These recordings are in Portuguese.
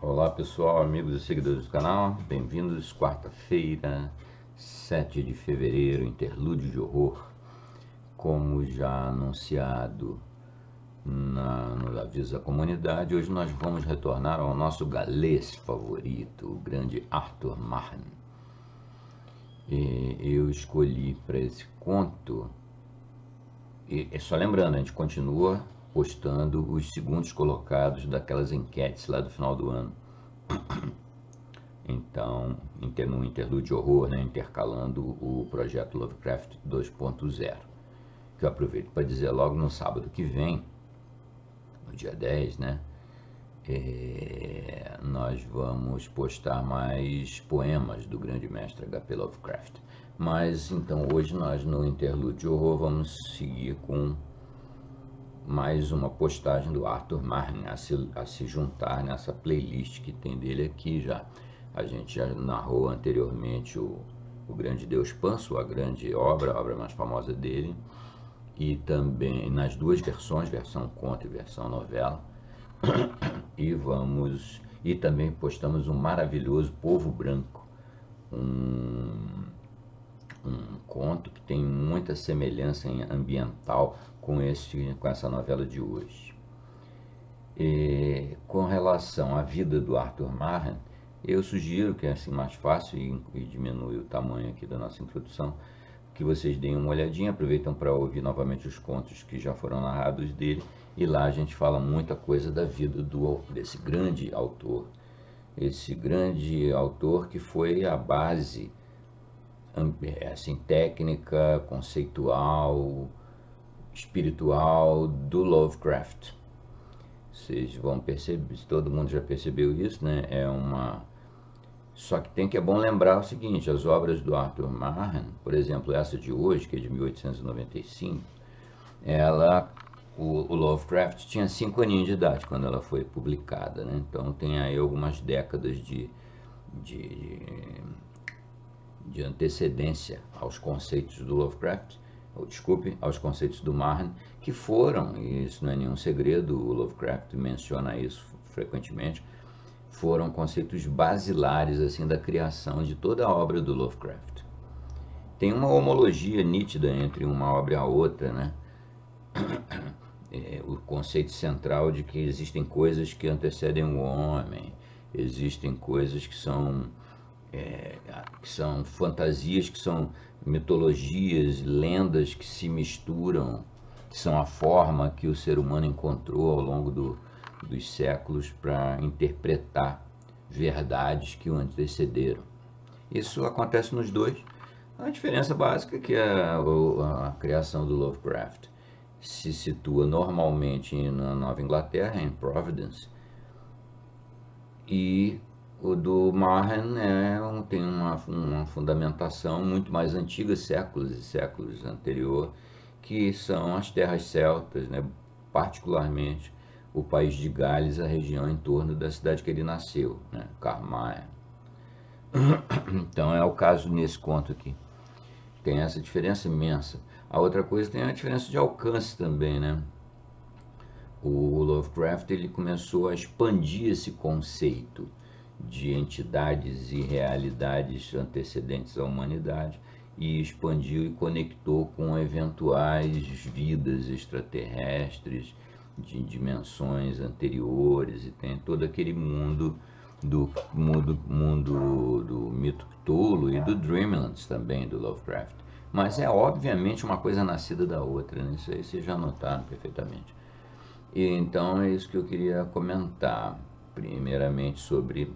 Olá pessoal, amigos e seguidores do canal, bem-vindos. Quarta-feira, 7 de fevereiro, interlúdio de horror. Como já anunciado no aviso da comunidade, hoje nós vamos retornar ao nosso galês favorito, o grande Arthur Machen. E eu escolhi para esse conto, e só lembrando, a gente continua postando os segundos colocados daquelas enquetes lá do final do ano. Então, no interlúdio de horror, né, intercalando o projeto Lovecraft 2.0, que eu aproveito para dizer logo no sábado que vem, no dia 10, né, nós vamos postar mais poemas do grande mestre H.P. Lovecraft. Mas, então, hoje nós no interlúdio de horror vamos seguir com mais uma postagem do Arthur Machen a se juntar nessa playlist que tem dele aqui já. A gente já narrou anteriormente o Grande Deus Panso, a grande obra, a obra mais famosa dele, e também nas duas versões, versão conto e versão novela. E também postamos um maravilhoso Povo Branco, um conto que tem muita semelhança ambiental com essa novela de hoje. Com relação à vida do Arthur Machen, eu sugiro que é assim mais fácil e diminui o tamanho aqui da nossa introdução, que vocês deem uma olhadinha, aproveitam para ouvir novamente os contos que já foram narrados dele, e lá a gente fala muita coisa da vida desse grande autor, que foi a base assim, técnica, conceitual, espiritual do Lovecraft. Vocês vão perceber, todo mundo já percebeu isso, né? Só que é bom lembrar o seguinte: as obras do Arthur Machen, por exemplo, essa de hoje, que é de 1895, o Lovecraft tinha 5 aninhos de idade quando ela foi publicada, né? Então tem aí algumas décadas de antecedência aos conceitos do Lovecraft, aos conceitos do Machen, que foram, e isso não é nenhum segredo, o Lovecraft menciona isso frequentemente, foram conceitos basilares assim da criação de toda a obra do Lovecraft. Tem uma homologia nítida entre uma obra e a outra, né? O conceito central de que existem coisas que antecedem o homem, existem coisas que são fantasias, que são mitologias, lendas que se misturam, que são a forma que o ser humano encontrou ao longo dos séculos para interpretar verdades que o antecederam. Isso acontece nos dois. A diferença básica é que a criação do Lovecraft se situa normalmente na Nova Inglaterra, em Providence, e o do Machen tem uma fundamentação muito mais antiga, séculos e séculos anterior, que são as terras celtas, né? Particularmente o país de Gales, a região em torno da cidade que ele nasceu, né? Carmyle. Então é o caso nesse conto aqui. Tem essa diferença imensa. A outra coisa tem a diferença de alcance também, né? O Lovecraft ele começou a expandir esse conceito de entidades e realidades antecedentes à humanidade, e expandiu e conectou com eventuais vidas extraterrestres de dimensões anteriores, e tem todo aquele mundo do mito Cthulhu e do Dreamlands também do Lovecraft. Mas é obviamente uma coisa nascida da outra, né? Isso aí vocês já notaram perfeitamente. E então é isso que eu queria comentar, primeiramente sobre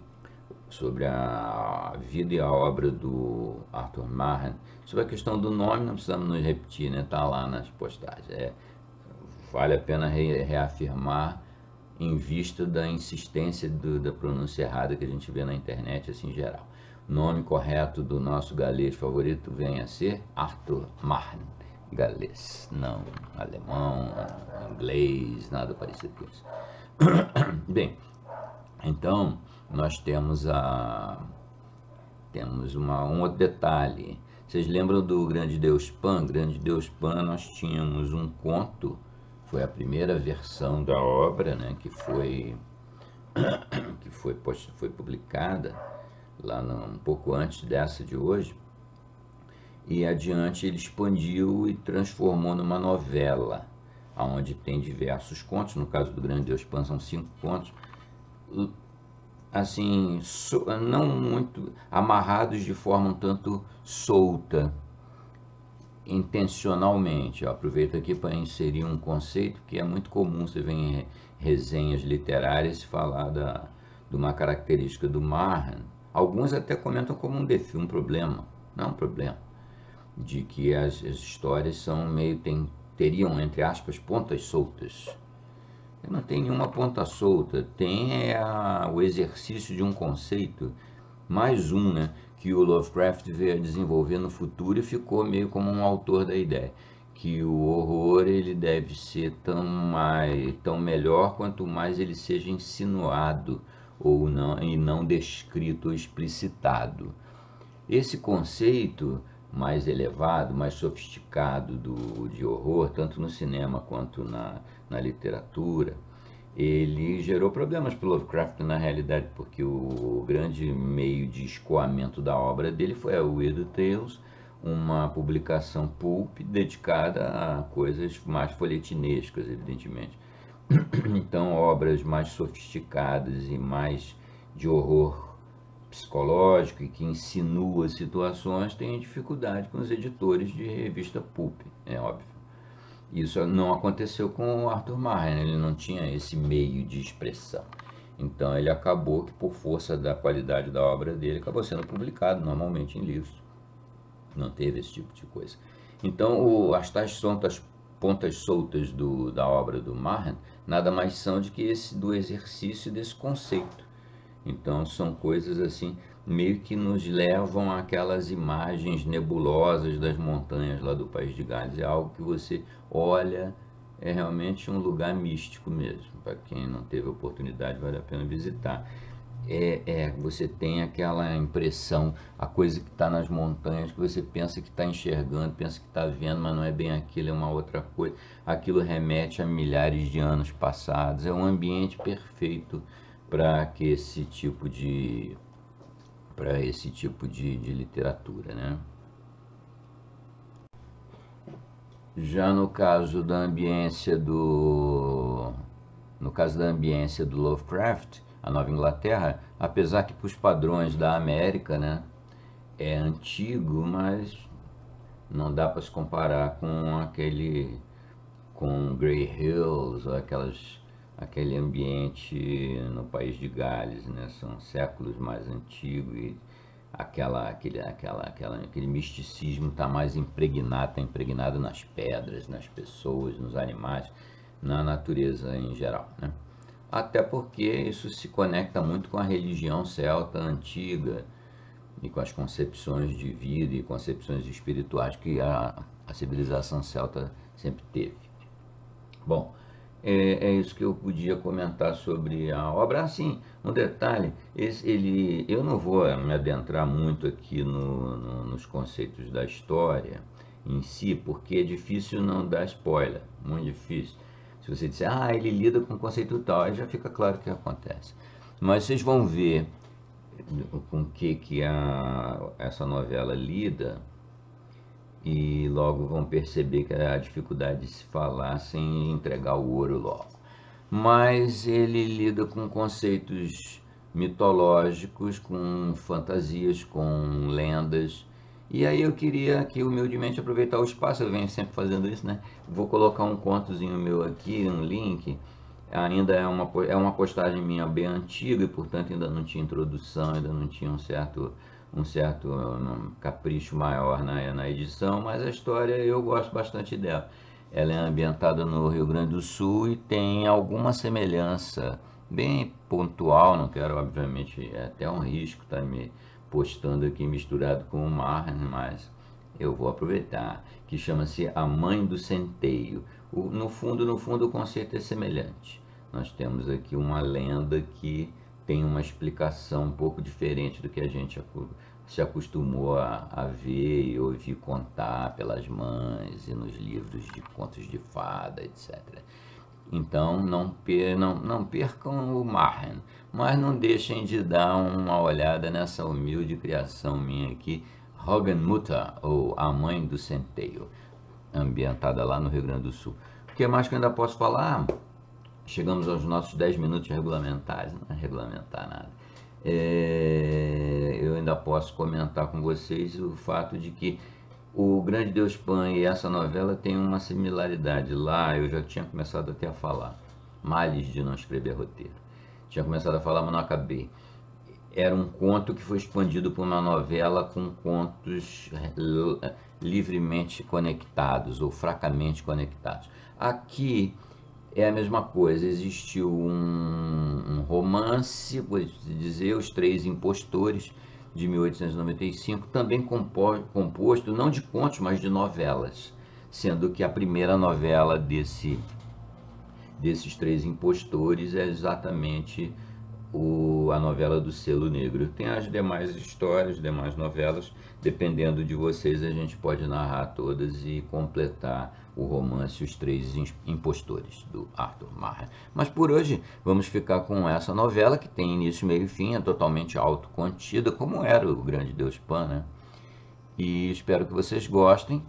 a vida e a obra do Arthur Machen. Sobre a questão do nome, não precisamos nos repetir, né? Está lá nas postagens. Vale a pena reafirmar em vista da insistência da pronúncia errada que a gente vê na internet, assim, em geral. O nome correto do nosso galês favorito vem a ser Arthur Machen. Galês, não alemão, inglês, nada parecido com isso. Bem, então nós temos um outro detalhe. Vocês lembram do Grande Deus Pan? Grande Deus Pan, nós tínhamos um conto, foi a primeira versão da obra, né, que foi que foi publicada lá um pouco antes dessa de hoje, e adiante ele expandiu e transformou numa novela, onde tem diversos contos. No caso do Grande Deus Pan são 5 contos, assim, não muito amarrados de forma um tanto solta, intencionalmente. Eu aproveito aqui para inserir um conceito que é muito comum, você vê em resenhas literárias falar de uma característica do Marhan. Alguns até comentam como um defeito, um problema, não um problema, de que as histórias são teriam, entre aspas, pontas soltas. Não tem nenhuma ponta solta, tem o exercício de um conceito, mais um, né, que o Lovecraft veio a desenvolver no futuro e ficou meio como um autor da ideia, que o horror ele deve ser tão melhor quanto mais ele seja insinuado ou não, e não descrito ou explicitado. Esse conceito mais elevado, mais sofisticado de horror, tanto no cinema quanto na literatura, ele gerou problemas para o Lovecraft na realidade, porque o grande meio de escoamento da obra dele foi a Weird Tales, uma publicação pulp dedicada a coisas mais folhetinescas, evidentemente. Então, obras mais sofisticadas e mais de horror psicológico e que insinua situações têm dificuldade com os editores de revista pulp, é óbvio. Isso não aconteceu com o Arthur Marra, ele não tinha esse meio de expressão. Então ele acabou que, por força da qualidade da obra dele, acabou sendo publicado normalmente em livros. Não teve esse tipo de coisa. Então as tais pontas soltas da obra do Marra nada mais são do que do exercício desse conceito. Então são coisas assim, meio que nos levam àquelas imagens nebulosas das montanhas lá do País de Gales. É algo que você olha, é realmente um lugar místico mesmo. Para quem não teve oportunidade, vale a pena visitar. Você tem aquela impressão, a coisa que está nas montanhas, que você pensa que está enxergando, pensa que está vendo, mas não é bem aquilo, é uma outra coisa. Aquilo remete a milhares de anos passados. É um ambiente perfeito para esse tipo de literatura, né? Já no caso da ambiência do Lovecraft, a Nova Inglaterra, apesar que para os padrões da América, né, é antigo, mas não dá para se comparar com Grey Hills, ou aquele ambiente no País de Gales, né? São séculos mais antigos e aquele misticismo está mais impregnado, está impregnado nas pedras, nas pessoas, nos animais, na natureza em geral, né? Até porque isso se conecta muito com a religião celta antiga e com as concepções de vida e concepções espirituais que a civilização celta sempre teve. Bom, é isso que eu podia comentar sobre a obra. Assim, um detalhe, eu não vou me adentrar muito aqui nos conceitos da história em si, porque é difícil não dar spoiler, muito difícil. Se você disser, ele lida com conceito tal, aí já fica claro o que acontece. Mas vocês vão ver com o que essa novela lida, e logo vão perceber que a dificuldade de se falar sem entregar o ouro logo. Mas ele lida com conceitos mitológicos, com fantasias, com lendas. E aí eu queria aqui humildemente aproveitar o espaço, eu venho sempre fazendo isso, né? Vou colocar um contozinho meu aqui, um link. Ainda é uma postagem minha bem antiga e, portanto, ainda não tinha introdução, ainda não tinha um certo capricho maior na edição, mas a história eu gosto bastante dela. Ela é ambientada no Rio Grande do Sul e tem alguma semelhança bem pontual, não quero, obviamente, é até um risco estar me postando aqui misturado com o mar, mas eu vou aproveitar, que chama-se A Mãe do Centeio. No fundo, o conceito é semelhante. Nós temos aqui uma lenda que tem uma explicação um pouco diferente do que a gente se acostumou a ver e ouvir contar pelas mães e nos livros de contos de fada, etc. Então não percam o Marren, mas não deixem de dar uma olhada nessa humilde criação minha aqui, Hogenmutter, ou A Mãe do Centeio, ambientada lá no Rio Grande do Sul. O que mais que eu ainda posso falar? Chegamos aos nossos 10 minutos regulamentares, não é regulamentar nada. Eu ainda posso comentar com vocês o fato de que o Grande Deus Pan e essa novela tem uma similaridade. Lá eu já tinha começado até a falar, males de não escrever roteiro. Tinha começado a falar, mas não acabei. Era um conto que foi expandido por uma novela com contos livremente conectados ou fracamente conectados. Aqui é a mesma coisa, existiu um romance, vou dizer, Os Três Impostores, de 1895, também composto não de contos, mas de novelas, sendo que a primeira novela desses Três Impostores é exatamente a novela do Selo Negro. Tem as demais histórias, demais novelas, dependendo de vocês, a gente pode narrar todas e completar o romance Os Três Impostores, do Arthur Marra. Mas por hoje vamos ficar com essa novela, que tem início, meio e fim, é totalmente autocontida, como era o Grande Deus Pan, né? E espero que vocês gostem.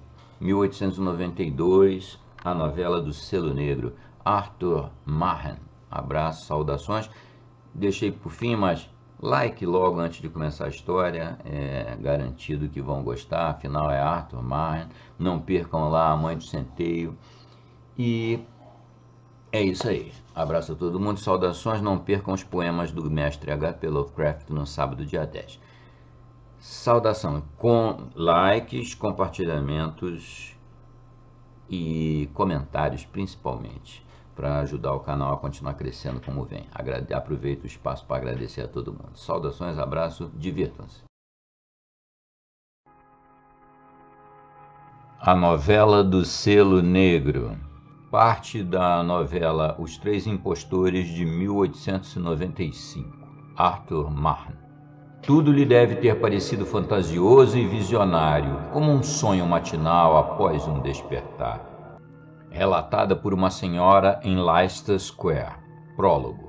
1892, a novela do Selo Negro, Arthur Marra. Abraço, saudações. Deixei por fim, mas like logo antes de começar a história, é garantido que vão gostar, afinal é Arthur Marra. Não percam lá A Mãe do Centeio. E é isso aí. Abraço a todo mundo, saudações. Não percam os poemas do mestre H.P. Lovecraft no sábado, dia 10. Saudação com likes, compartilhamentos e comentários, principalmente, para ajudar o canal a continuar crescendo como vem. Aproveito o espaço para agradecer a todo mundo. Saudações, abraço, divirtam-se. A novela do Selo Negro. Parte da novela Os Três Impostores, de 1895. Arthur Marra. Tudo lhe deve ter parecido fantasioso e visionário, como um sonho matinal após um despertar. Relatada por uma senhora em Leicester Square. Prólogo.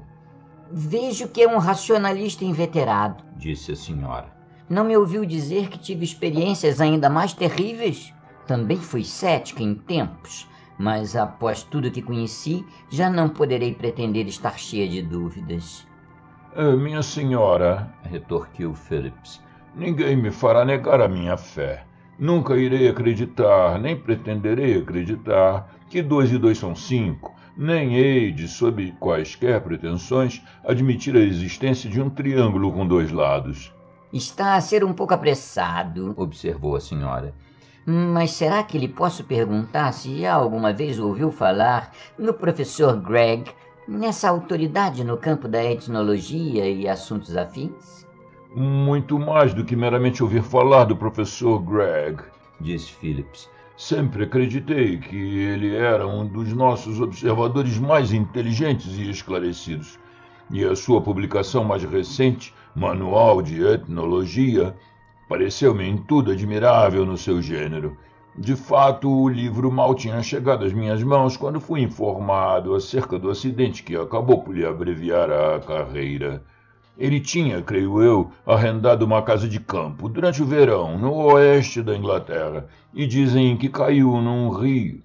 Vejo que é um racionalista inveterado, disse a senhora. Não me ouviu dizer que tive experiências ainda mais terríveis? Também fui cética em tempos, mas após tudo que conheci, já não poderei pretender estar cheia de dúvidas. Minha senhora, retorquiu Phillips, ninguém me fará negar a minha fé. Nunca irei acreditar, nem pretenderei acreditar, que 2 e 2 são 5, nem hei de, sob quaisquer pretensões, admitir a existência de um triângulo com 2 lados. Está a ser um pouco apressado, observou a senhora. Mas será que lhe posso perguntar se já alguma vez ouviu falar no professor Gregg, nessa autoridade no campo da etnologia e assuntos afins? Muito mais do que meramente ouvir falar do professor Gregg, disse Phillips. Sempre acreditei que ele era um dos nossos observadores mais inteligentes e esclarecidos. E a sua publicação mais recente, Manual de Etnologia, pareceu-me em tudo admirável no seu gênero. De fato, o livro mal tinha chegado às minhas mãos quando fui informado acerca do acidente que acabou por lhe abreviar a carreira. Ele tinha, creio eu, arrendado uma casa de campo durante o verão, no oeste da Inglaterra, e dizem que caiu num rio.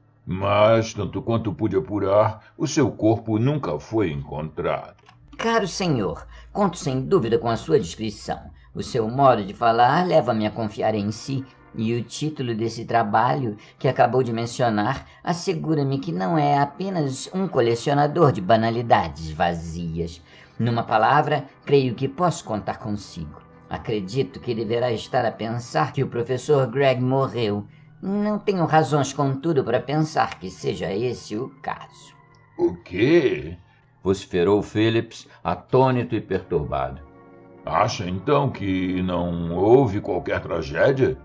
Mas, tanto quanto pude apurar, o seu corpo nunca foi encontrado. Caro senhor, conto sem dúvida com a sua descrição. O seu modo de falar leva-me a confiar em si, e o título desse trabalho que acabou de mencionar assegura-me que não é apenas um colecionador de banalidades vazias. Numa palavra, creio que posso contar consigo. Acredito que deverá estar a pensar que o professor Gregg morreu. Não tenho razões, contudo, para pensar que seja esse o caso. O quê? Vociferou Phillips, atônito e perturbado. Acha, então, que não houve qualquer tragédia?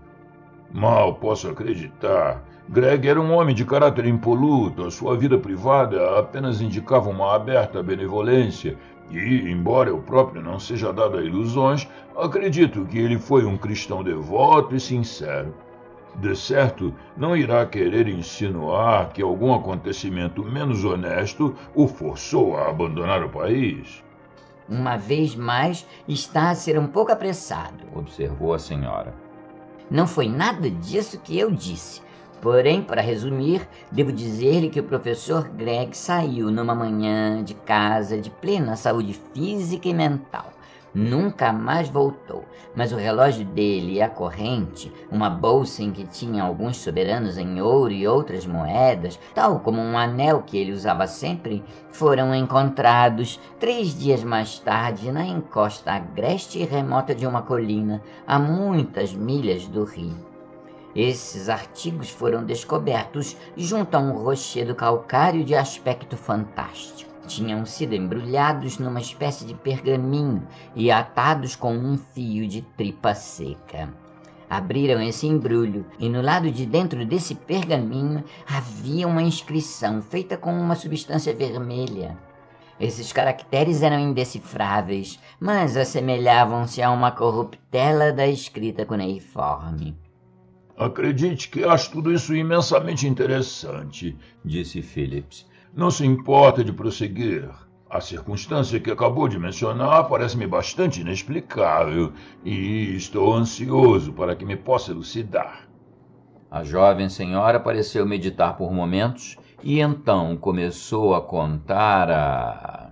Mal posso acreditar. Gregg era um homem de caráter impoluto. A sua vida privada apenas indicava uma aberta benevolência. E, embora eu próprio não seja dado a ilusões, acredito que ele foi um cristão devoto e sincero. De certo, não irá querer insinuar que algum acontecimento menos honesto o forçou a abandonar o país. Uma vez mais, está a ser um pouco apressado, observou a senhora. Não foi nada disso que eu disse. Porém, para resumir, devo dizer-lhe que o professor Greg saiu numa manhã de casa de plena saúde física e mental. Nunca mais voltou, mas o relógio dele e a corrente, uma bolsa em que tinha alguns soberanos em ouro e outras moedas, tal como um anel que ele usava sempre, foram encontrados 3 dias mais tarde na encosta agreste e remota de uma colina, a muitas milhas do rio. Esses artigos foram descobertos junto a um rochedo calcário de aspecto fantástico. Tinham sido embrulhados numa espécie de pergaminho e atados com um fio de tripa seca. Abriram esse embrulho e no lado de dentro desse pergaminho havia uma inscrição feita com uma substância vermelha. Esses caracteres eram indecifráveis, mas assemelhavam-se a uma corruptela da escrita cuneiforme. Acredite que acho tudo isso imensamente interessante, disse Phillips. Não se importa de prosseguir. A circunstância que acabou de mencionar parece-me bastante inexplicável e estou ansioso para que me possa elucidar. A jovem senhora pareceu meditar por momentos e então começou a contar a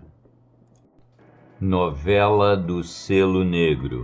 novela do selo negro.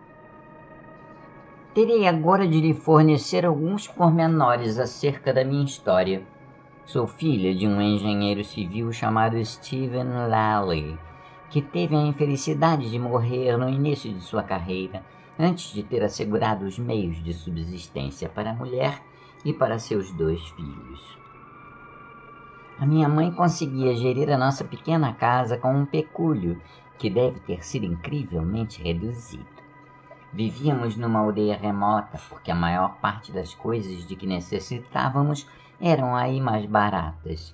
Terei agora de lhe fornecer alguns pormenores acerca da minha história. Sou filha de um engenheiro civil chamado Stephen Lally, que teve a infelicidade de morrer no início de sua carreira, antes de ter assegurado os meios de subsistência para a mulher e para seus 2 filhos. A minha mãe conseguia gerir a nossa pequena casa com um pecúlio que deve ter sido incrivelmente reduzido. Vivíamos numa aldeia remota, porque a maior parte das coisas de que necessitávamos eram aí mais baratas.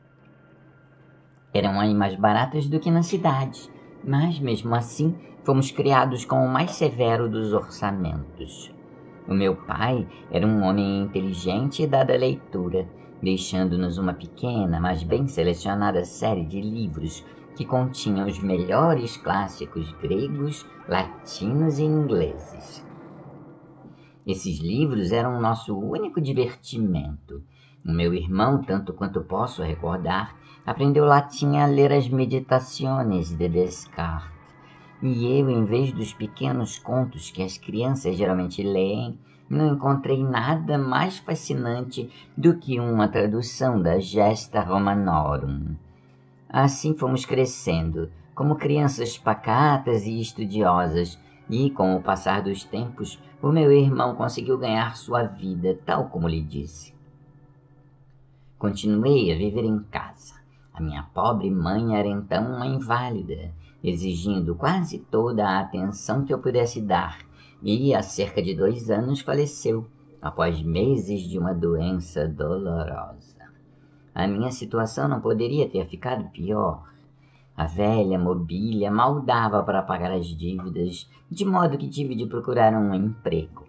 Eram aí mais baratas do que na cidade, mas mesmo assim fomos criados com o mais severo dos orçamentos. O meu pai era um homem inteligente e dado à leitura, deixando-nos uma pequena, mas bem selecionada série de livros que continham os melhores clássicos gregos, latinos e ingleses. Esses livros eram o nosso único divertimento. O meu irmão, tanto quanto posso recordar, aprendeu latim a ler as Meditações de Descartes. E eu, em vez dos pequenos contos que as crianças geralmente leem, não encontrei nada mais fascinante do que uma tradução da Gesta Romanorum. Assim fomos crescendo, como crianças pacatas e estudiosas, e, com o passar dos tempos, o meu irmão conseguiu ganhar sua vida, tal como lhe disse. Continuei a viver em casa. A minha pobre mãe era então uma inválida, exigindo quase toda a atenção que eu pudesse dar, e há cerca de 2 anos faleceu, após meses de uma doença dolorosa. A minha situação não poderia ter ficado pior. A velha mobília mal dava para pagar as dívidas, de modo que tive de procurar um emprego.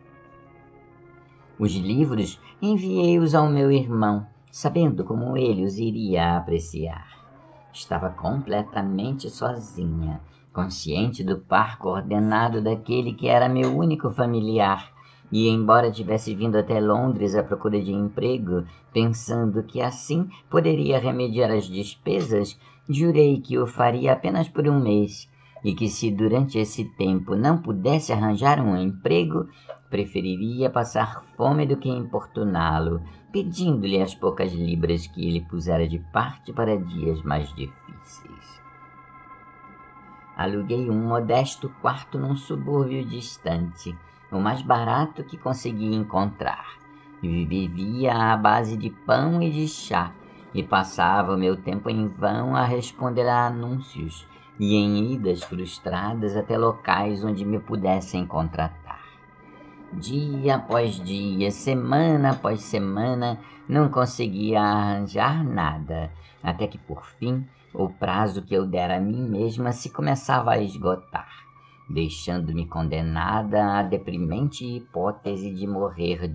Os livros enviei-os ao meu irmão, sabendo como ele os iria apreciar. Estava completamente sozinha, consciente do par coordenado daquele que era meu único familiar, e embora tivesse vindo até Londres à procura de emprego, pensando que assim poderia remediar as despesas, jurei que o faria apenas por 1 mês, e que se durante esse tempo não pudesse arranjar um emprego, preferiria passar fome do que importuná-lo, pedindo-lhe as poucas libras que ele pusera de parte para dias mais difíceis. Aluguei um modesto quarto num subúrbio distante, o mais barato que consegui encontrar, e vivia à base de pão e de chá, e passava o meu tempo em vão a responder a anúncios e em idas frustradas até locais onde me pudessem contratar. Dia após dia, semana após semana, não conseguia arranjar nada, até que por fim o prazo que eu dera a mim mesma se começava a esgotar, deixando-me condenada à deprimente hipótese de morrer de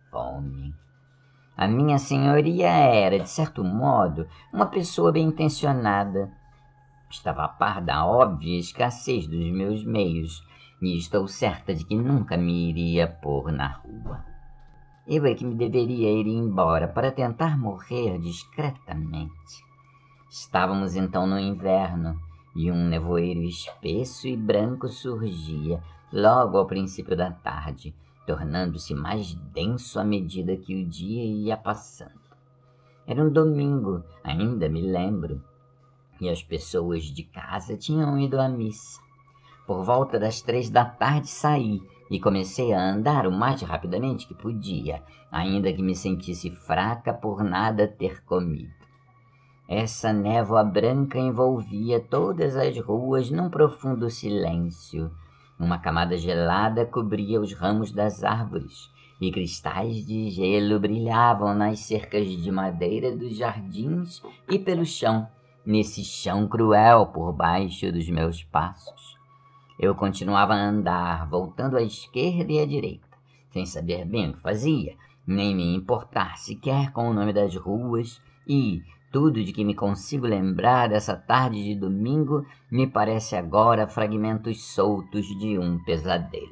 fome. A minha senhoria era, de certo modo, uma pessoa bem-intencionada. Estava a par da óbvia escassez dos meus meios, e estou certa de que nunca me iria pôr na rua. Eu é que me deveria ir embora para tentar morrer discretamente. Estávamos então no inverno, e um nevoeiro espesso e branco surgia logo ao princípio da tarde, tornando-se mais denso à medida que o dia ia passando. Era um domingo, ainda me lembro, e as pessoas de casa tinham ido à missa. Por volta das 3 da tarde saí e comecei a andar o mais rapidamente que podia, ainda que me sentisse fraca por nada ter comido. Essa névoa branca envolvia todas as ruas num profundo silêncio. Uma camada gelada cobria os ramos das árvores, e cristais de gelo brilhavam nas cercas de madeira dos jardins e pelo chão, nesse chão cruel por baixo dos meus passos. Eu continuava a andar, voltando à esquerda e à direita, sem saber bem o que fazia, nem me importar sequer com o nome das ruas, e tudo de que me consigo lembrar dessa tarde de domingo me parece agora fragmentos soltos de um pesadelo.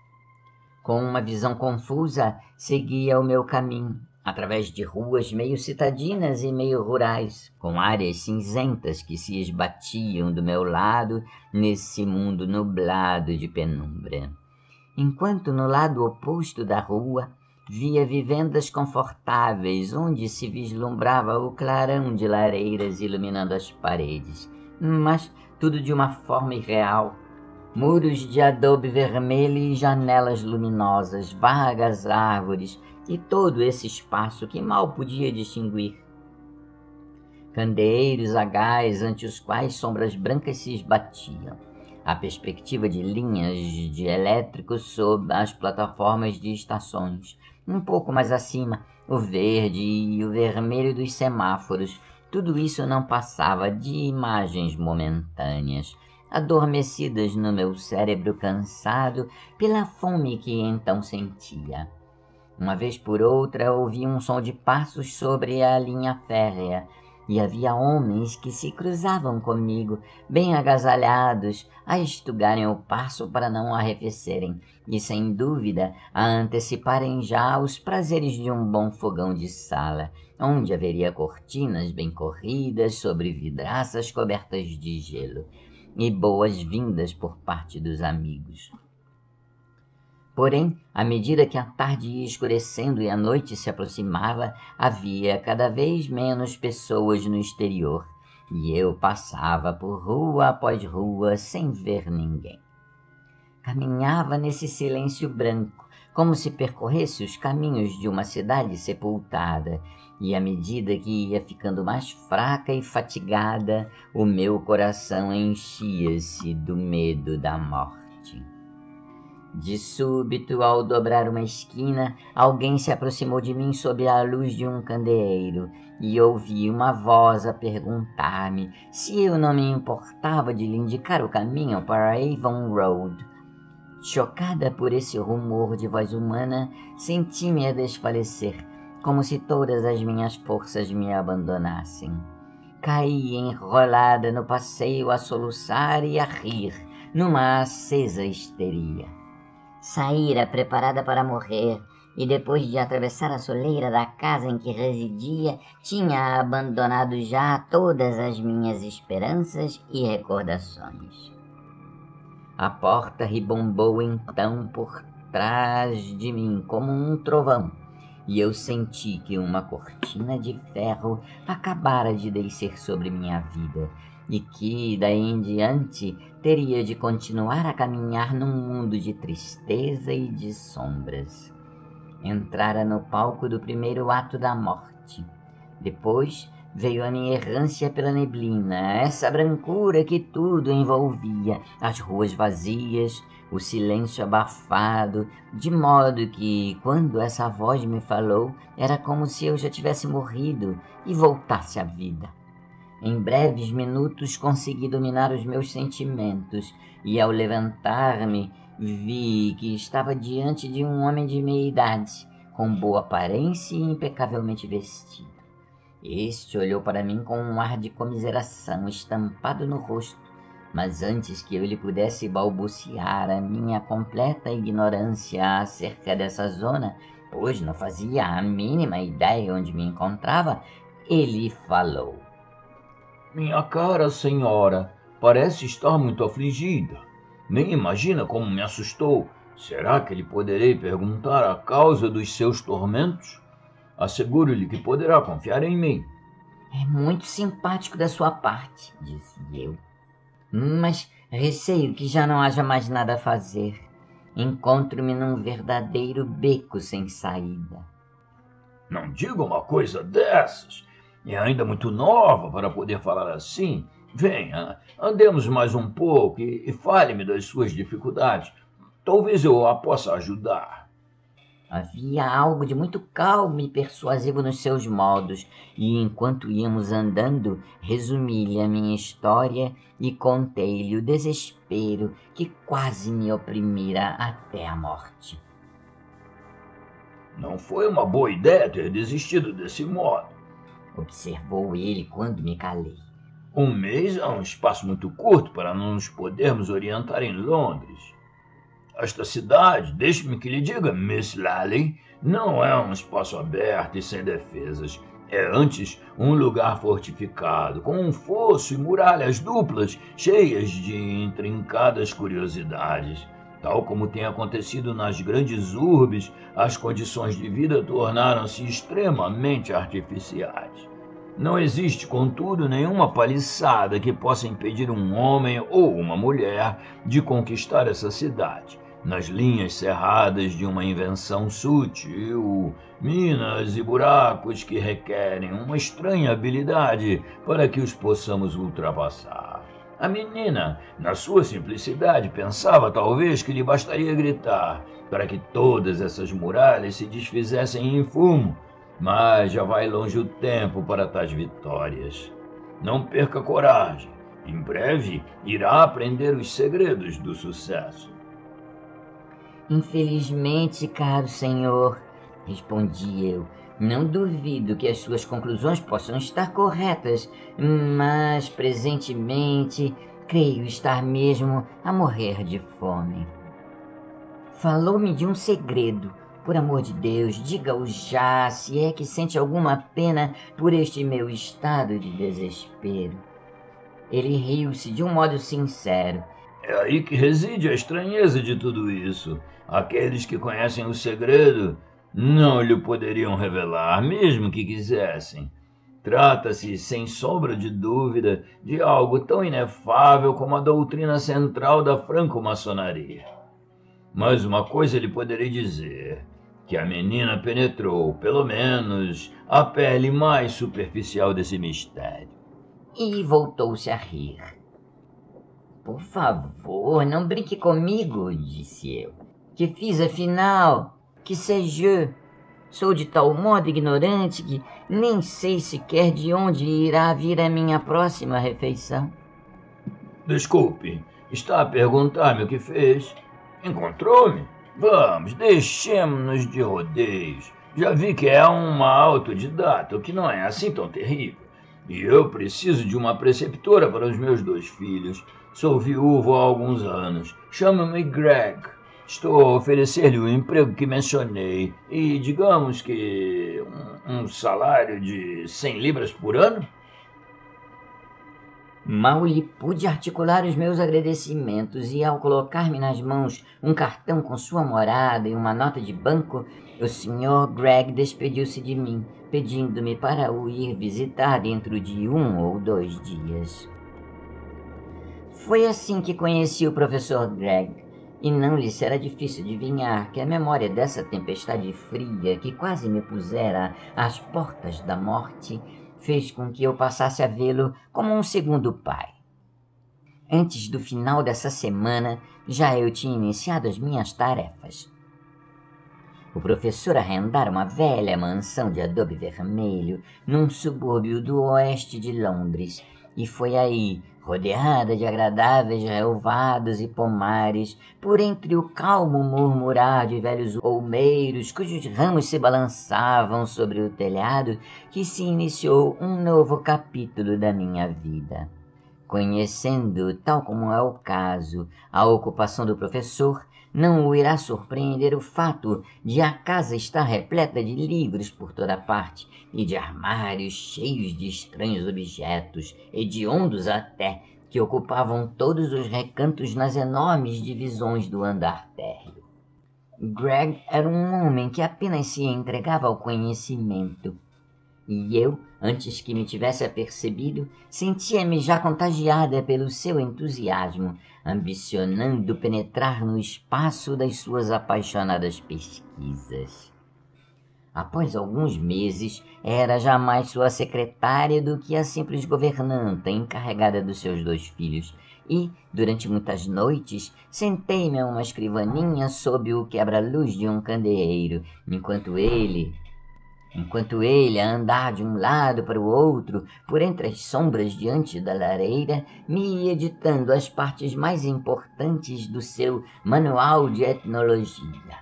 Com uma visão confusa, seguia o meu caminho, através de ruas meio citadinas e meio rurais, com áreas cinzentas que se esbatiam do meu lado nesse mundo nublado de penumbra. Enquanto no lado oposto da rua via vivendas confortáveis, onde se vislumbrava o clarão de lareiras iluminando as paredes, mas tudo de uma forma irreal. Muros de adobe vermelho e janelas luminosas, vagas árvores e todo esse espaço que mal podia distinguir. Candeeiros a gás ante os quais sombras brancas se esbatiam. A perspectiva de linhas de elétrico sob as plataformas de estações. Um pouco mais acima, o verde e o vermelho dos semáforos. Tudo isso não passava de imagens momentâneas, adormecidas no meu cérebro cansado pela fome que então sentia. Uma vez por outra ouvi um som de passos sobre a linha férrea, e havia homens que se cruzavam comigo, bem agasalhados, a estugarem o passo para não arrefecerem, e sem dúvida a anteciparem já os prazeres de um bom fogão de sala, onde haveria cortinas bem corridas sobre vidraças cobertas de gelo, e boas-vindas por parte dos amigos. Porém, à medida que a tarde ia escurecendo e a noite se aproximava, havia cada vez menos pessoas no exterior, e eu passava por rua após rua sem ver ninguém. Caminhava nesse silêncio branco, como se percorresse os caminhos de uma cidade sepultada, e à medida que ia ficando mais fraca e fatigada, o meu coração enchia-se do medo da morte. De súbito, ao dobrar uma esquina, alguém se aproximou de mim sob a luz de um candeeiro, e ouvi uma voz a perguntar-me se eu não me importava de lhe indicar o caminho para Avon Road. Chocada por esse rumor de voz humana, senti-me a desfalecer, como se todas as minhas forças me abandonassem. Caí enrolada no passeio a soluçar e a rir, numa acesa histeria. Saíra preparada para morrer, e depois de atravessar a soleira da casa em que residia, tinha abandonado já todas as minhas esperanças e recordações. A porta ribombou então por trás de mim como um trovão, e eu senti que uma cortina de ferro acabara de descer sobre minha vida, e que, daí em diante, teria de continuar a caminhar num mundo de tristeza e de sombras. Entrara no palco do primeiro ato da morte. Depois veio a minha errância pela neblina, essa brancura que tudo envolvia, as ruas vazias, o silêncio abafado, de modo que, quando essa voz me falou, era como se eu já tivesse morrido e voltasse à vida. Em breves minutos consegui dominar os meus sentimentos, e ao levantar-me vi que estava diante de um homem de meia idade, com boa aparência e impecavelmente vestido. Este olhou para mim com um ar de comiseração estampado no rosto, mas antes que eu lhe pudesse balbuciar a minha completa ignorância acerca dessa zona, pois não fazia a mínima ideia onde me encontrava, ele falou. Minha cara senhora, parece estar muito afligida. Nem imagina como me assustou. Será que lhe poderei perguntar a causa dos seus tormentos? Asseguro-lhe que poderá confiar em mim. É muito simpático da sua parte, disse eu. Mas receio que já não haja mais nada a fazer. Encontro-me num verdadeiro beco sem saída. Não diga uma coisa dessas. É ainda muito nova para poder falar assim. Venha, andemos mais um pouco e fale-me das suas dificuldades. Talvez eu a possa ajudar. Havia algo de muito calmo e persuasivo nos seus modos, e enquanto íamos andando, resumi-lhe a minha história e contei-lhe o desespero que quase me oprimira até a morte. Não foi uma boa ideia ter desistido desse modo, observou ele quando me calei. Um mês é um espaço muito curto para não nos podermos orientar em Londres. Esta cidade, deixe-me que lhe diga, Miss Lally, não é um espaço aberto e sem defesas. É antes um lugar fortificado, com um fosso e muralhas duplas, cheias de intrincadas curiosidades. Tal como tem acontecido nas grandes urbes, as condições de vida tornaram-se extremamente artificiais. Não existe, contudo, nenhuma paliçada que possa impedir um homem ou uma mulher de conquistar essa cidade. Nas linhas cerradas de uma invenção sutil, minas e buracos que requerem uma estranha habilidade para que os possamos ultrapassar. A menina, na sua simplicidade, pensava talvez que lhe bastaria gritar para que todas essas muralhas se desfizessem em fumo, mas já vai longe o tempo para tais vitórias. Não perca coragem. Em breve irá aprender os segredos do sucesso. Infelizmente, caro senhor, respondi eu, não duvido que as suas conclusões possam estar corretas, mas presentemente creio estar mesmo a morrer de fome. Falou-me de um segredo. Por amor de Deus, diga-o já, se é que sente alguma pena por este meu estado de desespero. Ele riu-se de um modo sincero. É aí que reside a estranheza de tudo isso. Aqueles que conhecem o segredo não lhe poderiam revelar, mesmo que quisessem. Trata-se, sem sombra de dúvida, de algo tão inefável como a doutrina central da franco-maçonaria. Mas uma coisa lhe poderei dizer, que a menina penetrou, pelo menos, a pele mais superficial desse mistério. E voltou-se a rir. Por favor, não brinque comigo, disse eu. Que fiz afinal? Que sais-je? Sou de tal modo ignorante que nem sei sequer de onde irá vir a minha próxima refeição. Desculpe, está a perguntar-me o que fez? Encontrou-me? Vamos, deixemos-nos de rodeios. Já vi que é uma autodidata, o que não é assim tão terrível. E eu preciso de uma preceptora para os meus 2 filhos. Sou viúvo há alguns anos. Chamo-me Greg. Estou a oferecer-lhe o emprego que mencionei. E digamos que um salário de 100 libras por ano? Mal lhe pude articular os meus agradecimentos e, ao colocar-me nas mãos um cartão com sua morada e uma nota de banco, o Sr. Greg despediu-se de mim, pedindo-me para o ir visitar dentro de 1 ou 2 dias. Foi assim que conheci o professor Greg, e não lhe será difícil adivinhar que a memória dessa tempestade fria que quase me pusera às portas da morte fez com que eu passasse a vê-lo como um segundo pai. Antes do final dessa semana, já eu tinha iniciado as minhas tarefas. O professor arrendara uma velha mansão de adobe vermelho num subúrbio do oeste de Londres, E foi aí, rodeada de agradáveis relvados e pomares, por entre o calmo murmurar de velhos olmeiros cujos ramos se balançavam sobre o telhado, que se iniciou um novo capítulo da minha vida. Conhecendo, tal como é o caso, a ocupação do professor, não o irá surpreender o fato de a casa estar repleta de livros por toda parte e de armários cheios de estranhos objetos, hediondos até, que ocupavam todos os recantos nas enormes divisões do andar térreo. Greg era um homem que apenas se entregava ao conhecimento, e eu, antes que me tivesse apercebido, sentia-me já contagiada pelo seu entusiasmo, ambicionando penetrar no espaço das suas apaixonadas pesquisas. Após alguns meses, era já mais sua secretária do que a simples governanta encarregada dos seus 2 filhos, e, durante muitas noites, sentei-me a uma escrivaninha sob o quebra-luz de um candeeiro, enquanto ele, a andar de um lado para o outro, por entre as sombras diante da lareira, me ia editando as partes mais importantes do seu manual de etnologia.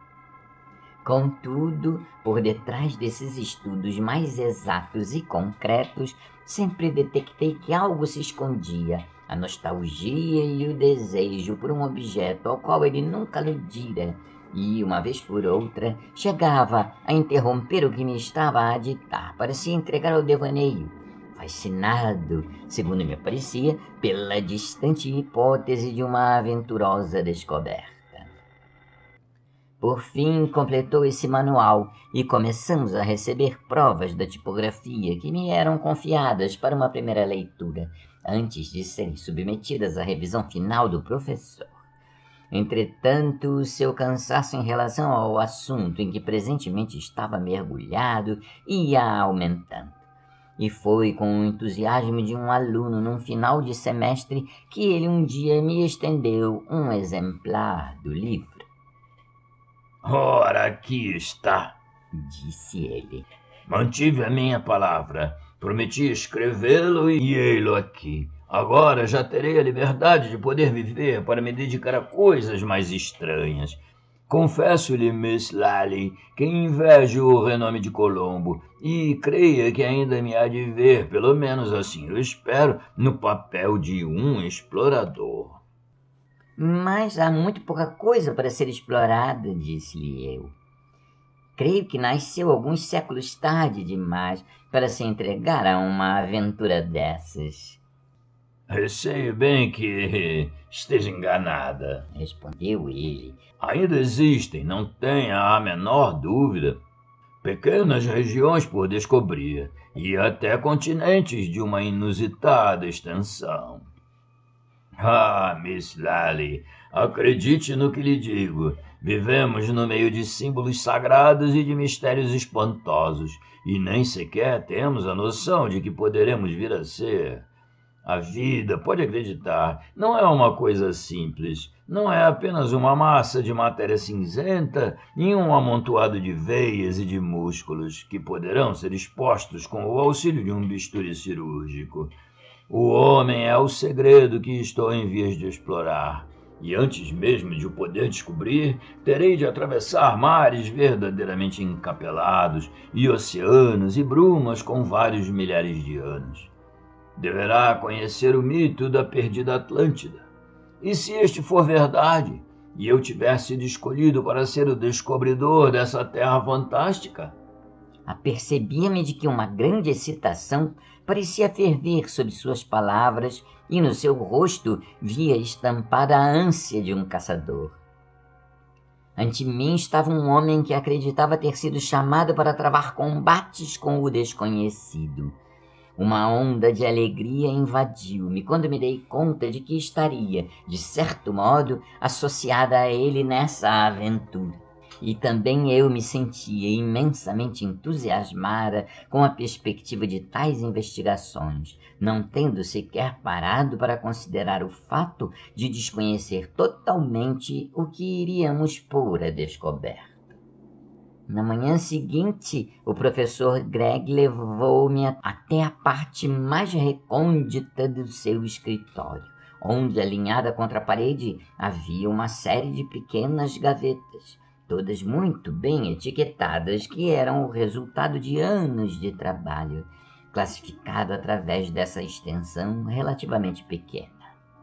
Contudo, por detrás desses estudos mais exatos e concretos, sempre detectei que algo se escondia, a nostalgia e o desejo por um objeto ao qual ele nunca aludira, e, uma vez por outra, chegava a interromper o que me estava a ditar para se entregar ao devaneio, fascinado, segundo me parecia, pela distante hipótese de uma aventurosa descoberta. Por fim, completou esse manual e começamos a receber provas da tipografia que me eram confiadas para uma primeira leitura, antes de serem submetidas à revisão final do professor. Entretanto, o seu cansaço em relação ao assunto em que presentemente estava mergulhado ia aumentando. E foi com o entusiasmo de um aluno num final de semestre que ele um dia me estendeu um exemplar do livro. Ora, aqui está, disse ele. Mantive a minha palavra. Prometi escrevê-lo e ei-lo aqui. Agora já terei a liberdade de poder viver para me dedicar a coisas mais estranhas. Confesso-lhe, Miss Lally, que invejo o renome de Colombo e creia que ainda me há de ver, pelo menos assim eu espero, no papel de um explorador. Mas há muito pouca coisa para ser explorada, disse-lhe eu. Creio que nasceu alguns séculos tarde demais para se entregar a uma aventura dessas. Receio bem que esteja enganada, respondeu ele. Ainda existem, não tenha a menor dúvida, pequenas regiões por descobrir e até continentes de uma inusitada extensão. Ah, Miss Lally, acredite no que lhe digo. Vivemos no meio de símbolos sagrados e de mistérios espantosos, e nem sequer temos a noção de que poderemos vir a ser. A vida, pode acreditar, não é uma coisa simples. Não é apenas uma massa de matéria cinzenta e um amontoado de veias e de músculos que poderão ser expostos com o auxílio de um bisturi cirúrgico. O homem é o segredo que estou em vias de explorar. E antes mesmo de o poder descobrir, terei de atravessar mares verdadeiramente encapelados e oceanos e brumas com vários milhares de anos. Deverá conhecer o mito da perdida Atlântida. E se este for verdade, e eu tiver sido escolhido para ser o descobridor dessa terra fantástica? Apercebia-me de que uma grande excitação parecia ferver sob suas palavras e no seu rosto via estampada a ânsia de um caçador. Ante mim estava um homem que acreditava ter sido chamado para travar combates com o desconhecido. Uma onda de alegria invadiu-me quando me dei conta de que estaria, de certo modo, associada a ele nessa aventura. E também eu me sentia imensamente entusiasmada com a perspectiva de tais investigações, não tendo sequer parado para considerar o fato de desconhecer totalmente o que iríamos pôr a descoberto. Na manhã seguinte, o professor Greg levou-me até a parte mais recôndita do seu escritório, onde, alinhada contra a parede, havia uma série de pequenas gavetas, todas muito bem etiquetadas, que eram o resultado de anos de trabalho, classificado através dessa extensão relativamente pequena.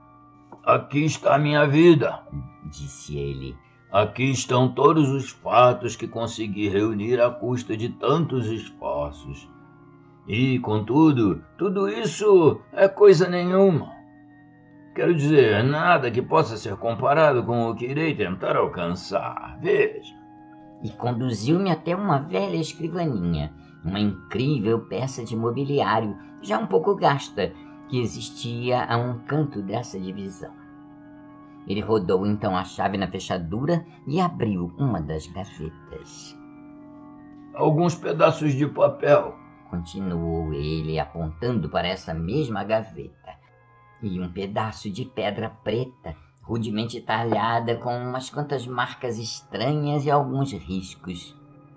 Aqui está a minha vida, disse ele. Aqui estão todos os fatos que consegui reunir à custa de tantos esforços. E, contudo, tudo isso é coisa nenhuma. Quero dizer, nada que possa ser comparado com o que irei tentar alcançar. Veja. E conduziu-me até uma velha escrivaninha, uma incrível peça de mobiliário, já um pouco gasta, que existia a um canto dessa divisão. Ele rodou então a chave na fechadura e abriu uma das gavetas. Alguns pedaços de papel, continuou ele, apontando para essa mesma gaveta. E um pedaço de pedra preta, rudemente talhada, com umas quantas marcas estranhas e alguns riscos.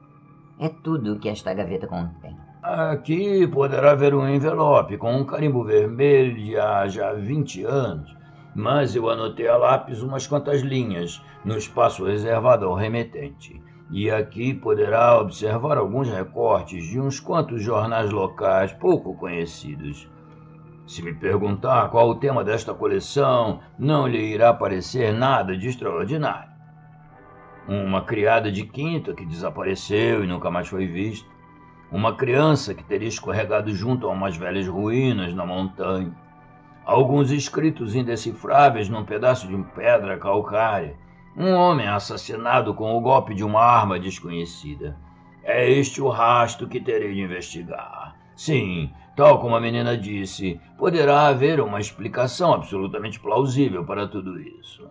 É tudo o que esta gaveta contém. Aqui poderá haver um envelope com um carimbo vermelho de há já 20 anos. Mas eu anotei a lápis umas quantas linhas no espaço reservado ao remetente. E aqui poderá observar alguns recortes de uns quantos jornais locais pouco conhecidos. Se me perguntar qual o tema desta coleção, não lhe irá parecer nada de extraordinário. Uma criada de quinta que desapareceu e nunca mais foi vista. Uma criança que teria escorregado junto a umas velhas ruínas na montanha. Alguns escritos indecifráveis num pedaço de pedra calcária. Um homem assassinado com o golpe de uma arma desconhecida. É este o rastro que terei de investigar. Sim, tal como a menina disse, poderá haver uma explicação absolutamente plausível para tudo isso.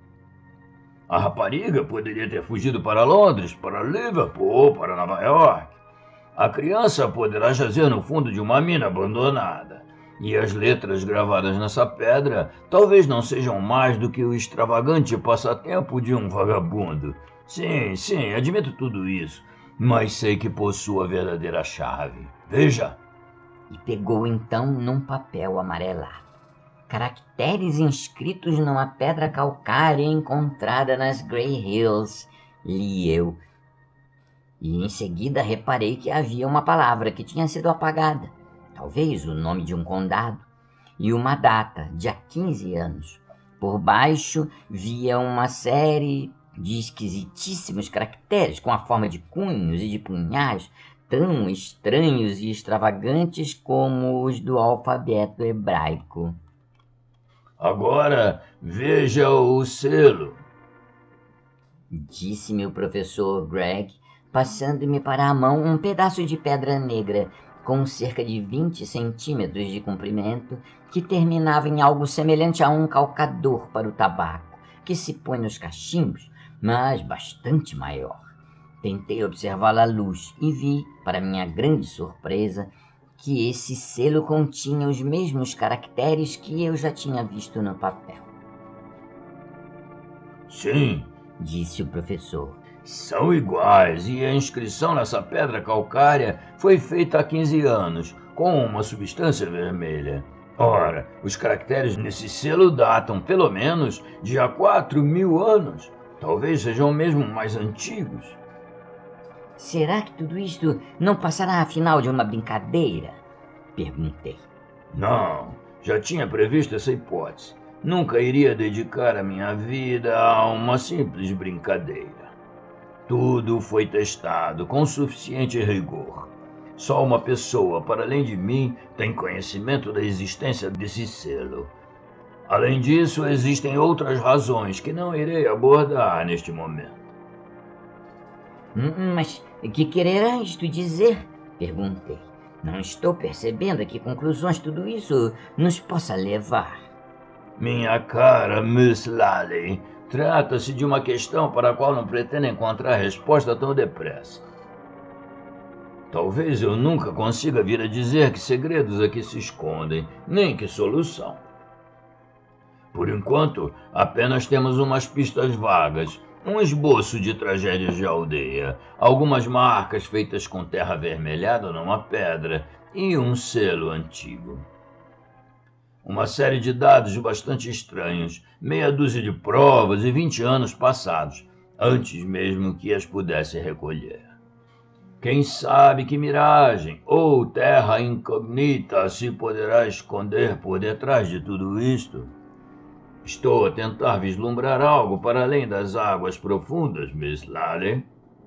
A rapariga poderia ter fugido para Londres, para Liverpool ou para Nova York. A criança poderá jazer no fundo de uma mina abandonada. E as letras gravadas nessa pedra talvez não sejam mais do que o extravagante passatempo de um vagabundo. Sim, admito tudo isso, mas sei que possuo a verdadeira chave. Veja! E pegou então num papel amarelado caracteres inscritos numa pedra calcária encontrada nas Grey Hills, li eu. E em seguida reparei que havia uma palavra que tinha sido apagada. Talvez o nome de um condado, e uma data, dia 15 anos. Por baixo via uma série de esquisitíssimos caracteres com a forma de cunhos e de punhais, tão estranhos e extravagantes como os do alfabeto hebraico. Agora veja o selo, disse-me o professor Greg, passando-me para a mão um pedaço de pedra negra, com cerca de 20 centímetros de comprimento, que terminava em algo semelhante a um calcador para o tabaco, que se põe nos cachimbos, mas bastante maior. Tentei observá-la à luz e vi, para minha grande surpresa, que esse selo continha os mesmos caracteres que eu já tinha visto no papel. Sim, disse o professor. São iguais, e a inscrição nessa pedra calcária foi feita há 15 anos, com uma substância vermelha. Ora, os caracteres nesse selo datam, pelo menos, de há 4.000 anos. Talvez sejam mesmo mais antigos. Será que tudo isto não passará afinal de uma brincadeira? Perguntei. Não, já tinha previsto essa hipótese. Nunca iria dedicar a minha vida a uma simples brincadeira. Tudo foi testado com suficiente rigor. Só uma pessoa, para além de mim, tem conhecimento da existência desse selo. Além disso, existem outras razões que não irei abordar neste momento. Mas o que quererá isto dizer? Perguntei. Não estou percebendo a que conclusões tudo isso nos possa levar. Minha cara Miss Lally, trata-se de uma questão para a qual não pretendo encontrar resposta tão depressa. Talvez eu nunca consiga vir a dizer que segredos aqui se escondem, nem que solução. Por enquanto, apenas temos umas pistas vagas, Um esboço de tragédias de aldeia, algumas marcas feitas com terra avermelhada numa pedra e um selo antigo. Uma série de dados bastante estranhos, meia dúzia de provas e 20 anos passados, antes mesmo que as pudesse recolher. Quem sabe que miragem ou terra incognita se poderá esconder por detrás de tudo isto? Estou a tentar vislumbrar algo para além das águas profundas, Miss Lally.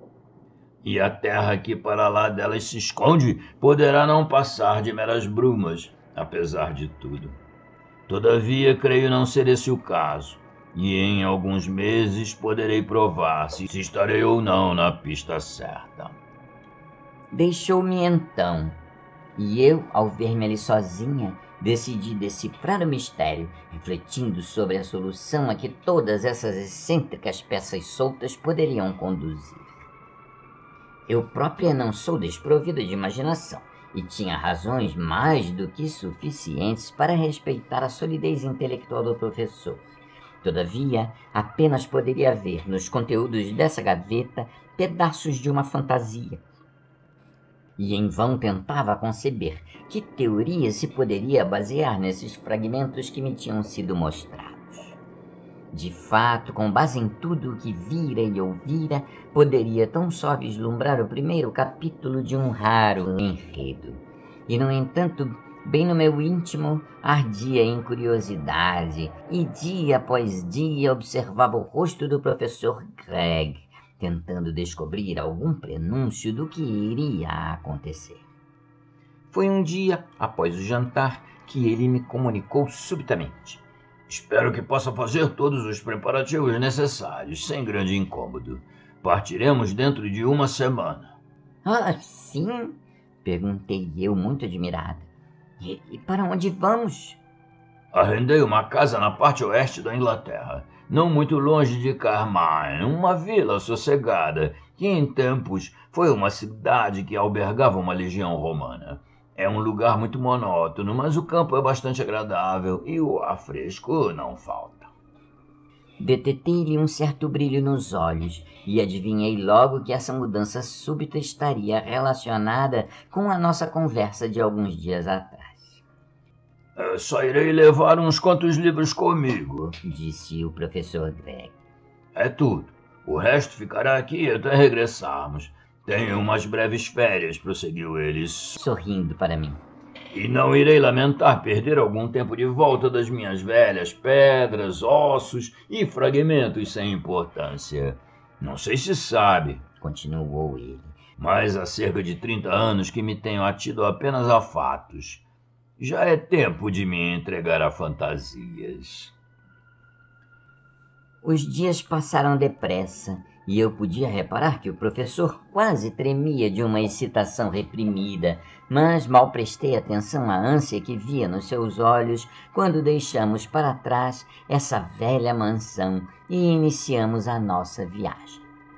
E a terra que para lá delas se esconde poderá não passar de meras brumas, apesar de tudo. Todavia, creio não ser esse o caso, e em alguns meses poderei provar se estarei ou não na pista certa. Deixou-me então, e eu, ao ver-me ali sozinha, decidi decifrar o mistério, refletindo sobre a solução a que todas essas excêntricas peças soltas poderiam conduzir. Eu própria não sou desprovida de imaginação, e tinha razões mais do que suficientes para respeitar a solidez intelectual do professor. Todavia, apenas poderia ver nos conteúdos dessa gaveta pedaços de uma fantasia. E em vão tentava conceber que teoria se poderia basear nesses fragmentos que me tinham sido mostrados. De fato, com base em tudo o que vira e ouvira, poderia tão só vislumbrar o primeiro capítulo de um raro enredo. E, no entanto, bem no meu íntimo, ardia em curiosidade, e dia após dia observava o rosto do professor Gregg, tentando descobrir algum prenúncio do que iria acontecer. Foi um dia, após o jantar, que ele me comunicou subitamente. Espero que possa fazer todos os preparativos necessários, sem grande incômodo. Partiremos dentro de uma semana. Ah, sim? Perguntei eu, muito admirada. E para onde vamos? Arrendei uma casa na parte oeste da Inglaterra, não muito longe de Carmine, uma vila sossegada, que em tempos foi uma cidade que albergava uma legião romana. É um lugar muito monótono, mas o campo é bastante agradável e o ar fresco não falta. Detetei-lhe um certo brilho nos olhos e adivinhei logo que essa mudança súbita estaria relacionada com a nossa conversa de alguns dias atrás. Só irei levar uns quantos livros comigo, disse o professor Gregg. É tudo. O resto ficará aqui até regressarmos. Tenho umas breves férias, prosseguiu ele, sorrindo para mim. E não irei lamentar perder algum tempo de volta das minhas velhas pedras, ossos e fragmentos sem importância. Não sei se sabe, continuou ele, mas há cerca de 30 anos que me tenho atido apenas a fatos. Já é tempo de me entregar a fantasias. Os dias passaram depressa e eu podia reparar que o professor quase tremia de uma excitação reprimida, mas mal prestei atenção à ânsia que via nos seus olhos quando deixamos para trás essa velha mansão e iniciamos a nossa viagem.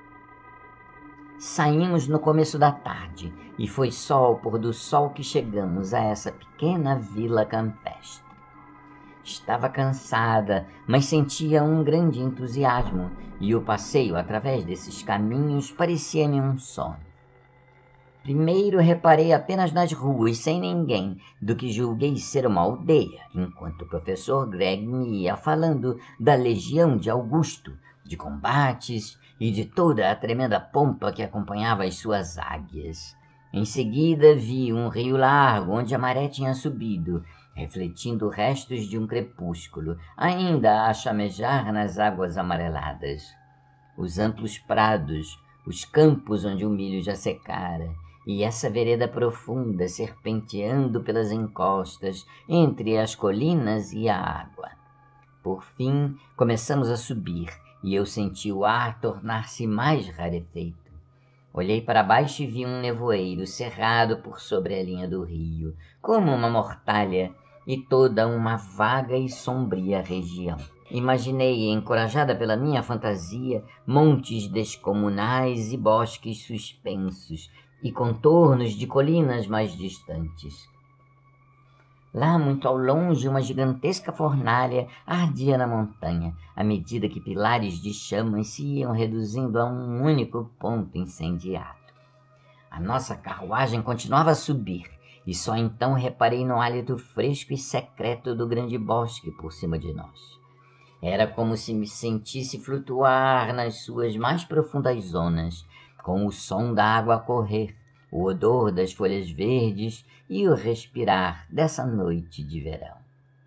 Saímos no começo da tarde e foi só ao pôr do sol que chegamos a essa pequena vila campestre. Estava cansada, mas sentia um grande entusiasmo, e o passeio através desses caminhos parecia-me um sono. Primeiro reparei apenas nas ruas sem ninguém, do que julguei ser uma aldeia, enquanto o professor Gregg me ia falando da legião de Augusto, de combates e de toda a tremenda pompa que acompanhava as suas águias. Em seguida vi um rio largo onde a maré tinha subido, refletindo restos de um crepúsculo, ainda a chamejar nas águas amareladas. Os amplos prados, os campos onde o milho já secara, e essa vereda profunda serpenteando pelas encostas, entre as colinas e a água. Por fim, começamos a subir, e eu senti o ar tornar-se mais rarefeito. Olhei para baixo e vi um nevoeiro cerrado por sobre a linha do rio, como uma mortalha, e toda uma vaga e sombria região. Imaginei, encorajada pela minha fantasia, montes descomunais e bosques suspensos, e contornos de colinas mais distantes. Lá muito ao longe, uma gigantesca fornalha ardia na montanha, à medida que pilares de chamas se iam reduzindo a um único ponto incendiado. A nossa carruagem continuava a subir, e só então reparei no hálito fresco e secreto do grande bosque por cima de nós. Era como se me sentisse flutuar nas suas mais profundas zonas, com o som da água a correr, o odor das folhas verdes e o respirar dessa noite de verão.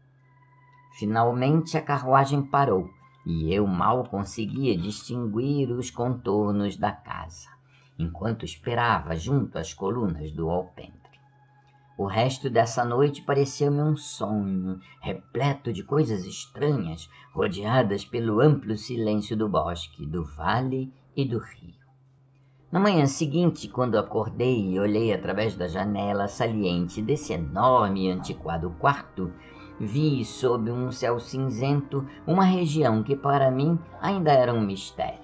Finalmente a carruagem parou e eu mal conseguia distinguir os contornos da casa, enquanto esperava junto às colunas do alpendre. O resto dessa noite pareceu-me um sonho, repleto de coisas estranhas, rodeadas pelo amplo silêncio do bosque, do vale e do rio. Na manhã seguinte, quando acordei e olhei através da janela saliente desse enorme e antiquado quarto, vi sob um céu cinzento uma região que para mim ainda era um mistério.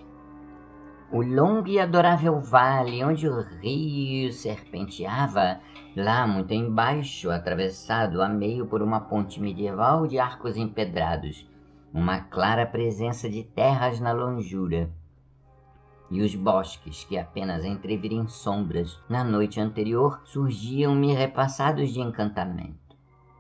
O longo e adorável vale onde o rio serpenteava, lá muito embaixo, atravessado a meio por uma ponte medieval de arcos empedrados, uma clara presença de terras na longura, e os bosques que apenas entreviram sombras na noite anterior surgiam-me repassados de encantamento.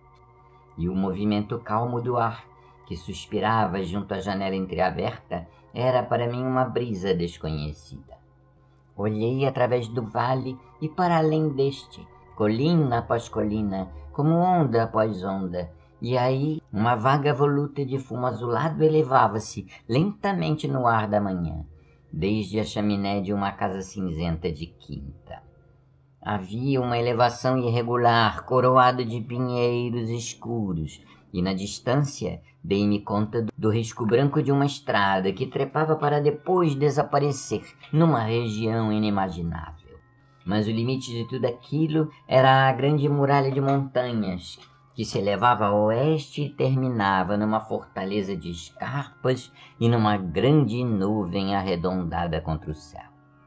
E o movimento calmo do ar, que suspirava junto à janela entreaberta, era para mim uma brisa desconhecida. Olhei através do vale e para além deste, colina após colina, como onda após onda, e aí uma vaga voluta de fumo azulado elevava-se lentamente no ar da manhã, desde a chaminé de uma casa cinzenta de quinta. Havia uma elevação irregular, coroada de pinheiros escuros, e na distância dei-me conta do risco branco de uma estrada que trepava para depois desaparecer numa região inimaginável. Mas o limite de tudo aquilo era a grande muralha de montanhas, que se elevava a oeste e terminava numa fortaleza de escarpas e numa grande nuvem arredondada contra o céu.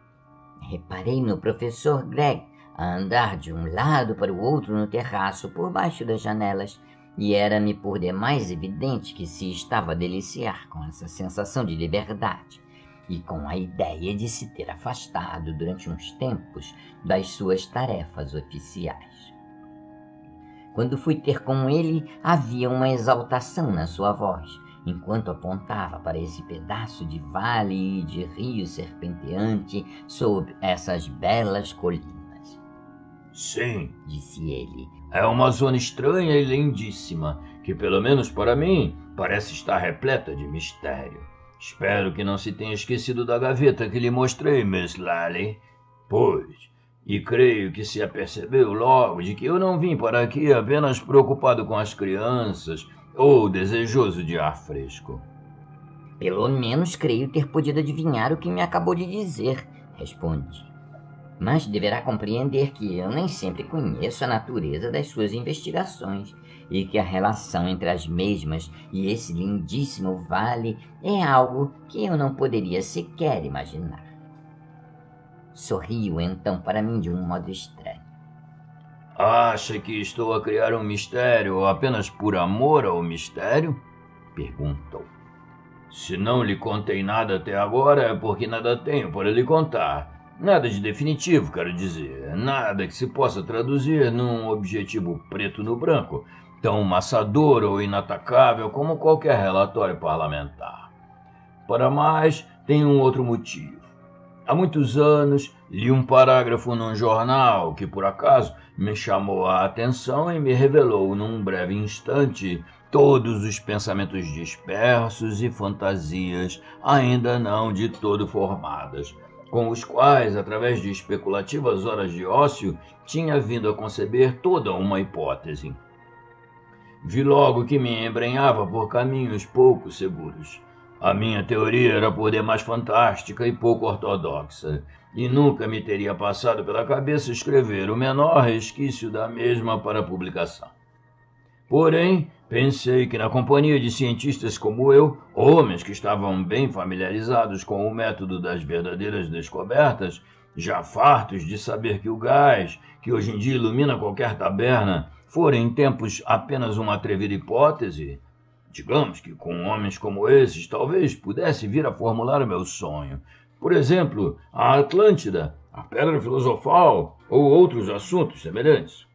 Reparei no professor Greg a andar de um lado para o outro no terraço por baixo das janelas, e era-me por demais evidente que se estava a deliciar com essa sensação de liberdade e com a ideia de se ter afastado durante uns tempos das suas tarefas oficiais. Quando fui ter com ele, havia uma exaltação na sua voz, enquanto apontava para esse pedaço de vale e de rio serpenteante sob essas belas colinas. Sim, disse ele, é uma zona estranha e lindíssima, que pelo menos para mim parece estar repleta de mistério. Espero que não se tenha esquecido da gaveta que lhe mostrei, Miss Lally. Pois, e creio que se apercebeu logo de que eu não vim para aqui apenas preocupado com as crianças ou desejoso de ar fresco. Pelo menos creio ter podido adivinhar o que me acabou de dizer, respondi. Mas deverá compreender que eu nem sempre conheço a natureza das suas investigações e que a relação entre as mesmas e esse lindíssimo vale é algo que eu não poderia sequer imaginar. Sorriu então para mim de um modo estranho. Acha que estou a criar um mistério apenas por amor ao mistério? Perguntou. Se não lhe contei nada até agora é porque nada tenho para lhe contar. Nada de definitivo, quero dizer. Nada que se possa traduzir num objetivo preto no branco, tão maçador ou inatacável como qualquer relatório parlamentar. Para mais, tem um outro motivo. Há muitos anos, li um parágrafo num jornal que, por acaso, me chamou a atenção e me revelou num breve instante todos os pensamentos dispersos e fantasias ainda não de todo formadas, com os quais, através de especulativas horas de ócio, tinha vindo a conceber toda uma hipótese. Vi logo que me embrenhava por caminhos pouco seguros. A minha teoria era por demais fantástica e pouco ortodoxa, e nunca me teria passado pela cabeça escrever o menor resquício da mesma para publicação. Porém, pensei que na companhia de cientistas como eu, homens que estavam bem familiarizados com o método das verdadeiras descobertas, já fartos de saber que o gás, que hoje em dia ilumina qualquer taberna, for em tempos apenas uma atrevida hipótese, digamos que com homens como esses talvez pudesse vir a formular o meu sonho. Por exemplo, a Atlântida, a Pedra Filosofal ou outros assuntos semelhantes.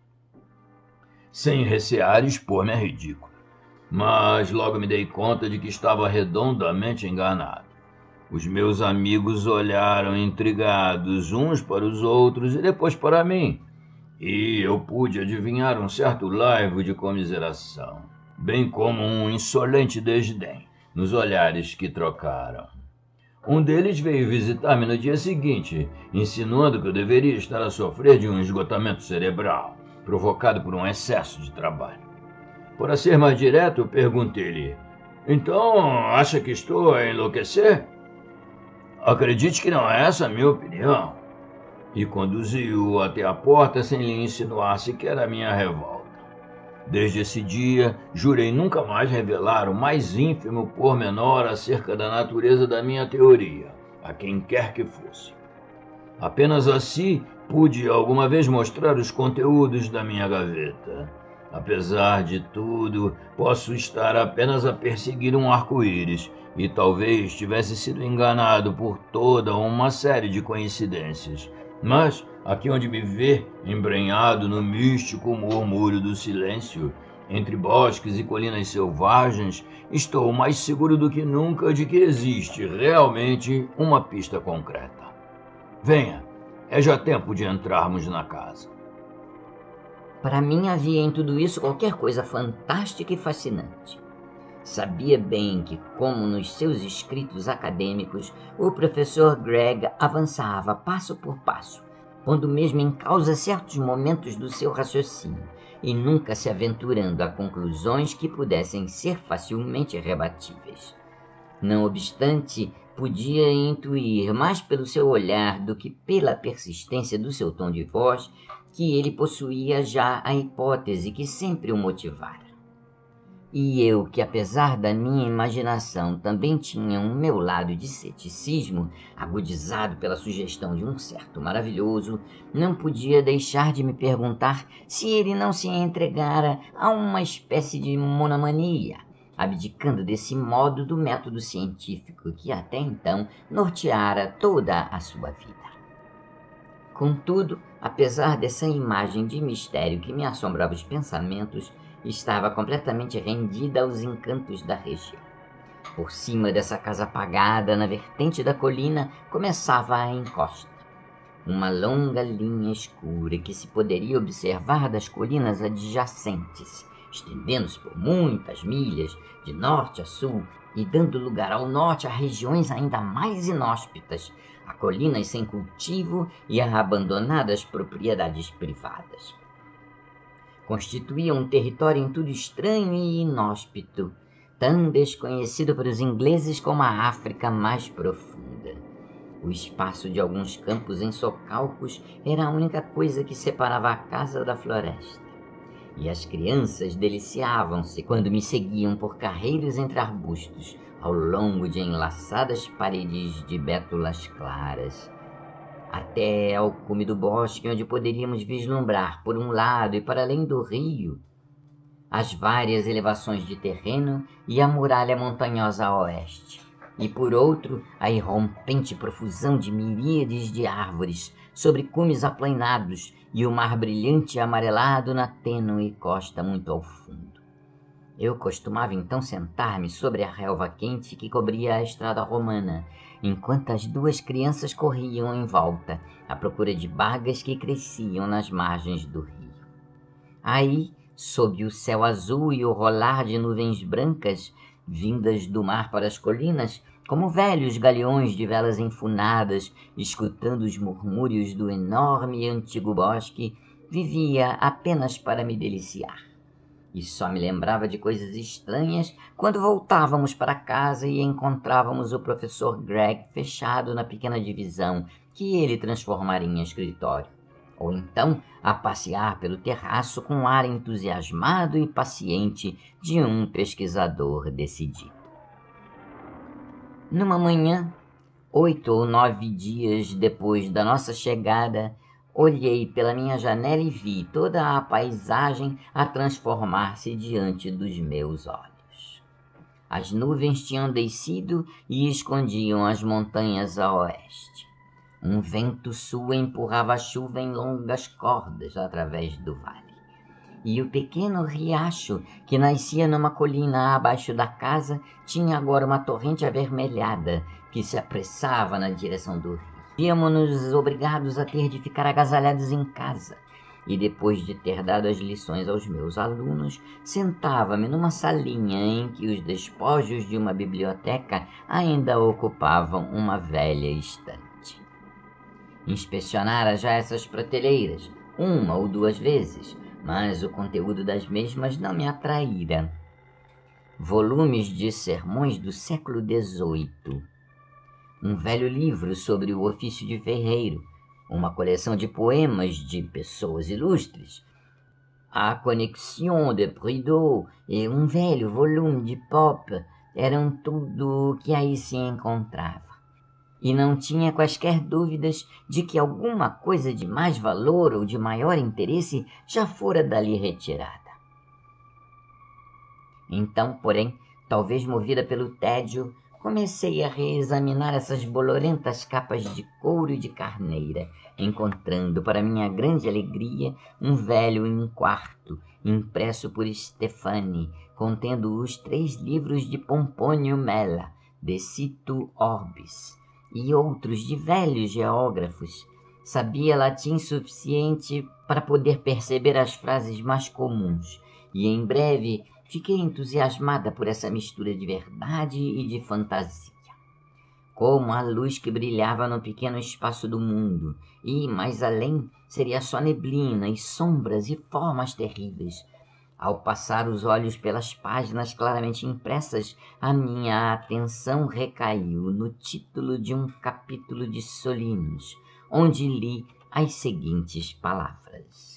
Sem recear expor-me a ridículo. Mas logo me dei conta de que estava redondamente enganado. Os meus amigos olharam intrigados uns para os outros e depois para mim, e eu pude adivinhar um certo laivo de comiseração, bem como um insolente desdém nos olhares que trocaram. Um deles veio visitar-me no dia seguinte, insinuando que eu deveria estar a sofrer de um esgotamento cerebral, provocado por um excesso de trabalho. Para ser mais direto, perguntei-lhe: então, acha que estou a enlouquecer? Acredite que não é essa a minha opinião. E conduziu-o até a porta sem lhe insinuar sequer a minha revolta. Desde esse dia, jurei nunca mais revelar o mais ínfimo pormenor acerca da natureza da minha teoria, a quem quer que fosse. Apenas assim pude alguma vez mostrar os conteúdos da minha gaveta. Apesar de tudo, posso estar apenas a perseguir um arco-íris, e talvez tivesse sido enganado por toda uma série de coincidências. Mas, aqui onde me vê, embrenhado no místico murmúrio do silêncio, entre bosques e colinas selvagens, estou mais seguro do que nunca de que existe realmente uma pista concreta. Venha, é já tempo de entrarmos na casa. Para mim havia em tudo isso qualquer coisa fantástica e fascinante. Sabia bem que, como nos seus escritos acadêmicos, o professor Gregg avançava passo por passo, pondo mesmo em causa certos momentos do seu raciocínio, e nunca se aventurando a conclusões que pudessem ser facilmente rebatíveis. Não obstante, podia intuir mais pelo seu olhar do que pela persistência do seu tom de voz que ele possuía já a hipótese que sempre o motivara. E eu, que apesar da minha imaginação também tinha um meu lado de ceticismo, agudizado pela sugestão de um certo maravilhoso, não podia deixar de me perguntar se ele não se entregara a uma espécie de monomania, abdicando desse modo do método científico que até então norteara toda a sua vida. Contudo, apesar dessa imagem de mistério que me assombrava os pensamentos, estava completamente rendida aos encantos da região. Por cima dessa casa apagada, na vertente da colina, começava a encosta. Uma longa linha escura que se poderia observar das colinas adjacentes, estendendo-se por muitas milhas, de norte a sul, e dando lugar ao norte a regiões ainda mais inóspitas, a colinas sem cultivo e a abandonadas propriedades privadas. Constituía um território em tudo estranho e inóspito, tão desconhecido para os ingleses como a África mais profunda. O espaço de alguns campos em socalcos era a única coisa que separava a casa da floresta, e as crianças deliciavam-se quando me seguiam por carreiros entre arbustos, ao longo de enlaçadas paredes de bétulas claras, até ao cume do bosque, onde poderíamos vislumbrar, por um lado e para além do rio, as várias elevações de terreno e a muralha montanhosa a oeste, e por outro, a irrompente profusão de miríades de árvores sobre cumes aplainados e o mar brilhante e amarelado na tênue costa muito ao fundo. Eu costumava então sentar-me sobre a relva quente que cobria a estrada romana, enquanto as duas crianças corriam em volta, à procura de bagas que cresciam nas margens do rio. Aí, sob o céu azul e o rolar de nuvens brancas, vindas do mar para as colinas, como velhos galeões de velas enfunadas, escutando os murmúrios do enorme e antigo bosque, vivia apenas para me deliciar. E só me lembrava de coisas estranhas quando voltávamos para casa e encontrávamos o professor Gregg fechado na pequena divisão que ele transformaria em escritório, ou então a passear pelo terraço com o ar entusiasmado e paciente de um pesquisador decidido. Numa manhã, 8 ou 9 dias depois da nossa chegada, Olhei pela minha janela e vi toda a paisagem a transformar-se diante dos meus olhos. As nuvens tinham descido e escondiam as montanhas a oeste. Um vento sul empurrava a chuva em longas cordas através do vale. E o pequeno riacho, que nascia numa colina abaixo da casa, tinha agora uma torrente avermelhada que se apressava na direção do rio. Víamos-nos obrigados a ter de ficar agasalhados em casa, e depois de ter dado as lições aos meus alunos, sentava-me numa salinha em que os despojos de uma biblioteca ainda ocupavam uma velha estante. Inspecionara já essas prateleiras, 1 ou 2 vezes, mas o conteúdo das mesmas não me atraíra. Volumes de sermões do século XVIII, um velho livro sobre o ofício de ferreiro, uma coleção de poemas de pessoas ilustres, a Connexion de Prideaux e um velho volume de Pope eram tudo o que aí se encontrava. E não tinha quaisquer dúvidas de que alguma coisa de mais valor ou de maior interesse já fora dali retirada. Então, porém, talvez movida pelo tédio, comecei a reexaminar essas bolorentas capas de couro e de carneira, encontrando, para minha grande alegria, um velho quarto, impresso por Steffani, contendo os 3 livros de Pompônio Mela, De Situ Orbis, e outros de velhos geógrafos. Sabia latim suficiente para poder perceber as frases mais comuns, e em breve fiquei entusiasmada por essa mistura de verdade e de fantasia. Como a luz que brilhava no pequeno espaço do mundo, e, mais além, seria só neblina e sombras e formas terríveis. Ao passar os olhos pelas páginas claramente impressas, a minha atenção recaiu no título de um capítulo de Solinos, onde li as seguintes palavras: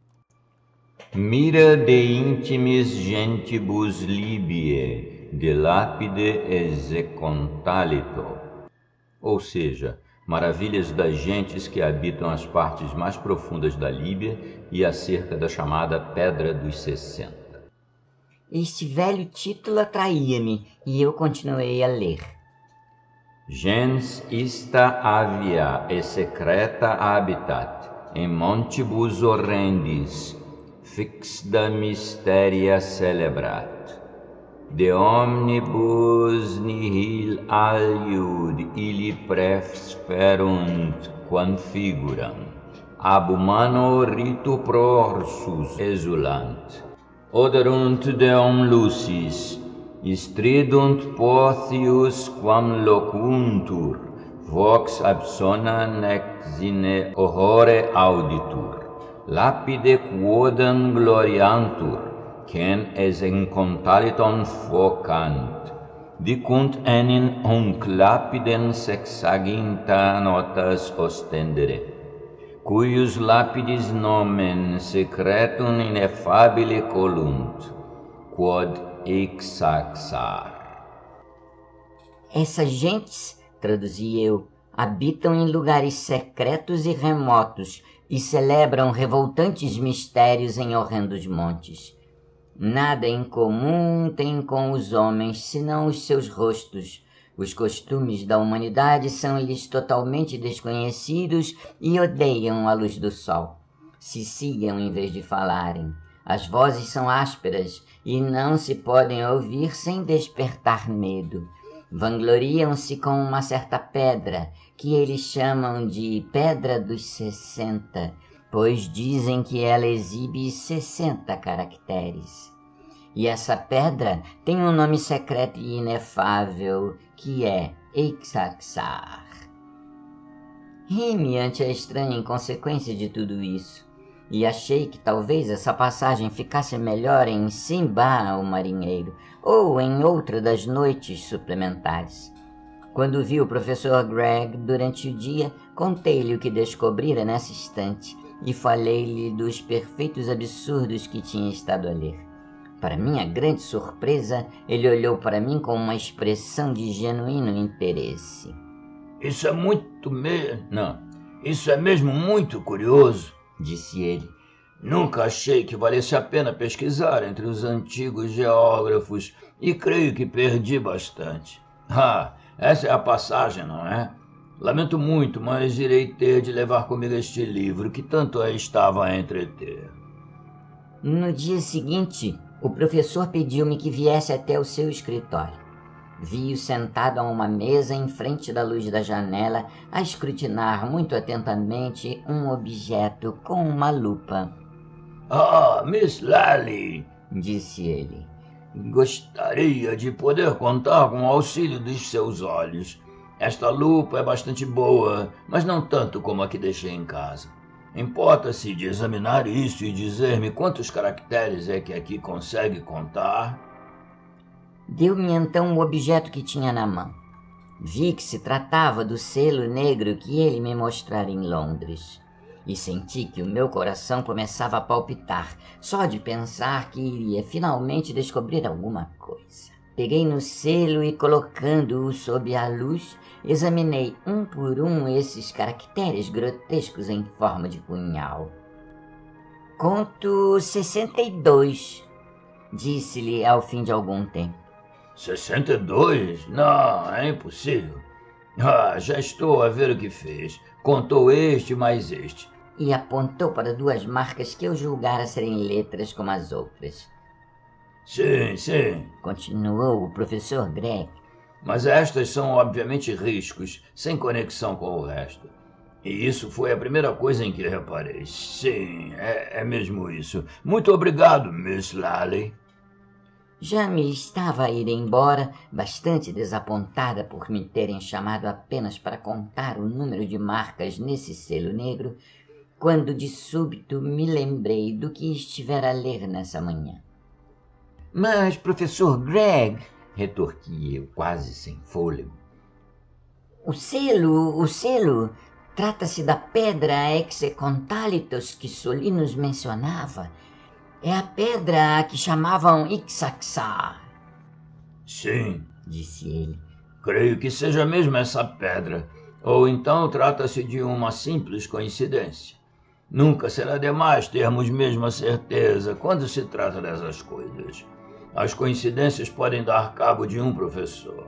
Mira de intimis gentibus Libiae, de lapide e secontalito. Ou seja, maravilhas das gentes que habitam as partes mais profundas da Líbia e acerca da chamada Pedra dos 60. Este velho título atraía-me e eu continuei a ler. Gens ista avia e secreta habitat, in montibus horrendis, fixda mysteria celebrat. De omnibus nihil aliud illi presferunt quam figuram, ab humano ritu prorsus exulant. Oderunt deum lucis, stridunt pothius quam locuntur, vox absona nec sine horrore auditur. Lapide quodam gloriantur, quem es incontaliton focant, dicunt enin hunc lapidem sexaginta notas ostendere, cuius lapidis nomen secretum ineffabile colunt, quod exaxar. Essas gentes, traduzi eu, habitam em lugares secretos e remotos e celebram revoltantes mistérios em horrendos montes. Nada em comum têm com os homens, senão os seus rostos. Os costumes da humanidade são-lhes totalmente desconhecidos e odeiam a luz do sol. Ciciam em vez de falarem. As vozes são ásperas e não se podem ouvir sem despertar medo. Vangloriam-se com uma certa pedra, que eles chamam de Pedra dos 60, pois dizem que ela exibe 60 caracteres. E essa pedra tem um nome secreto e inefável, que é Exaxar. Ri-me ante a estranha inconsequência de tudo isso, e achei que talvez essa passagem ficasse melhor em Simba, o marinheiro, ou em outra das noites suplementares. Quando vi o professor Gregg durante o dia, contei-lhe o que descobrira nessa estante e falei-lhe dos perfeitos absurdos que tinha estado a ler. Para minha grande surpresa, ele olhou para mim com uma expressão de genuíno interesse. Isso é muito mesmo. Não, Isso é mesmo muito curioso, disse ele. Nunca achei que valesse a pena pesquisar entre os antigos geógrafos e creio que perdi bastante. Essa é a passagem, não é? Lamento muito, mas irei ter de levar comigo este livro que tanto a estava a entreter. No dia seguinte, o professor pediu-me que viesse até o seu escritório. Vi-o sentado a uma mesa em frente da luz da janela, a escrutinar muito atentamente um objeto com uma lupa. Miss Lally, disse ele. Gostaria de poder contar com o auxílio dos seus olhos. Esta lupa é bastante boa, mas não tanto como a que deixei em casa. Importa-se de examinar isso e dizer-me quantos caracteres é que aqui consegue contar? Deu-me então o objeto que tinha na mão. Vi que se tratava do selo negro que ele me mostrara em Londres. E senti que o meu coração começava a palpitar, só de pensar que iria finalmente descobrir alguma coisa. Peguei no selo e, colocando-o sob a luz, examinei um por um esses caracteres grotescos em forma de punhal. Conto 62, disse-lhe ao fim de algum tempo. 62? Não, é impossível. Já estou a ver o que fez. Contou este mais este. E apontou para duas marcas que eu julgara serem letras como as outras. Sim, continuou o professor Gregg. Mas estas são obviamente riscos, sem conexão com o resto. E isso foi a primeira coisa em que reparei. Sim, é mesmo isso. Muito obrigado, Miss Lally. Já me estava a ir embora, bastante desapontada por me terem chamado apenas para contar o número de marcas nesse selo negro, quando de súbito me lembrei do que estivera a ler nessa manhã. Mas, professor Gregg, retorqui eu, quase sem fôlego. O selo, trata-se da pedra Hexaconthalitos que Solinos mencionava. É a pedra que chamavam Ixaxar. Sim, disse ele. Creio que seja mesmo essa pedra. Ou então trata-se de uma simples coincidência. Nunca será demais termos mesmo a certeza quando se trata dessas coisas. As coincidências podem dar cabo de um professor.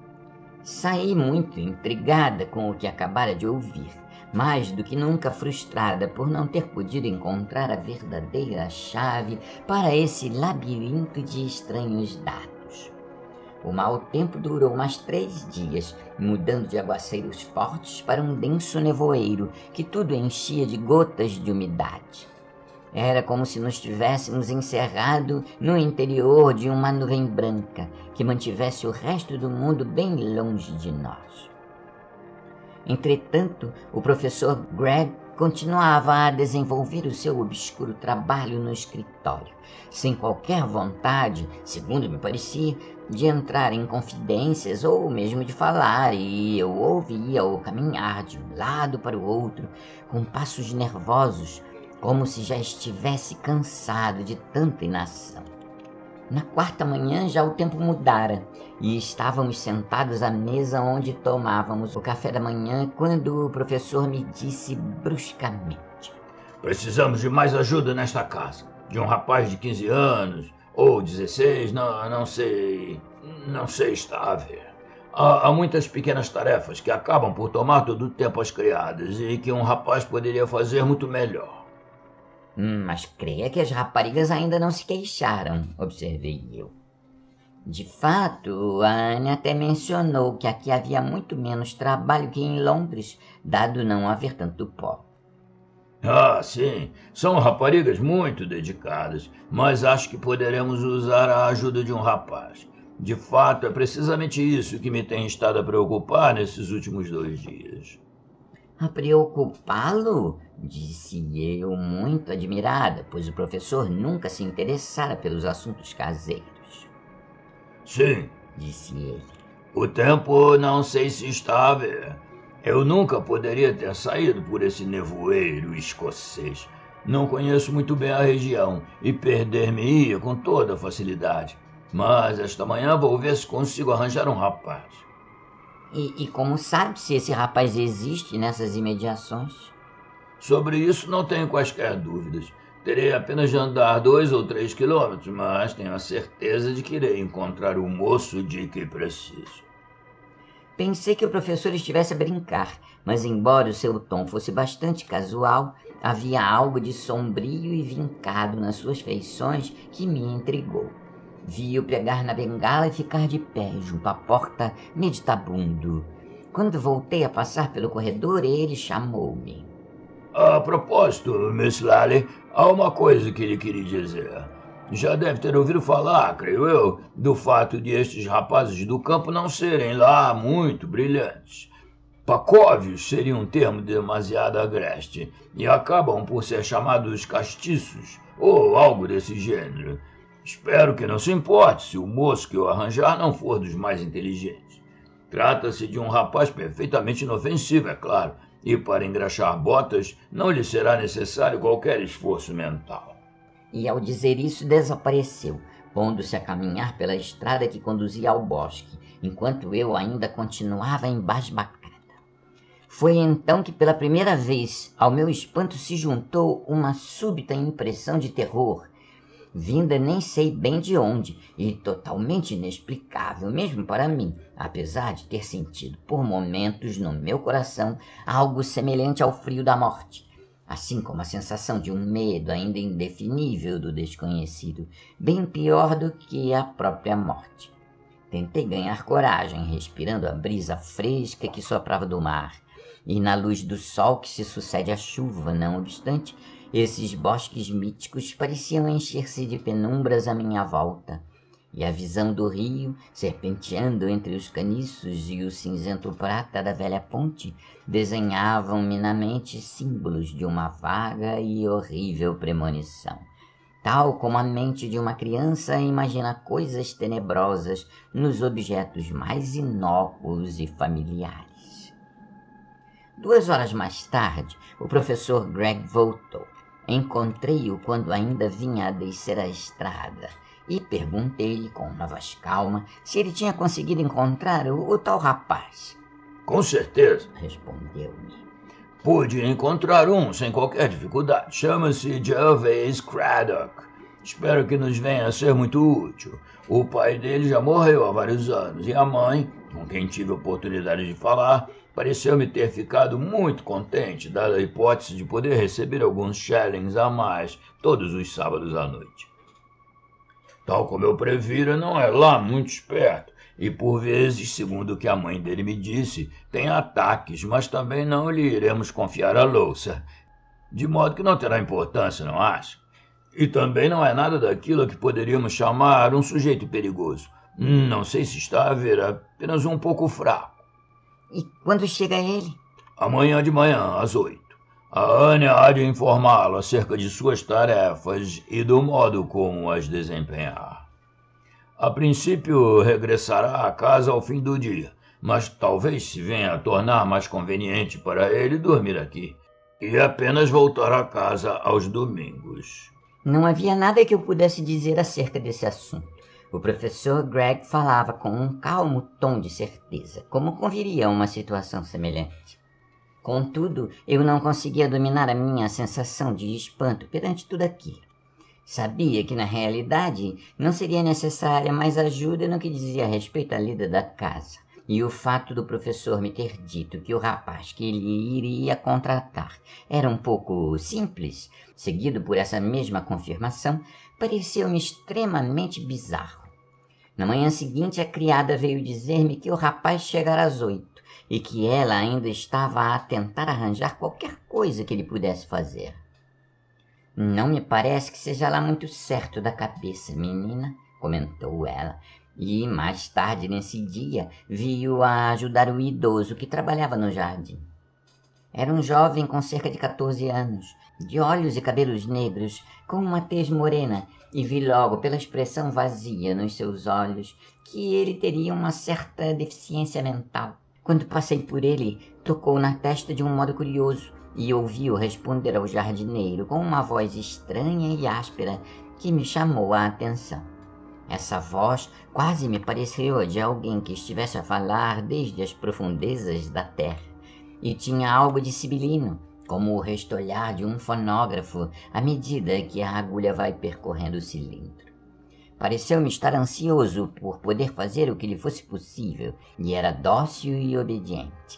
Saí muito intrigada com o que acabara de ouvir, mais do que nunca frustrada por não ter podido encontrar a verdadeira chave para esse labirinto de estranhos dados. O mau tempo durou mais 3 dias, mudando de aguaceiros fortes para um denso nevoeiro que tudo enchia de gotas de umidade. Era como se nos tivéssemos encerrado no interior de uma nuvem branca que mantivesse o resto do mundo bem longe de nós. Entretanto, o professor Gregg continuava a desenvolver o seu obscuro trabalho no escritório, sem qualquer vontade, segundo me parecia, de entrar em confidências ou mesmo de falar, e eu ouvia-o caminhar de um lado para o outro, com passos nervosos, como se já estivesse cansado de tanta inação. Na 4ª manhã já o tempo mudara, e estávamos sentados à mesa onde tomávamos o café da manhã, quando o professor me disse bruscamente: Precisamos de mais ajuda nesta casa. De um rapaz de 15 anos, ou 16, não sei está a ver. Há muitas pequenas tarefas que acabam por tomar todo o tempo às criadas e que um rapaz poderia fazer muito melhor. Mas creia que as raparigas ainda não se queixaram, observei eu. De fato, a Anne até mencionou que aqui havia muito menos trabalho que em Londres, dado não haver tanto pó. Sim, são raparigas muito dedicadas, mas acho que poderemos usar a ajuda de um rapaz. De fato, é precisamente isso que me tem estado a preocupar nesses últimos 2 dias. A preocupá-lo? Disse eu, muito admirada, pois o professor nunca se interessara pelos assuntos caseiros. Sim, disse ele. O tempo não sei se está a ver. Eu nunca poderia ter saído por esse nevoeiro escocês. Não conheço muito bem a região e perder-me-ia com toda facilidade. Mas esta manhã vou ver se consigo arranjar um rapaz. E como sabe se esse rapaz existe nessas imediações? Sobre isso não tenho quaisquer dúvidas. Terei apenas de andar 2 ou 3 quilômetros, mas tenho a certeza de que irei encontrar o moço de que preciso. Pensei que o professor estivesse a brincar, mas embora o seu tom fosse bastante casual, havia algo de sombrio e vincado nas suas feições que me intrigou. Vi-o pegar na bengala e ficar de pé junto à porta, meditabundo. Quando voltei a passar pelo corredor, ele chamou-me. A propósito, Miss Lally, há uma coisa que lhe queria dizer. Já deve ter ouvido falar, creio eu, do fato de estes rapazes do campo não serem lá muito brilhantes. Pacóvios seria um termo demasiado agreste, e acabam por ser chamados castiços, ou algo desse gênero. Espero que não se importe se o moço que eu arranjar não for dos mais inteligentes. Trata-se de um rapaz perfeitamente inofensivo, é claro, e para engraxar botas não lhe será necessário qualquer esforço mental. E ao dizer isso desapareceu, pondo-se a caminhar pela estrada que conduzia ao bosque, enquanto eu ainda continuava embasbacada. Foi então que pela primeira vez ao meu espanto se juntou uma súbita impressão de terror, vinda nem sei bem de onde, e totalmente inexplicável mesmo para mim, apesar de ter sentido por momentos no meu coração algo semelhante ao frio da morte, assim como a sensação de um medo ainda indefinível do desconhecido, bem pior do que a própria morte. Tentei ganhar coragem, respirando a brisa fresca que soprava do mar, e na luz do sol que se sucede à chuva, não obstante, esses bosques míticos pareciam encher-se de penumbras à minha volta, e a visão do rio, serpenteando entre os caniços e o cinzento prata da velha ponte, desenhavam-me na mente símbolos de uma vaga e horrível premonição. Tal como a mente de uma criança imagina coisas tenebrosas nos objetos mais inócuos e familiares. 2 horas mais tarde, o professor Greg voltou. Encontrei-o quando ainda vinha a descer a estrada e perguntei-lhe com uma voz calma se ele tinha conseguido encontrar o tal rapaz. Com certeza, respondeu-me. Pude encontrar um sem qualquer dificuldade. Chama-se Gervais Craddock. Espero que nos venha a ser muito útil. O pai dele já morreu há vários anos e a mãe, com quem tive a oportunidade de falar, pareceu-me ter ficado muito contente, dada a hipótese de poder receber alguns shillings a mais todos os sábados à noite. Tal como eu previra, não é lá muito esperto, e por vezes, segundo o que a mãe dele me disse, tem ataques, mas também não lhe iremos confiar a louça, de modo que não terá importância, não acha? E também não é nada daquilo que poderíamos chamar um sujeito perigoso. Não sei se está a ver, apenas um pouco fraco. E quando chega ele? Amanhã de manhã, às 8. A Anya há de informá-lo acerca de suas tarefas e do modo como as desempenhar. A princípio, regressará à casa ao fim do dia, mas talvez se venha a tornar mais conveniente para ele dormir aqui, e apenas voltar a casa aos domingos. Não havia nada que eu pudesse dizer acerca desse assunto. O professor Greg falava com um calmo tom de certeza, como conviria a uma situação semelhante. Contudo, eu não conseguia dominar a minha sensação de espanto perante tudo aquilo. Sabia que, na realidade, não seria necessária mais ajuda no que dizia a respeito à lida da casa, e o fato do professor me ter dito que o rapaz que ele iria contratar era um pouco simples, seguido por essa mesma confirmação, pareceu-me extremamente bizarro. Na manhã seguinte, a criada veio dizer-me que o rapaz chegara às 8 e que ela ainda estava a tentar arranjar qualquer coisa que ele pudesse fazer. Não me parece que seja lá muito certo da cabeça, menina, comentou ela, e mais tarde nesse dia vi-o a ajudar o idoso que trabalhava no jardim. Era um jovem com cerca de 14 anos, de olhos e cabelos negros, com uma tez morena, e vi logo pela expressão vazia nos seus olhos que ele teria uma certa deficiência mental. Quando passei por ele, tocou na testa de um modo curioso e ouvi-o responder ao jardineiro com uma voz estranha e áspera que me chamou a atenção. Essa voz quase me pareceu a de alguém que estivesse a falar desde as profundezas da terra, e tinha algo de sibilino, como o restolhar de um fonógrafo à medida que a agulha vai percorrendo o cilindro. Pareceu-me estar ansioso por poder fazer o que lhe fosse possível, e era dócil e obediente.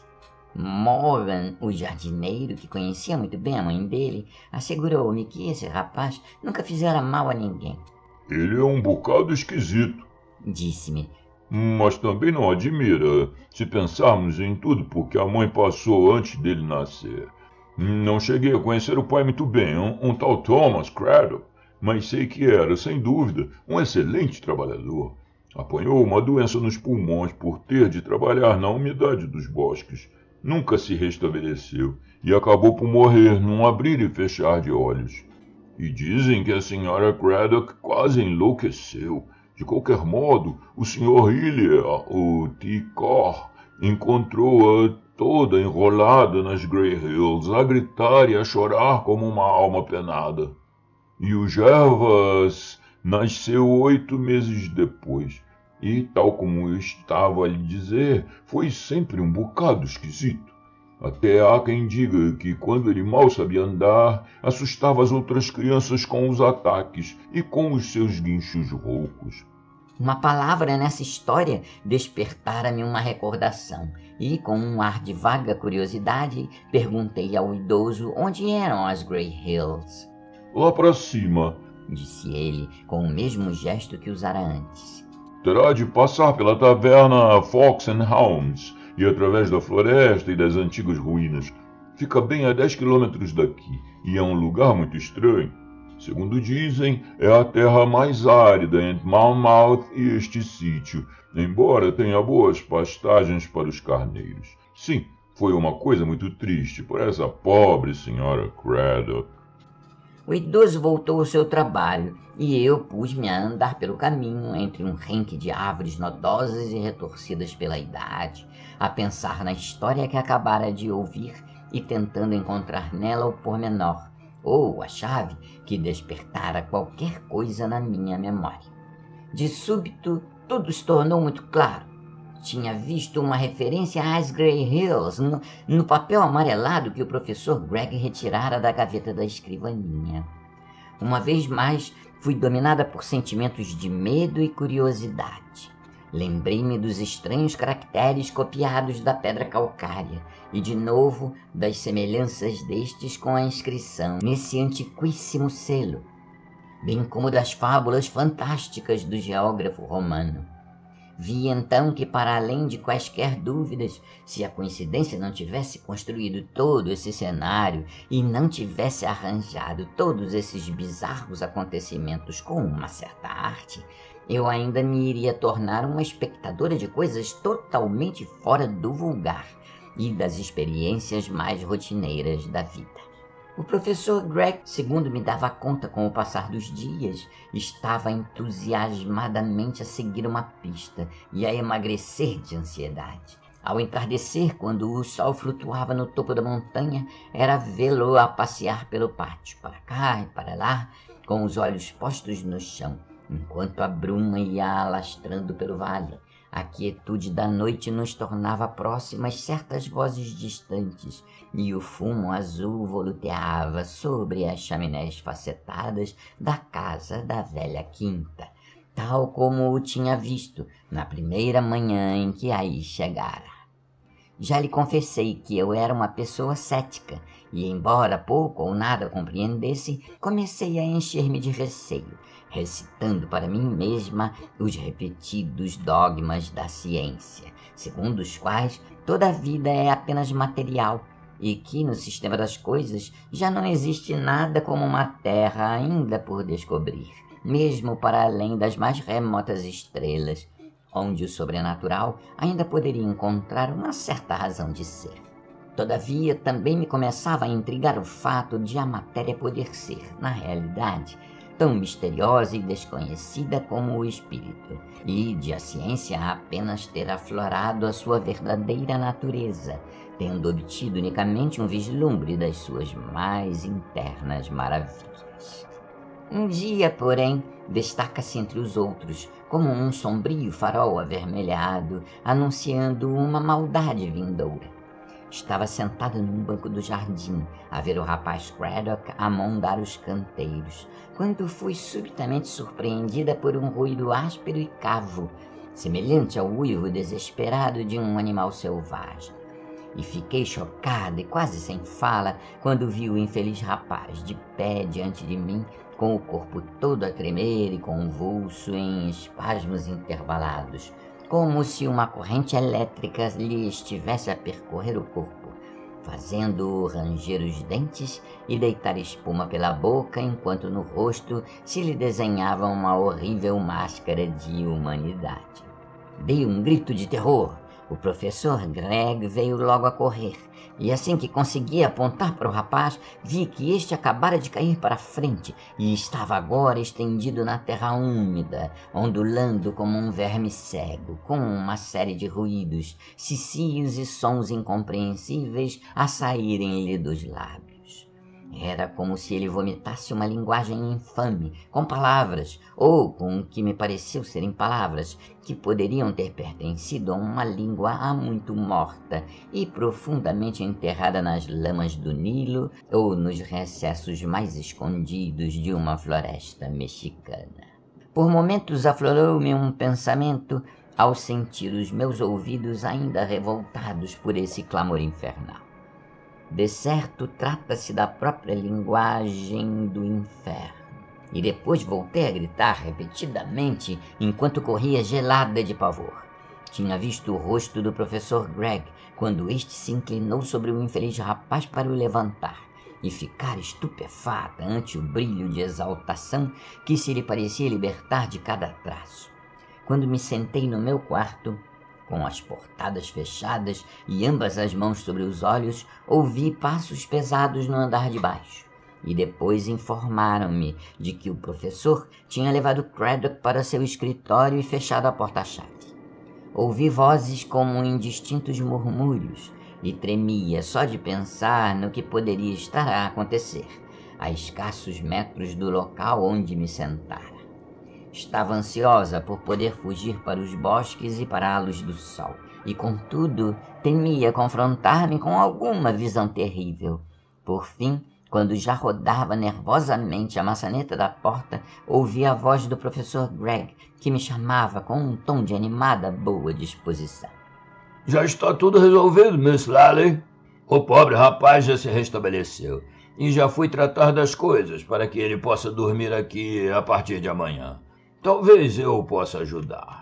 Morgan, o jardineiro, que conhecia muito bem a mãe dele, assegurou-me que esse rapaz nunca fizera mal a ninguém. Ele é um bocado esquisito, disse-me. Mas também não admira, se pensarmos em tudo porque a mãe passou antes dele nascer. Não cheguei a conhecer o pai muito bem, um tal Thomas Craddock, mas sei que era, sem dúvida, um excelente trabalhador. Apanhou uma doença nos pulmões por ter de trabalhar na umidade dos bosques. Nunca se restabeleceu e acabou por morrer num abrir e fechar de olhos. E dizem que a senhora Craddock quase enlouqueceu. De qualquer modo, o Sr. Hillier, o T-Cor, encontrou-a toda enrolada nas Grey Hills, a gritar e a chorar como uma alma penada. E o Jervas nasceu 8 meses depois. E, tal como eu estava a lhe dizer, foi sempre um bocado esquisito. Até há quem diga que, quando ele mal sabia andar, assustava as outras crianças com os ataques e com os seus guinchos roucos. Uma palavra nessa história despertara-me uma recordação, e, com um ar de vaga curiosidade, perguntei ao idoso onde eram as Grey Hills. Lá para cima, disse ele, com o mesmo gesto que usara antes. Terá de passar pela taverna Fox and Hounds e através da floresta e das antigas ruínas. Fica bem a 10 quilômetros daqui e é um lugar muito estranho. Segundo dizem, é a terra mais árida entre Monmouth e este sítio, embora tenha boas pastagens para os carneiros. Sim, foi uma coisa muito triste por essa pobre senhora Craddock. O idoso voltou ao seu trabalho e eu pus-me a andar pelo caminho entre um renque de árvores nodosas e retorcidas pela idade, a pensar na história que acabara de ouvir e tentando encontrar nela o pormenor, ou a chave que despertara qualquer coisa na minha memória. De súbito, tudo se tornou muito claro. Tinha visto uma referência às Grey Hills no papel amarelado que o professor Greg retirara da gaveta da escrivaninha. Uma vez mais, fui dominada por sentimentos de medo e curiosidade. Lembrei-me dos estranhos caracteres copiados da pedra calcária e, de novo, das semelhanças destes com a inscrição nesse antiquíssimo selo, bem como das fábulas fantásticas do geógrafo romano. Vi então que, para além de quaisquer dúvidas, se a coincidência não tivesse construído todo esse cenário e não tivesse arranjado todos esses bizarros acontecimentos com uma certa arte, eu ainda me iria tornar uma espectadora de coisas totalmente fora do vulgar e das experiências mais rotineiras da vida. O professor Greg, segundo me dava conta com o passar dos dias, estava entusiasmadamente a seguir uma pista e a emagrecer de ansiedade. Ao entardecer, quando o sol flutuava no topo da montanha, era vê-lo a passear pelo pátio, para cá e para lá, com os olhos postos no chão, enquanto a bruma ia alastrando pelo vale. A quietude da noite nos tornava próximas certas vozes distantes, e o fumo azul voluteava sobre as chaminés facetadas da casa da velha quinta, tal como o tinha visto na primeira manhã em que aí chegara. Já lhe confessei que eu era uma pessoa cética, e embora pouco ou nada compreendesse, comecei a encher-me de receio, recitando para mim mesma os repetidos dogmas da ciência, segundo os quais toda a vida é apenas material, e que no sistema das coisas já não existe nada como uma terra ainda por descobrir, mesmo para além das mais remotas estrelas, onde o sobrenatural ainda poderia encontrar uma certa razão de ser. Todavia, também me começava a intrigar o fato de a matéria poder ser, na realidade, tão misteriosa e desconhecida como o espírito, e de a ciência apenas ter aflorado a sua verdadeira natureza, tendo obtido unicamente um vislumbre das suas mais internas maravilhas. Um dia, porém, destaca-se entre os outros, como um sombrio farol avermelhado, anunciando uma maldade vindoura. Estava sentado num banco do jardim, a ver o rapaz Craddock amondar os canteiros, quando fui subitamente surpreendida por um ruído áspero e cavo, semelhante ao uivo desesperado de um animal selvagem. E fiquei chocada e quase sem fala quando vi o infeliz rapaz de pé diante de mim, com o corpo todo a tremer e convulso em espasmos intervalados, como se uma corrente elétrica lhe estivesse a percorrer o corpo, fazendo-o ranger os dentes e deitar espuma pela boca, enquanto no rosto se lhe desenhava uma horrível máscara de humanidade. Dei um grito de terror. O professor Gregg veio logo a correr, e assim que consegui apontar para o rapaz, vi que este acabara de cair para a frente e estava agora estendido na terra úmida, ondulando como um verme cego, com uma série de ruídos, cicios e sons incompreensíveis a saírem-lhe dos lábios. Era como se ele vomitasse uma linguagem infame, com palavras, ou com o que me pareceu serem palavras, que poderiam ter pertencido a uma língua há muito morta e profundamente enterrada nas lamas do Nilo ou nos recessos mais escondidos de uma floresta mexicana. Por momentos aflorou-me um pensamento ao sentir os meus ouvidos ainda revoltados por esse clamor infernal. De certo, trata-se da própria linguagem do inferno. E depois voltei a gritar repetidamente, enquanto corria gelada de pavor. Tinha visto o rosto do professor Gregg, quando este se inclinou sobre o infeliz rapaz para o levantar, e ficara estupefata ante o brilho de exaltação que se lhe parecia libertar de cada traço. Quando me sentei no meu quarto, com as portadas fechadas e ambas as mãos sobre os olhos, ouvi passos pesados no andar de baixo. E depois informaram-me de que o professor tinha levado Craddock para seu escritório e fechado a porta-chave. Ouvi vozes como indistintos murmúrios e tremia só de pensar no que poderia estar a acontecer, a escassos metros do local onde me sentara. Estava ansiosa por poder fugir para os bosques e para a luz do sol, e contudo temia confrontar-me com alguma visão terrível. Por fim, quando já rodava nervosamente a maçaneta da porta, ouvi a voz do professor Gregg, que me chamava com um tom de animada boa disposição. Já está tudo resolvido, Miss Lally. O pobre rapaz já se restabeleceu e já fui tratar das coisas para que ele possa dormir aqui a partir de amanhã. Talvez eu possa ajudar.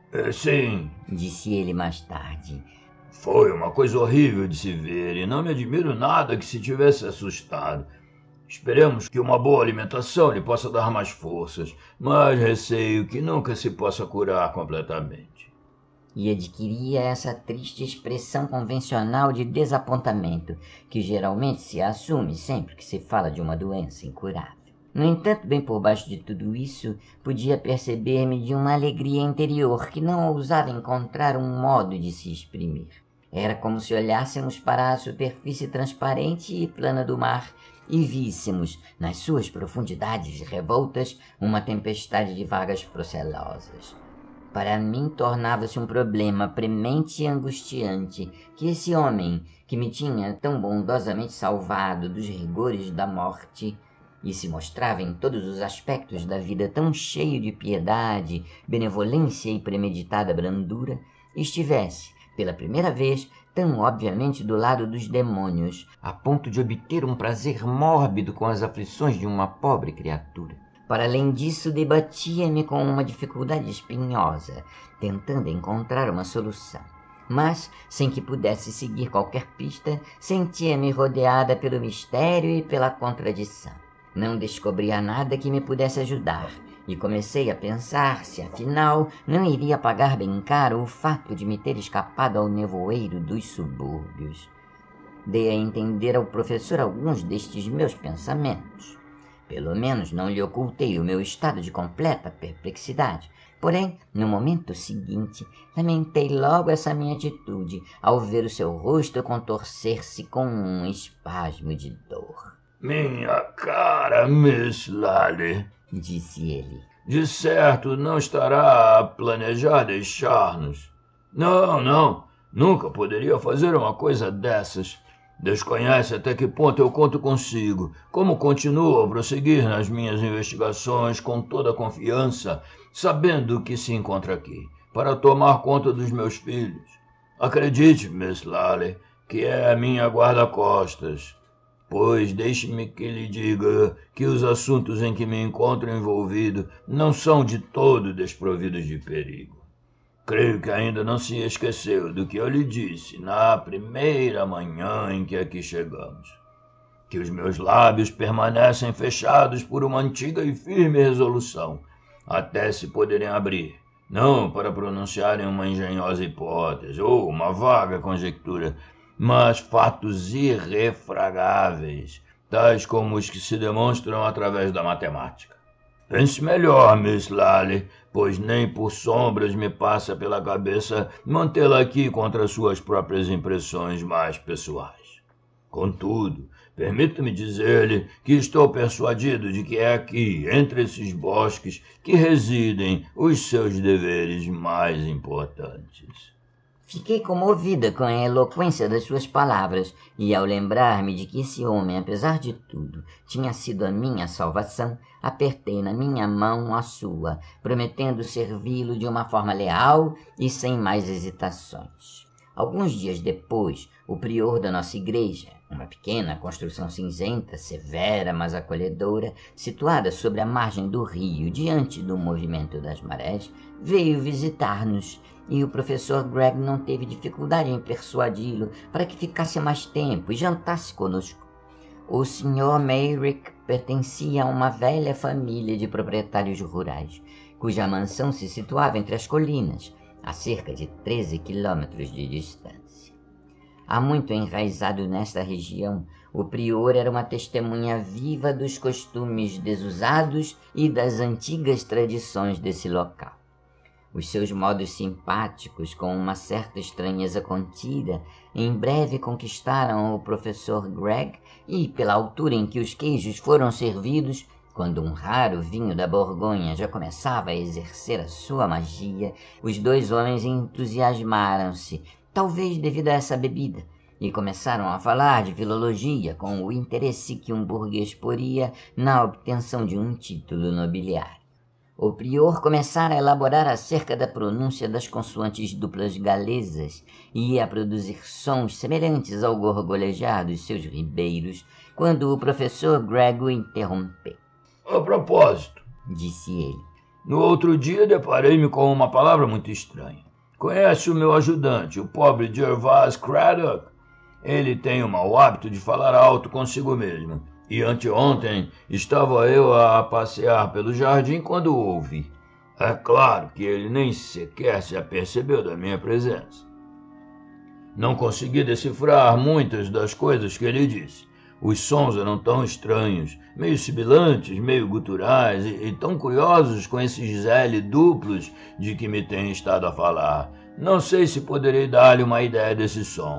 Sim, disse ele mais tarde. Foi uma coisa horrível de se ver e não me admiro nada que se tivesse assustado. Esperemos que uma boa alimentação lhe possa dar mais forças, mas receio que nunca se possa curar completamente. E adquiria essa triste expressão convencional de desapontamento, que geralmente se assume sempre que se fala de uma doença incurável. No entanto, bem por baixo de tudo isso, podia perceber-me de uma alegria interior que não ousava encontrar um modo de se exprimir. Era como se olhássemos para a superfície transparente e plana do mar e víssemos, nas suas profundidades revoltas, uma tempestade de vagas procelosas. Para mim, tornava-se um problema premente e angustiante que esse homem, que me tinha tão bondosamente salvado dos rigores da morte, e se mostrava em todos os aspectos da vida tão cheio de piedade, benevolência e premeditada brandura, estivesse, pela primeira vez, tão obviamente do lado dos demônios, a ponto de obter um prazer mórbido com as aflições de uma pobre criatura. Para além disso, debatia-me com uma dificuldade espinhosa, tentando encontrar uma solução. Mas, sem que pudesse seguir qualquer pista, sentia-me rodeada pelo mistério e pela contradição. Não descobria nada que me pudesse ajudar, e comecei a pensar se, afinal, não iria pagar bem caro o fato de me ter escapado ao nevoeiro dos subúrbios. Dei a entender ao professor alguns destes meus pensamentos. Pelo menos não lhe ocultei o meu estado de completa perplexidade. Porém, no momento seguinte, lamentei logo essa minha atitude, ao ver o seu rosto contorcer-se com um espasmo de dor. Minha cara Miss Lally, disse ele. de certo não estará a planejar deixar-nos. Não, nunca poderia fazer uma coisa dessas. Desconhece até que ponto eu conto consigo, como continuo a prosseguir nas minhas investigações com toda a confiança, sabendo que se encontra aqui, para tomar conta dos meus filhos. Acredite, Miss Lally, que é a minha guarda-costas, pois deixe-me que lhe diga que os assuntos em que me encontro envolvido não são de todo desprovidos de perigo. Creio que ainda não se esqueceu do que eu lhe disse na primeira manhã em que aqui chegamos. Que os meus lábios permanecem fechados por uma antiga e firme resolução, até se poderem abrir, não para pronunciarem uma engenhosa hipótese ou uma vaga conjectura, mas fatos irrefragáveis, tais como os que se demonstram através da matemática. Pense melhor, Miss Lally, pois nem por sombras me passa pela cabeça mantê-la aqui contra suas próprias impressões mais pessoais. Contudo, permita-me dizer-lhe que estou persuadido de que é aqui, entre esses bosques, que residem os seus deveres mais importantes. Fiquei comovida com a eloquência das suas palavras, e ao lembrar-me de que esse homem, apesar de tudo, tinha sido a minha salvação, apertei na minha mão a sua, prometendo servi-lo de uma forma leal e sem mais hesitações. Alguns dias depois, o prior da nossa igreja, uma pequena construção cinzenta, severa, mas acolhedora, situada sobre a margem do rio, diante do movimento das marés, veio visitar-nos, e o professor Greg não teve dificuldade em persuadi-lo para que ficasse mais tempo e jantasse conosco. O Sr. Mayrick pertencia a uma velha família de proprietários rurais, cuja mansão se situava entre as colinas, a cerca de 13 quilômetros de distância. Há muito enraizado nesta região, o prior era uma testemunha viva dos costumes desusados e das antigas tradições desse local. Os seus modos simpáticos, com uma certa estranheza contida, em breve conquistaram o professor Greg e, pela altura em que os queijos foram servidos, quando um raro vinho da Borgonha já começava a exercer a sua magia, os dois homens entusiasmaram-se, talvez devido a essa bebida, e começaram a falar de filologia com o interesse que um burguês poria na obtenção de um título nobiliário. O prior começara a elaborar acerca da pronúncia das consoantes duplas galesas e ia a produzir sons semelhantes ao gorgolejar dos seus ribeiros, quando o professor Greg o interrompeu. A propósito, disse ele, no outro dia deparei-me com uma palavra muito estranha. Conhece o meu ajudante, o pobre Gervase Craddock? Ele tem o mau hábito de falar alto consigo mesmo. E anteontem estava eu a passear pelo jardim quando o ouvi. É claro que ele nem sequer se apercebeu da minha presença. Não consegui decifrar muitas das coisas que ele disse. Os sons eram tão estranhos, meio sibilantes, meio guturais e tão curiosos com esses L duplos de que me tem estado a falar. Não sei se poderei dar-lhe uma ideia desse som.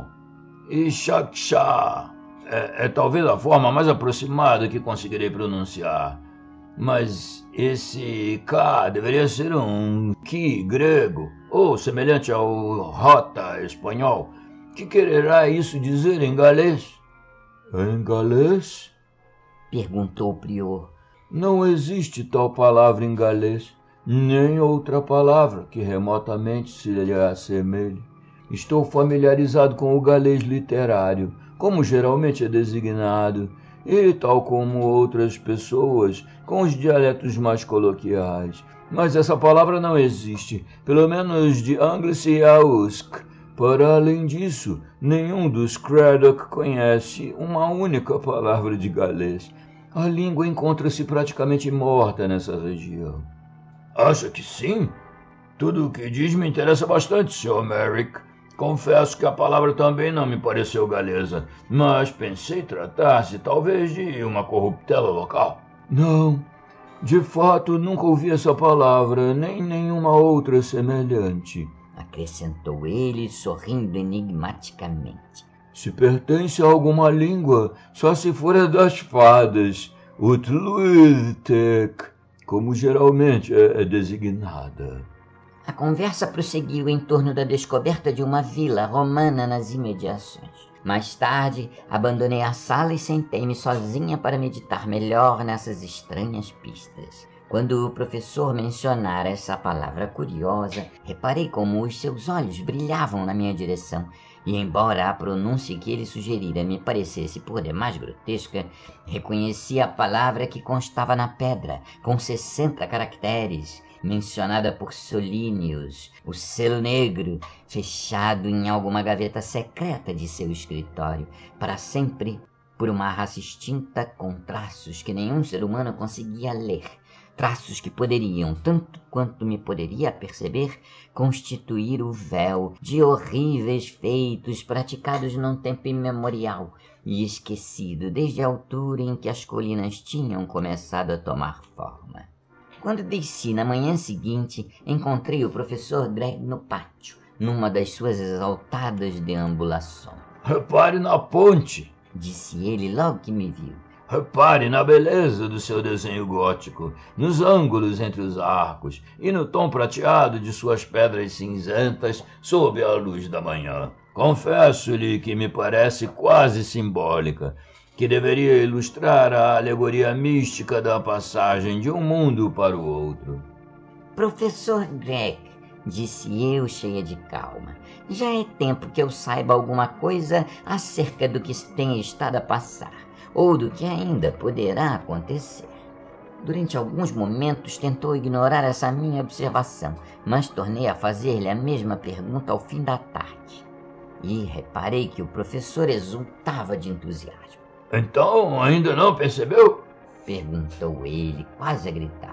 Ixaxá. É talvez a forma mais aproximada que conseguirei pronunciar. Mas esse K deveria ser um Ki grego, ou semelhante ao Rota espanhol. Que quererá isso dizer em galês? Em galês? Perguntou o prior. Não existe tal palavra em galês, nem outra palavra que remotamente se lhe assemelhe. Estou familiarizado com o galês literário, como geralmente é designado, e tal como outras pessoas, com os dialetos mais coloquiais. Mas essa palavra não existe, pelo menos de Anglice e Ausk. Para além disso, nenhum dos Craddock conhece uma única palavra de galês. A língua encontra-se praticamente morta nessa região. Acha que sim? Tudo o que diz me interessa bastante, Sr. Merrick. Confesso que a palavra também não me pareceu galesa, mas pensei tratar-se talvez de uma corruptela local. Não, de fato nunca ouvi essa palavra, nem nenhuma outra semelhante, acrescentou ele, sorrindo enigmaticamente. Se pertence a alguma língua, só se for a das fadas, o Tluytek, como geralmente é designada. A conversa prosseguiu em torno da descoberta de uma vila romana nas imediações. Mais tarde, abandonei a sala e sentei-me sozinha para meditar melhor nessas estranhas pistas. Quando o professor mencionara essa palavra curiosa, reparei como os seus olhos brilhavam na minha direção, e embora a pronúncia que ele sugerira me parecesse por demais grotesca, reconheci a palavra que constava na pedra, com 60 caracteres, mencionada por Solínios, o selo negro, fechado em alguma gaveta secreta de seu escritório, para sempre por uma raça extinta com traços que nenhum ser humano conseguia ler, traços que poderiam, tanto quanto me poderia perceber, constituir o véu de horríveis feitos praticados num tempo imemorial e esquecido desde a altura em que as colinas tinham começado a tomar forma. Quando desci na manhã seguinte, encontrei o professor Greg no pátio, numa das suas exaltadas deambulações. Repare na ponte, disse ele logo que me viu. Repare na beleza do seu desenho gótico, nos ângulos entre os arcos e no tom prateado de suas pedras cinzentas sob a luz da manhã. Confesso-lhe que me parece quase simbólica, que deveria ilustrar a alegoria mística da passagem de um mundo para o outro. Professor Greg, disse eu cheia de calma, já é tempo que eu saiba alguma coisa acerca do que tenha estado a passar, ou do que ainda poderá acontecer. Durante alguns momentos tentou ignorar essa minha observação, mas tornei a fazer-lhe a mesma pergunta ao fim da tarde. E reparei que o professor exultava de entusiasmo. Então, ainda não percebeu? Perguntou ele, quase a gritar.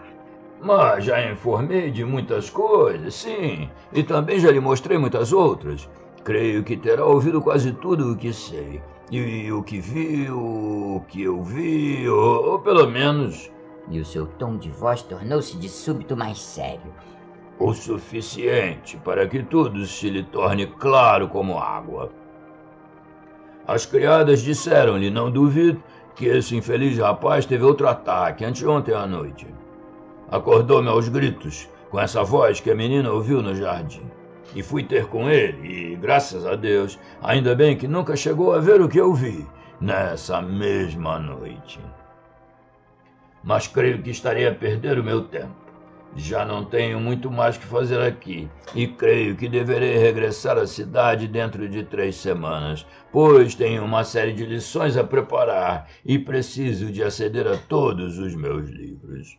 Mas já informei de muitas coisas, sim, e também já lhe mostrei muitas outras. Creio que terá ouvido quase tudo o que sei. E o que viu, o que eu vi, ou pelo menos... E o seu tom de voz tornou-se de súbito mais sério. O suficiente para que tudo se lhe torne claro como água. As criadas disseram-lhe, não duvido, que esse infeliz rapaz teve outro ataque anteontem à noite. Acordou-me aos gritos, com essa voz que a menina ouviu no jardim. E fui ter com ele, e, graças a Deus, ainda bem que nunca chegou a ver o que eu vi nessa mesma noite. Mas creio que estarei a perder o meu tempo. Já não tenho muito mais que fazer aqui, e creio que deverei regressar à cidade dentro de 3 semanas, pois tenho uma série de lições a preparar e preciso de aceder a todos os meus livros.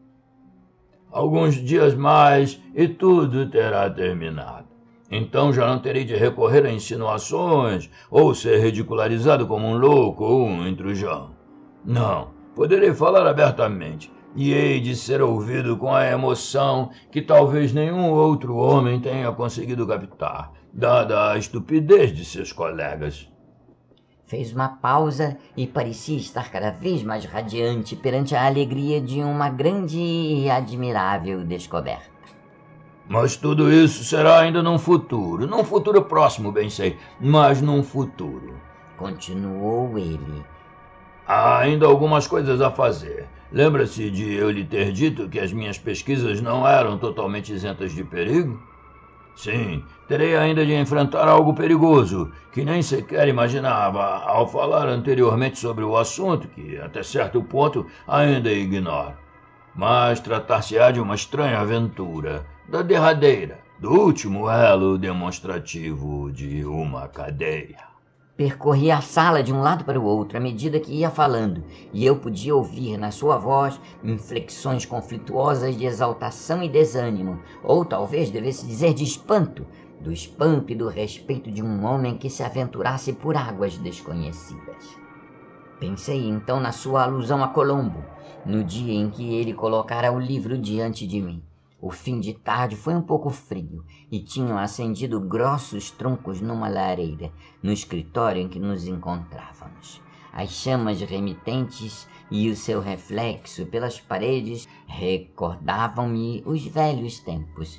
Alguns dias mais e tudo terá terminado. Então já não terei de recorrer a insinuações ou ser ridicularizado como um louco ou um intrujão. Não, poderei falar abertamente e hei de ser ouvido com a emoção que talvez nenhum outro homem tenha conseguido captar, dada a estupidez de seus colegas. Fez uma pausa e parecia estar cada vez mais radiante perante a alegria de uma grande e admirável descoberta. Mas tudo isso será ainda num futuro próximo, bem sei, mas num futuro. Continuou ele. Há ainda algumas coisas a fazer. Lembra-se de eu lhe ter dito que as minhas pesquisas não eram totalmente isentas de perigo? Sim, terei ainda de enfrentar algo perigoso, que nem sequer imaginava ao falar anteriormente sobre o assunto, que até certo ponto ainda ignoro. Mas tratar-se-á de uma estranha aventura, da derradeira, do último elo demonstrativo de uma cadeia. Percorri a sala de um lado para o outro à medida que ia falando, e eu podia ouvir na sua voz inflexões conflituosas de exaltação e desânimo, ou talvez devesse dizer de espanto, do espanto e do respeito de um homem que se aventurasse por águas desconhecidas. Pensei então na sua alusão a Colombo, no dia em que ele colocara o livro diante de mim. O fim de tarde foi um pouco frio e tinham acendido grossos troncos numa lareira, no escritório em que nos encontrávamos. As chamas remitentes e o seu reflexo pelas paredes recordavam-me os velhos tempos.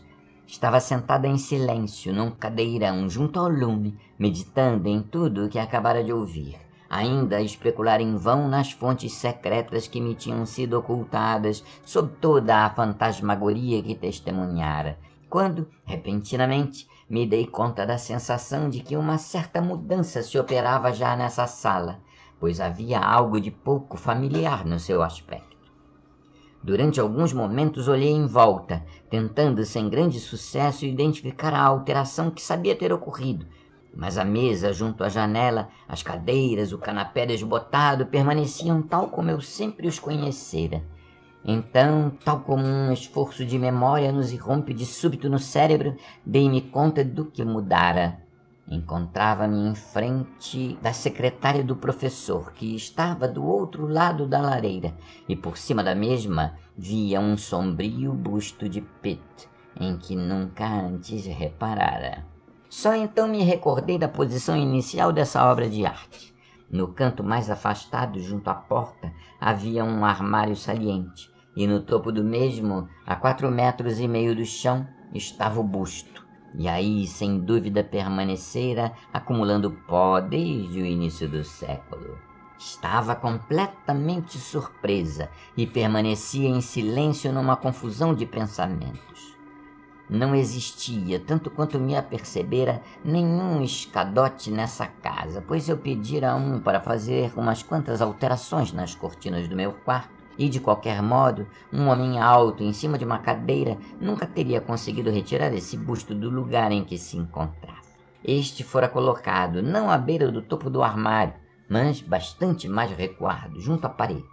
Estava sentada em silêncio num cadeirão junto ao lume, meditando em tudo o que acabara de ouvir, ainda a especular em vão nas fontes secretas que me tinham sido ocultadas sob toda a fantasmagoria que testemunhara, quando, repentinamente, me dei conta da sensação de que uma certa mudança se operava já nessa sala, pois havia algo de pouco familiar no seu aspecto. Durante alguns momentos olhei em volta, tentando sem grande sucesso identificar a alteração que sabia ter ocorrido, mas a mesa junto à janela, as cadeiras, o canapé desbotado permaneciam tal como eu sempre os conhecera. Então, tal como um esforço de memória nos irrompe de súbito no cérebro, dei-me conta do que mudara. Encontrava-me em frente da secretária do professor, que estava do outro lado da lareira, e por cima da mesma via um sombrio busto de Pitt, em que nunca antes reparara. Só então me recordei da posição inicial dessa obra de arte. No canto mais afastado, junto à porta, havia um armário saliente, e no topo do mesmo, a 4,5 metros do chão, estava o busto. E aí, sem dúvida, permanecera acumulando pó desde o início do século. Estava completamente surpresa e permanecia em silêncio numa confusão de pensamentos. Não existia, tanto quanto me apercebera, nenhum escadote nessa casa, pois eu pedira um para fazer umas quantas alterações nas cortinas do meu quarto, e de qualquer modo, um homem alto em cima de uma cadeira nunca teria conseguido retirar esse busto do lugar em que se encontrava. Este fora colocado não à beira do topo do armário, mas bastante mais recuado, junto à parede.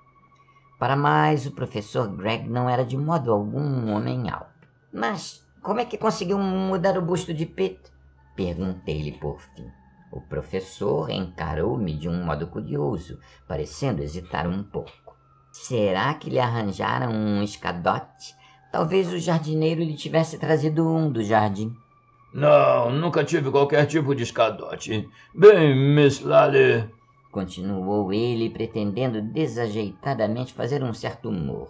Para mais, o professor Greg não era de modo algum um homem alto. Mas como é que conseguiu mudar o busto de Pitt? Perguntei-lhe por fim. O professor encarou-me de um modo curioso, parecendo hesitar um pouco. Será que lhe arranjaram um escadote? Talvez o jardineiro lhe tivesse trazido um do jardim. Não, nunca tive qualquer tipo de escadote. Bem, Miss Lally, continuou ele, pretendendo desajeitadamente fazer um certo humor.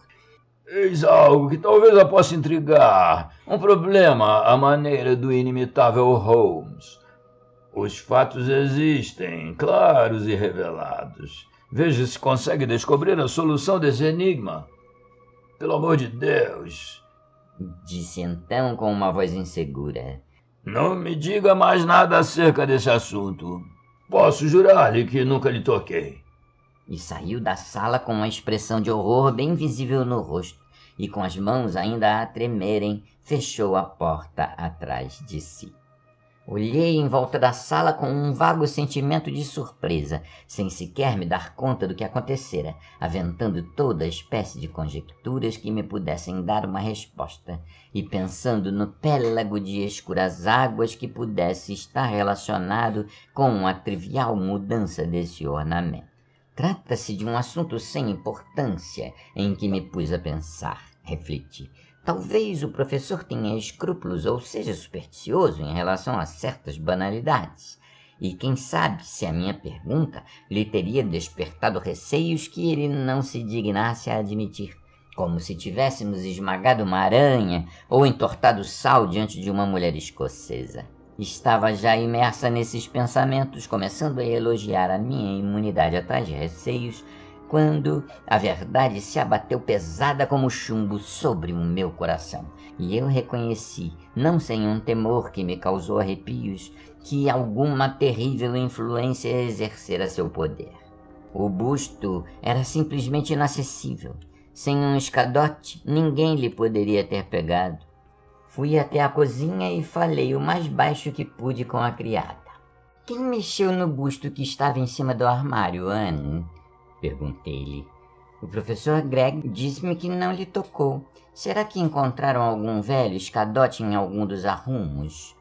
eis algo que talvez a possa intrigar. Um problema à maneira do inimitável Holmes. Os fatos existem, claros e revelados. Veja se consegue descobrir a solução desse enigma. Pelo amor de Deus, disse então com uma voz insegura. Não me diga mais nada acerca desse assunto. Posso jurar-lhe que nunca lhe toquei. E saiu da sala com uma expressão de horror bem visível no rosto, e com as mãos ainda a tremerem, fechou a porta atrás de si. Olhei em volta da sala com um vago sentimento de surpresa, sem sequer me dar conta do que acontecera, aventando toda espécie de conjecturas que me pudessem dar uma resposta, e pensando no pélago de escuras águas que pudesse estar relacionado com a trivial mudança desse ornamento. Trata-se de um assunto sem importância em que me pus a pensar, refleti. Talvez o professor tenha escrúpulos ou seja supersticioso em relação a certas banalidades. E quem sabe se a minha pergunta lhe teria despertado receios que ele não se dignasse a admitir, como se tivéssemos esmagado uma aranha ou entortado sal diante de uma mulher escocesa. Estava já imersa nesses pensamentos, começando a elogiar a minha imunidade a tais receios, quando a verdade se abateu pesada como chumbo sobre o meu coração, e eu reconheci, não sem um temor que me causou arrepios, que alguma terrível influência exercera seu poder. O busto era simplesmente inacessível. Sem um escadote, ninguém lhe poderia ter pegado. Fui até a cozinha e falei o mais baixo que pude com a criada. Quem mexeu no busto que estava em cima do armário, Anne? Perguntei-lhe. O professor Greg disse-me que não lhe tocou. Será que encontraram algum velho escadote em algum dos arrumos?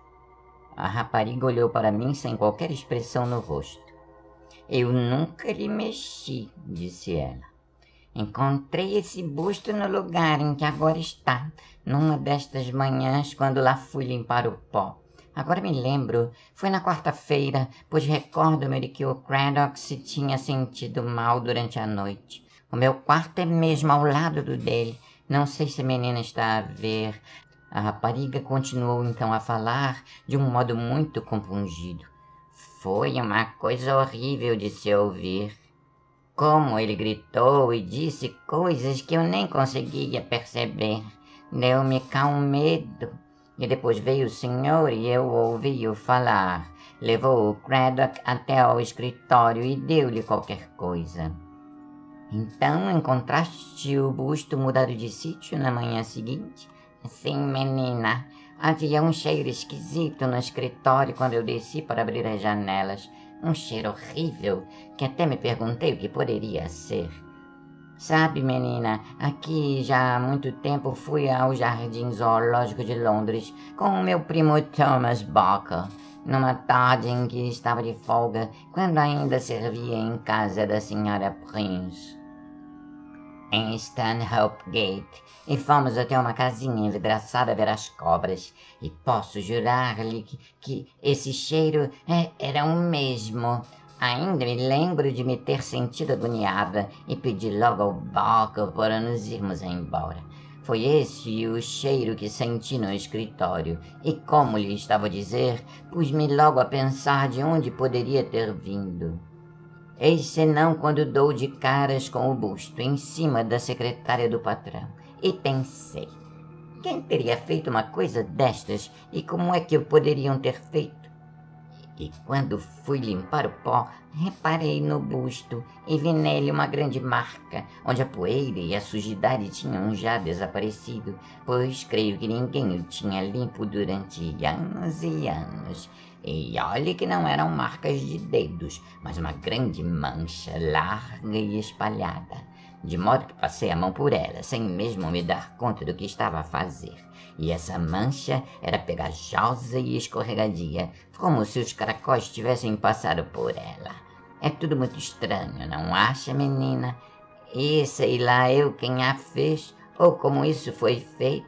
A rapariga olhou para mim sem qualquer expressão no rosto. Eu nunca lhe mexi, disse ela. Encontrei esse busto no lugar em que agora está, numa destas manhãs quando lá fui limpar o pó. Agora me lembro, foi na quarta-feira, pois recordo-me de que o Craddock se tinha sentido mal durante a noite. O meu quarto é mesmo ao lado do dele. Não sei se a menina está a ver. A rapariga continuou então a falar de um modo muito compungido. Foi uma coisa horrível de se ouvir. Como ele gritou e disse coisas que eu nem conseguia perceber. Deu-me cá um medo. E depois veio o senhor e eu ouvi-o falar. Levou o Craddock até ao escritório e deu-lhe qualquer coisa. Então encontraste o busto mudado de sítio na manhã seguinte? Sim, menina. Havia um cheiro esquisito no escritório quando eu desci para abrir as janelas. Um cheiro horrível, que até me perguntei o que poderia ser. Sabe, menina, aqui já há muito tempo fui ao Jardim Zoológico de Londres com o meu primo Thomas Barker, numa tarde em que estava de folga, quando ainda servia em casa da senhora Prince, em Stanhope Gate, e fomos até uma casinha envidraçada a ver as cobras, e posso jurar-lhe que esse cheiro era o mesmo. Ainda me lembro de me ter sentido agoniada e pedi logo ao Barker para nos irmos embora. Foi esse o cheiro que senti no escritório, e como lhe estava a dizer, pus-me logo a pensar de onde poderia ter vindo. Eis senão quando dou de caras com o busto em cima da secretária do patrão, e pensei, quem teria feito uma coisa destas e como é que o poderiam ter feito? E quando fui limpar o pó, reparei no busto e vi nele uma grande marca, onde a poeira e a sujidade tinham já desaparecido, pois creio que ninguém o tinha limpo durante anos e anos. E olhe que não eram marcas de dedos, mas uma grande mancha larga e espalhada, de modo que passei a mão por ela, sem mesmo me dar conta do que estava a fazer. E essa mancha era pegajosa e escorregadia, como se os caracóis tivessem passado por ela. É tudo muito estranho, não acha, menina? E sei lá eu quem a fez, ou como isso foi feito.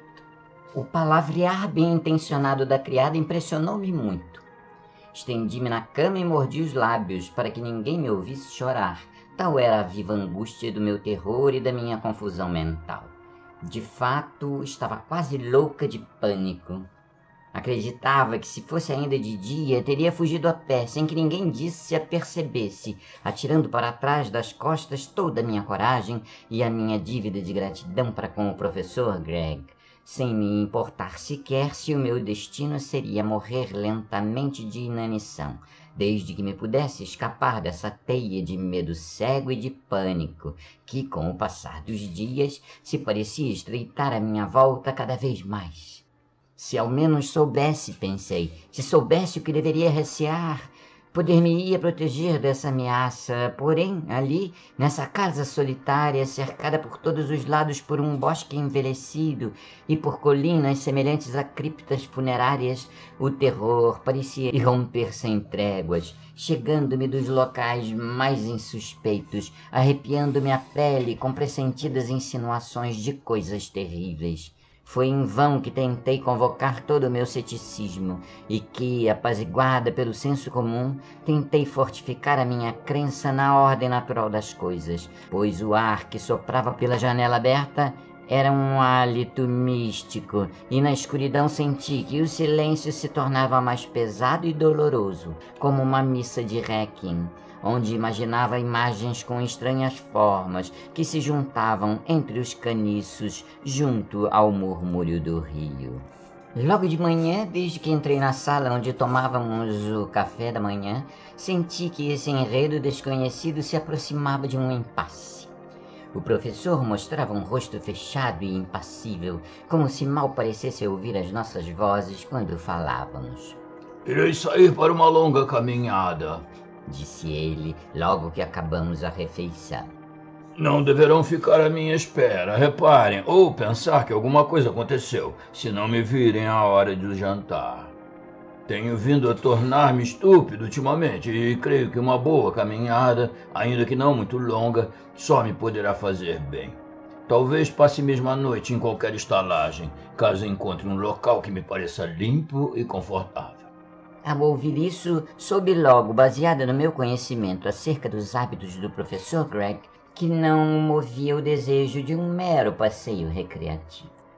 O palavrear bem intencionado da criada impressionou-me muito. Estendi-me na cama e mordi os lábios para que ninguém me ouvisse chorar. Tal era a viva angústia do meu terror e da minha confusão mental. De fato, estava quase louca de pânico. Acreditava que se fosse ainda de dia, teria fugido a pé, sem que ninguém se apercebesse, atirando para trás das costas toda a minha coragem e a minha dívida de gratidão para com o professor Gregg, sem me importar sequer se o meu destino seria morrer lentamente de inanição, desde que me pudesse escapar dessa teia de medo cego e de pânico, que, com o passar dos dias, se parecia estreitar à minha volta cada vez mais. Se ao menos soubesse, pensei, se soubesse o que deveria recear, poder-me-ia proteger dessa ameaça, porém, ali, nessa casa solitária, cercada por todos os lados por um bosque envelhecido e por colinas semelhantes a criptas funerárias, o terror parecia irromper sem tréguas, chegando-me dos locais mais insuspeitos, arrepiando-me a pele com pressentidas insinuações de coisas terríveis. Foi em vão que tentei convocar todo o meu ceticismo e que, apaziguada pelo senso comum, tentei fortificar a minha crença na ordem natural das coisas, pois o ar que soprava pela janela aberta era um hálito místico, e na escuridão senti que o silêncio se tornava mais pesado e doloroso, como uma missa de Requiem, onde imaginava imagens com estranhas formas que se juntavam entre os caniços junto ao murmúrio do rio. Logo de manhã, desde que entrei na sala onde tomávamos o café da manhã, senti que esse enredo desconhecido se aproximava de um impasse. O professor mostrava um rosto fechado e impassível, como se mal parecesse ouvir as nossas vozes quando falávamos. Irei sair para uma longa caminhada, disse ele, logo que acabamos a refeição. Não deverão ficar à minha espera, reparem, ou pensar que alguma coisa aconteceu, se não me virem à hora do jantar. Tenho vindo a tornar-me estúpido ultimamente e creio que uma boa caminhada, ainda que não muito longa, só me poderá fazer bem. Talvez passe mesmo a noite em qualquer estalagem, caso encontre um local que me pareça limpo e confortável. Ao ouvir isso, soube logo, baseada no meu conhecimento acerca dos hábitos do professor Gregg, que não movia o desejo de um mero passeio recreativo.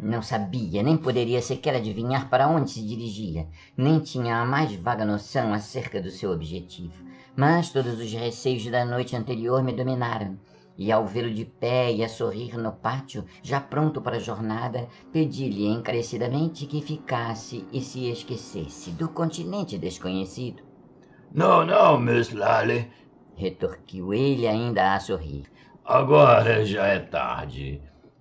Não sabia, nem poderia sequer adivinhar para onde se dirigia, nem tinha a mais vaga noção acerca do seu objetivo. Mas todos os receios da noite anterior me dominaram, e ao vê-lo de pé e a sorrir no pátio, já pronto para a jornada, pedi-lhe encarecidamente que ficasse e se esquecesse do continente desconhecido. Não, Miss Lally, Retorquiu ele ainda a sorrir. agora já é tarde.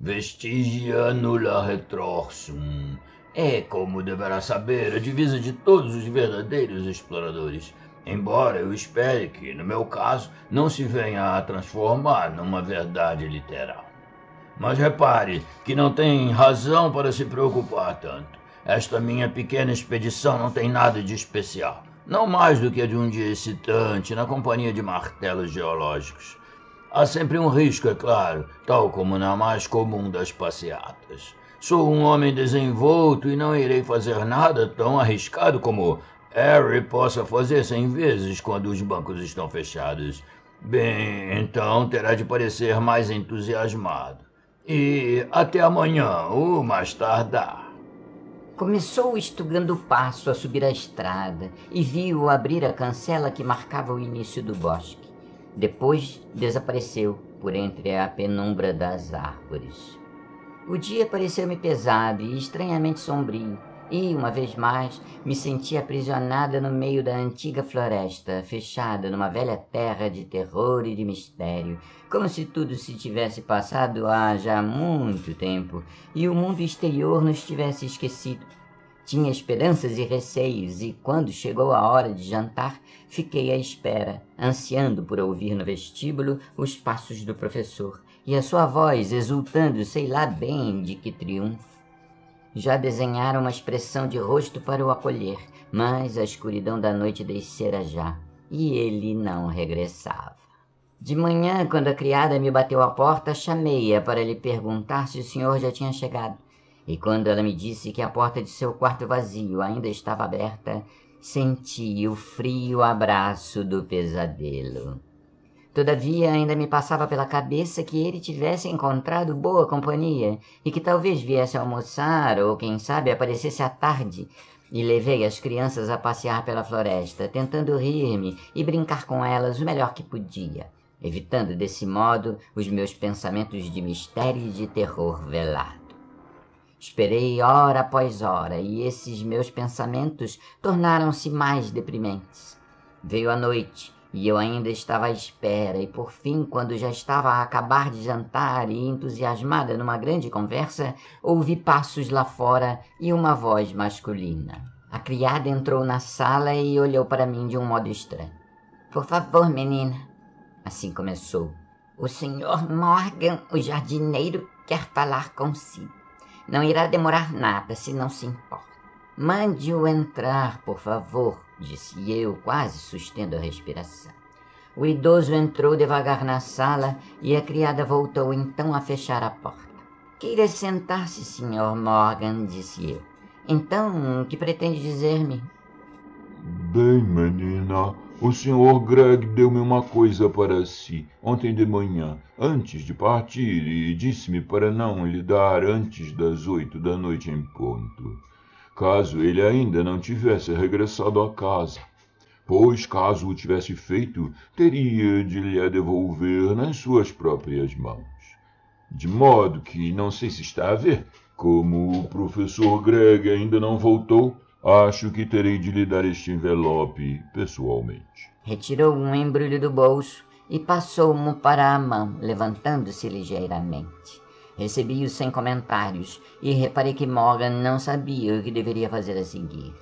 Vestigia nulla retrorsum. É, como deverá saber, a divisa de todos os verdadeiros exploradores. Embora eu espere que, no meu caso, não se venha a transformar numa verdade literal. Mas repare que não tem razão para se preocupar tanto. Esta minha pequena expedição não tem nada de especial. Não mais do que a de um dia excitante na companhia de martelos geológicos. Há sempre um risco, é claro, tal como na mais comum das passeatas. Sou um homem desenvolto e não irei fazer nada tão arriscado como Harry possa fazer 100 vezes quando os bancos estão fechados. Bem, então terá de parecer mais entusiasmado. E até amanhã, ou mais tardar. Começou estugando o passo a subir a estrada e viu abrir a cancela que marcava o início do bosque. Depois desapareceu por entre a penumbra das árvores. O dia pareceu-me pesado e estranhamente sombrio, e, uma vez mais, me senti aprisionada no meio da antiga floresta, fechada numa velha terra de terror e de mistério, como se tudo se tivesse passado há já muito tempo e o mundo exterior nos tivesse esquecido. Tinha esperanças e receios, e quando chegou a hora de jantar, fiquei à espera, ansiando por ouvir no vestíbulo os passos do professor e a sua voz exultando sei lá bem de que triunfo. Já desenhara uma expressão de rosto para o acolher, mas a escuridão da noite descera já, e ele não regressava. De manhã, quando a criada me bateu à porta, chamei-a para lhe perguntar se o senhor já tinha chegado. E quando ela me disse que a porta de seu quarto vazio ainda estava aberta, senti o frio abraço do pesadelo. Todavia, ainda me passava pela cabeça que ele tivesse encontrado boa companhia e que talvez viesse almoçar ou, quem sabe, aparecesse à tarde. E levei as crianças a passear pela floresta, tentando rir-me e brincar com elas o melhor que podia, evitando desse modo os meus pensamentos de mistério e de terror velado. Esperei hora após hora, e esses meus pensamentos tornaram-se mais deprimentes. Veio a noite, e eu ainda estava à espera, e por fim, quando já estava a acabar de jantar e entusiasmada numa grande conversa, ouvi passos lá fora e uma voz masculina. A criada entrou na sala e olhou para mim de um modo estranho. "Por favor, menina", assim começou. "O Sr. Morgan, o jardineiro, quer falar consigo. Não irá demorar nada, se não se importa." "Mande-o entrar, por favor", disse eu, quase sustendo a respiração. O idoso entrou devagar na sala e a criada voltou então a fechar a porta. "Queira sentar-se, Sr. Morgan", disse eu. "Então, o que pretende dizer-me?" Bem, menina, o Sr. Greg deu-me uma coisa para si ontem de manhã, antes de partir, e disse-me para não lhe dar antes das 8 da noite em ponto, caso ele ainda não tivesse regressado a casa, pois, caso o tivesse feito, teria de lhe a devolver nas suas próprias mãos. De modo que não sei se está a ver, como o professor Greg ainda não voltou, acho que terei de lhe dar este envelope pessoalmente. Retirou um embrulho do bolso e passou-mo para a mão, levantando-se ligeiramente. Recebi-o sem comentários e reparei que Morgan não sabia o que deveria fazer a seguir.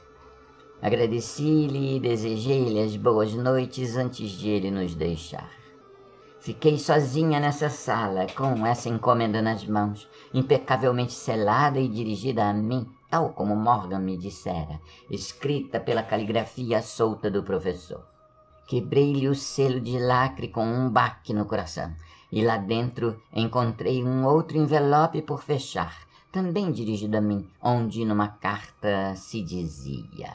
Agradeci-lhe e desejei-lhe as boas noites antes de ele nos deixar. Fiquei sozinha nessa sala, com essa encomenda nas mãos, impecavelmente selada e dirigida a mim, tal como Morgan me dissera, escrita pela caligrafia solta do professor. Quebrei-lhe o selo de lacre com um baque no coração, e lá dentro encontrei um outro envelope por fechar, também dirigido a mim, onde numa carta se dizia: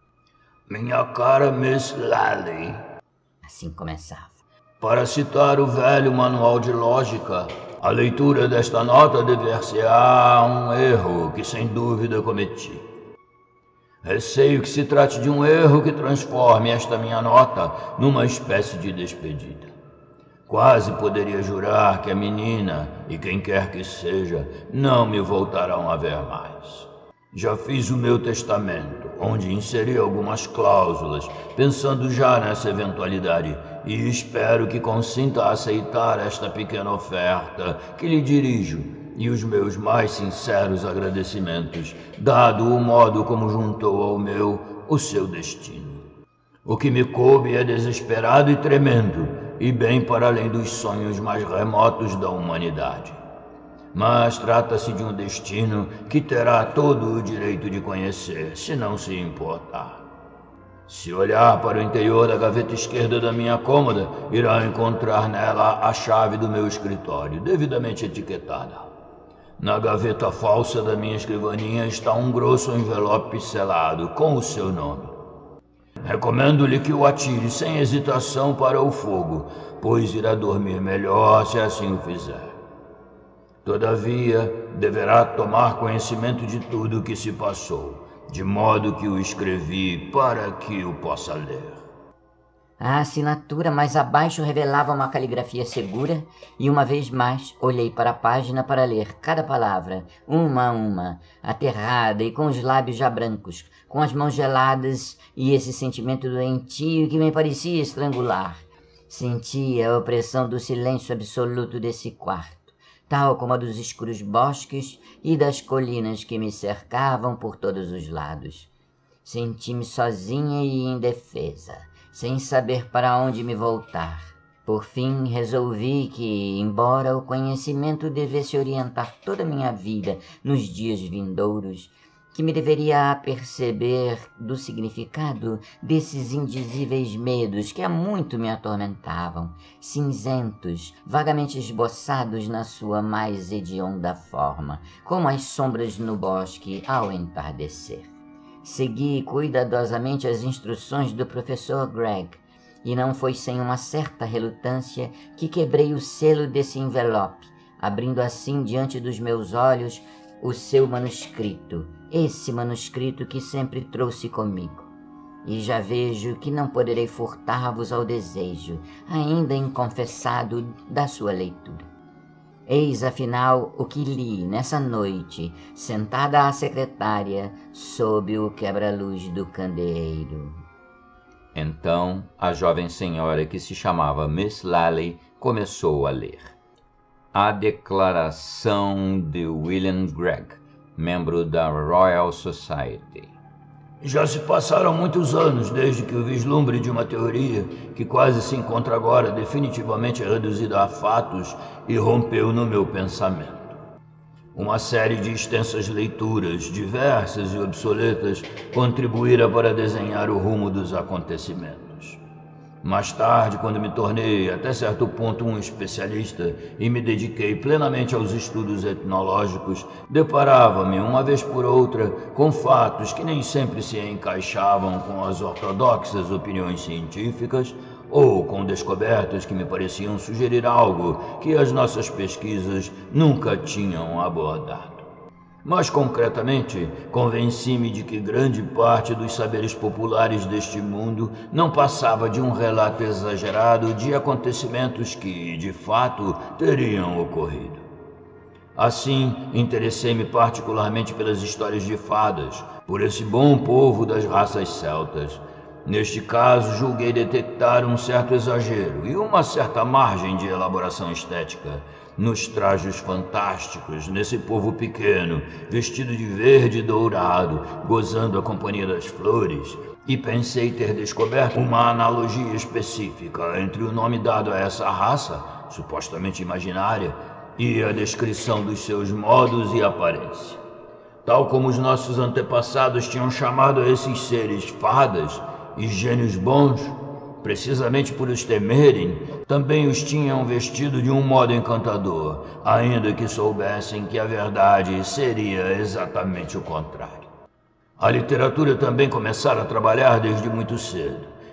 "Minha cara Miss Lally", assim começava. "para citar o velho manual de lógica, A leitura desta nota dever-se-á um erro que sem dúvida cometi. Receio que se trate de um erro que transforme esta minha nota numa espécie de despedida. Quase poderia jurar que a menina, e quem quer que seja, não me voltarão a ver mais. Já fiz o meu testamento, onde inseri algumas cláusulas, pensando já nessa eventualidade, e espero que consinta aceitar esta pequena oferta que lhe dirijo, e os meus mais sinceros agradecimentos, dado o modo como juntou ao meu o seu destino. O que me coube é desesperado e tremendo, e bem para além dos sonhos mais remotos da humanidade. Mas trata-se de um destino que terá todo o direito de conhecer, se não se importar. Se olhar para o interior da gaveta esquerda da minha cômoda, irá encontrar nela a chave do meu escritório, devidamente etiquetada. Na gaveta falsa da minha escrivaninha está um grosso envelope selado com o seu nome. Recomendo-lhe que o atire sem hesitação para o fogo, pois irá dormir melhor se assim o fizer. Todavia, deverá tomar conhecimento de tudo o que se passou, de modo que o escrevi para que o possa ler. A assinatura mais abaixo revelava uma caligrafia segura e uma vez mais olhei para a página para ler cada palavra, uma a uma, aterrada e com os lábios já brancos, com as mãos geladas e esse sentimento doentio que me parecia estrangular. Sentia a opressão do silêncio absoluto desse quarto, tal como a dos escuros bosques e das colinas que me cercavam por todos os lados. Senti-me sozinha e indefesa, sem saber para onde me voltar. Por fim, resolvi que, embora o conhecimento devesse orientar toda a minha vida nos dias vindouros, que me deveria aperceber do significado desses indizíveis medos que há muito me atormentavam, cinzentos, vagamente esboçados na sua mais hedionda forma, como as sombras no bosque ao entardecer. Segui cuidadosamente as instruções do professor Gregg, e não foi sem uma certa relutância que quebrei o selo desse envelope, abrindo assim diante dos meus olhos o seu manuscrito, esse manuscrito que sempre trouxe comigo. E já vejo que não poderei furtar-vos ao desejo, ainda inconfessado, da sua leitura. Eis, afinal, o que li nessa noite, sentada à secretária, sob o quebra-luz do candeeiro. Então, a jovem senhora que se chamava Miss Lally começou a ler. A declaração de William Gregg, membro da Royal Society. Já se passaram muitos anos desde que o vislumbre de uma teoria que quase se encontra agora definitivamente reduzida a fatos irrompeu no meu pensamento. Uma série de extensas leituras, diversas e obsoletas, contribuíra para desenhar o rumo dos acontecimentos. Mais tarde, quando me tornei, até certo ponto, um especialista e me dediquei plenamente aos estudos etnológicos, deparava-me, uma vez por outra, com fatos que nem sempre se encaixavam com as ortodoxas opiniões científicas, ou com descobertas que me pareciam sugerir algo que as nossas pesquisas nunca tinham abordado. Mais concretamente, convenci-me de que grande parte dos saberes populares deste mundo não passava de um relato exagerado de acontecimentos que, de fato, teriam ocorrido. Assim, interessei-me particularmente pelas histórias de fadas, por esse bom povo das raças celtas. Neste caso, julguei detectar um certo exagero e uma certa margem de elaboração estética nos trajes fantásticos, nesse povo pequeno, vestido de verde e dourado, gozando a companhia das flores, e pensei ter descoberto uma analogia específica entre o nome dado a essa raça, supostamente imaginária, e a descrição dos seus modos e aparência. Tal como os nossos antepassados tinham chamado a esses seres fadas e gênios bons, precisamente por os temerem, também os tinham vestido de um modo encantador, ainda que soubessem que a verdade seria exatamente o contrário. A literatura também começara a trabalhar desde muito cedo,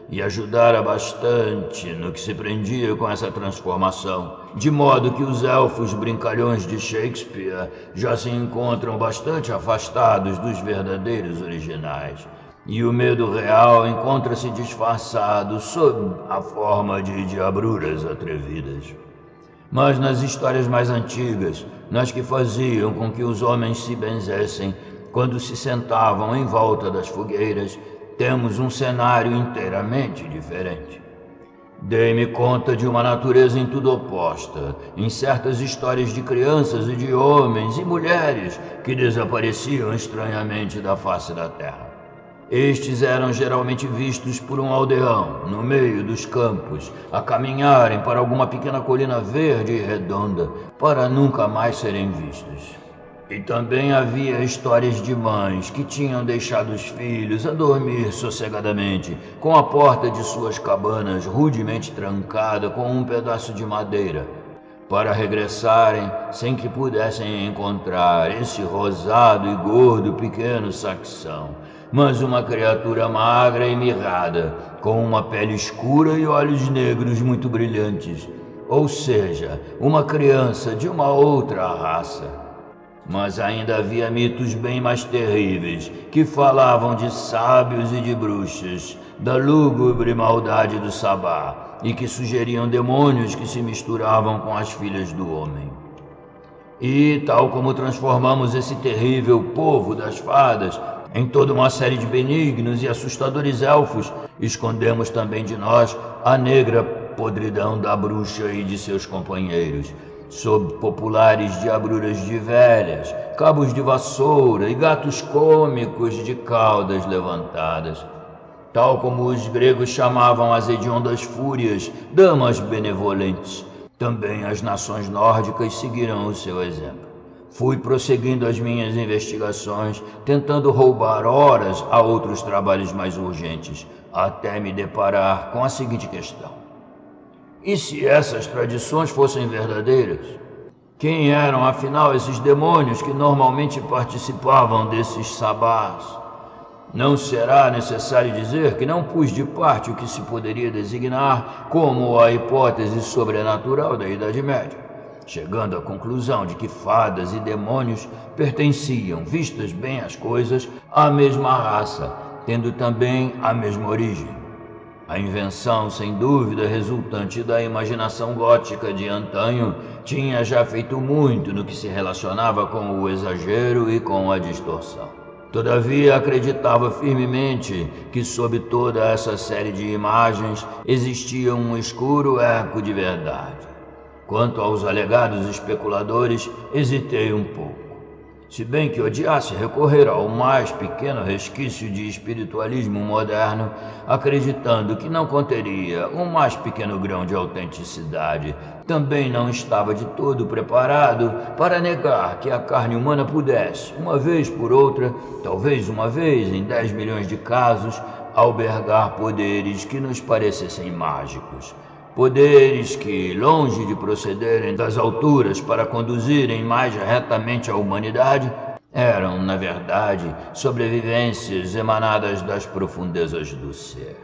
e ajudara bastante no que se prendia com essa transformação, de modo que os elfos brincalhões de Shakespeare já se encontram bastante afastados dos verdadeiros originais, e o medo real encontra-se disfarçado sob a forma de diabruras atrevidas. Mas nas histórias mais antigas, nas que faziam com que os homens se benzessem quando se sentavam em volta das fogueiras, temos um cenário inteiramente diferente. Dei-me conta de uma natureza em tudo oposta, em certas histórias de crianças e de homens e mulheres que desapareciam estranhamente da face da terra. Estes eram geralmente vistos por um aldeão, no meio dos campos, a caminharem para alguma pequena colina verde e redonda, para nunca mais serem vistos. E também havia histórias de mães que tinham deixado os filhos a dormir sossegadamente, com a porta de suas cabanas rudemente trancada com um pedaço de madeira, para regressarem sem que pudessem encontrar esse rosado e gordo pequeno saxão, mas uma criatura magra e mirrada, com uma pele escura e olhos negros muito brilhantes, ou seja, uma criança de uma outra raça. Mas ainda havia mitos bem mais terríveis, que falavam de sábios e de bruxas, da lúgubre maldade do Sabá, e que sugeriam demônios que se misturavam com as filhas do homem. E, tal como transformamos esse terrível povo das fadas em toda uma série de benignos e assustadores elfos, escondemos também de nós a negra podridão da bruxa e de seus companheiros, sob populares diabruras de velhas, cabos de vassoura e gatos cômicos de caudas levantadas. Tal como os gregos chamavam as hediondas fúrias damas benevolentes, também as nações nórdicas seguiram o seu exemplo. Fui prosseguindo as minhas investigações, tentando roubar horas a outros trabalhos mais urgentes, até me deparar com a seguinte questão: e se essas tradições fossem verdadeiras? Quem eram, afinal, esses demônios que normalmente participavam desses sabás? Não será necessário dizer que não pus de parte o que se poderia designar como a hipótese sobrenatural da Idade Média, chegando à conclusão de que fadas e demônios pertenciam, vistas bem as coisas, à mesma raça, tendo também a mesma origem. A invenção, sem dúvida, resultante da imaginação gótica de antanho, tinha já feito muito no que se relacionava com o exagero e com a distorção. Todavia, acreditava firmemente que sob toda essa série de imagens existia um escuro eco de verdade. Quanto aos alegados especuladores, hesitei um pouco. Se bem que odiasse recorrer ao mais pequeno resquício de espiritualismo moderno, acreditando que não conteria o mais pequeno grão de autenticidade, também não estava de todo preparado para negar que a carne humana pudesse, uma vez por outra, talvez uma vez em 10 milhões de casos, albergar poderes que nos parecessem mágicos. Poderes que, longe de procederem das alturas para conduzirem mais retamente a humanidade, eram, na verdade, sobrevivências emanadas das profundezas do ser.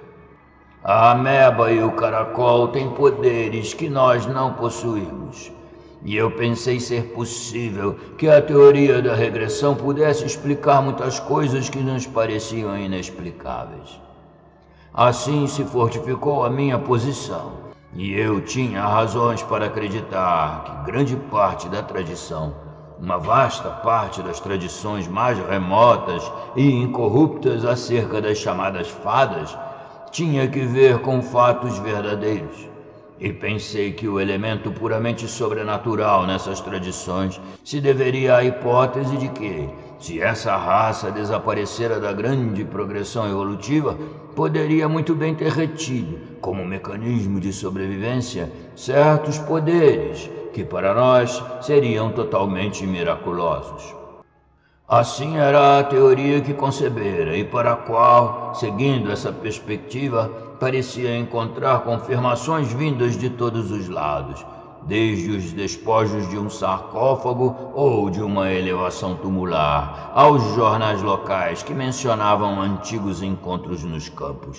A ameba e o caracol têm poderes que nós não possuímos, e eu pensei ser possível que a teoria da regressão pudesse explicar muitas coisas que nos pareciam inexplicáveis. Assim se fortificou a minha posição. E eu tinha razões para acreditar que grande parte da tradição, uma vasta parte das tradições mais remotas e incorruptas acerca das chamadas fadas, tinha que ver com fatos verdadeiros. E pensei que o elemento puramente sobrenatural nessas tradições se deveria à hipótese de que, se essa raça desaparecera da grande progressão evolutiva, poderia muito bem ter retido, como mecanismo de sobrevivência, certos poderes que para nós seriam totalmente miraculosos. Assim era a teoria que concebera e para a qual, seguindo essa perspectiva, parecia encontrar confirmações vindas de todos os lados, desde os despojos de um sarcófago ou de uma elevação tumular, aos jornais locais que mencionavam antigos encontros nos campos,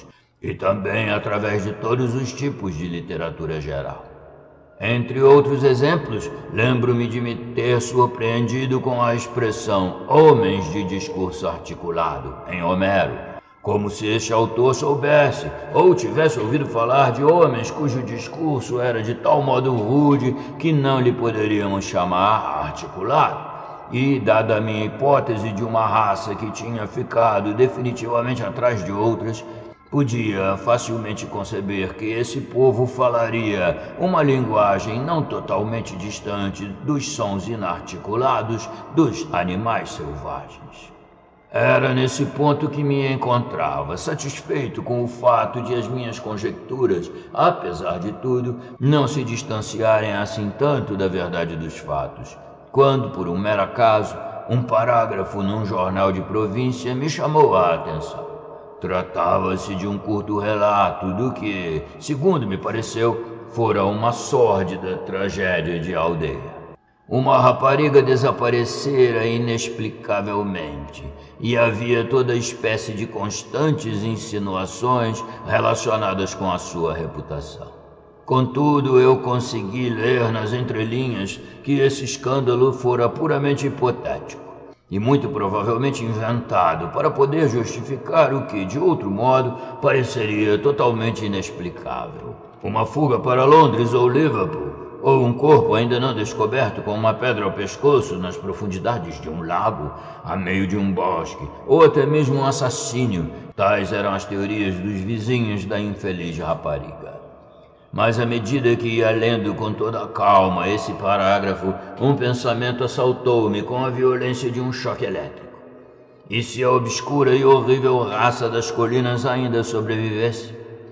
e também através de todos os tipos de literatura geral. Entre outros exemplos, lembro-me de me ter surpreendido com a expressão homens de discurso articulado em Homero, como se este autor soubesse ou tivesse ouvido falar de homens cujo discurso era de tal modo rude que não lhe poderíamos chamar articulado. E, dada a minha hipótese de uma raça que tinha ficado definitivamente atrás de outras, podia facilmente conceber que esse povo falaria uma linguagem não totalmente distante dos sons inarticulados dos animais selvagens. Era nesse ponto que me encontrava, satisfeito com o fato de as minhas conjecturas, apesar de tudo, não se distanciarem assim tanto da verdade dos fatos, quando, por um mero acaso, um parágrafo num jornal de província me chamou a atenção. Tratava-se de um curto relato do que, segundo me pareceu, fora uma sórdida tragédia de aldeia. Uma rapariga desaparecera inexplicavelmente, e havia toda espécie de constantes insinuações relacionadas com a sua reputação. Contudo, eu consegui ler nas entrelinhas que esse escândalo fora puramente hipotético e muito provavelmente inventado para poder justificar o que, de outro modo, pareceria totalmente inexplicável. Uma fuga para Londres ou Liverpool, ou um corpo ainda não descoberto com uma pedra ao pescoço nas profundidades de um lago, a meio de um bosque, ou até mesmo um assassínio. Tais eram as teorias dos vizinhos da infeliz rapariga. Mas à medida que ia lendo com toda a calma esse parágrafo, um pensamento assaltou-me com a violência de um choque elétrico. E se a obscura e horrível raça das colinas ainda sobrevivesse?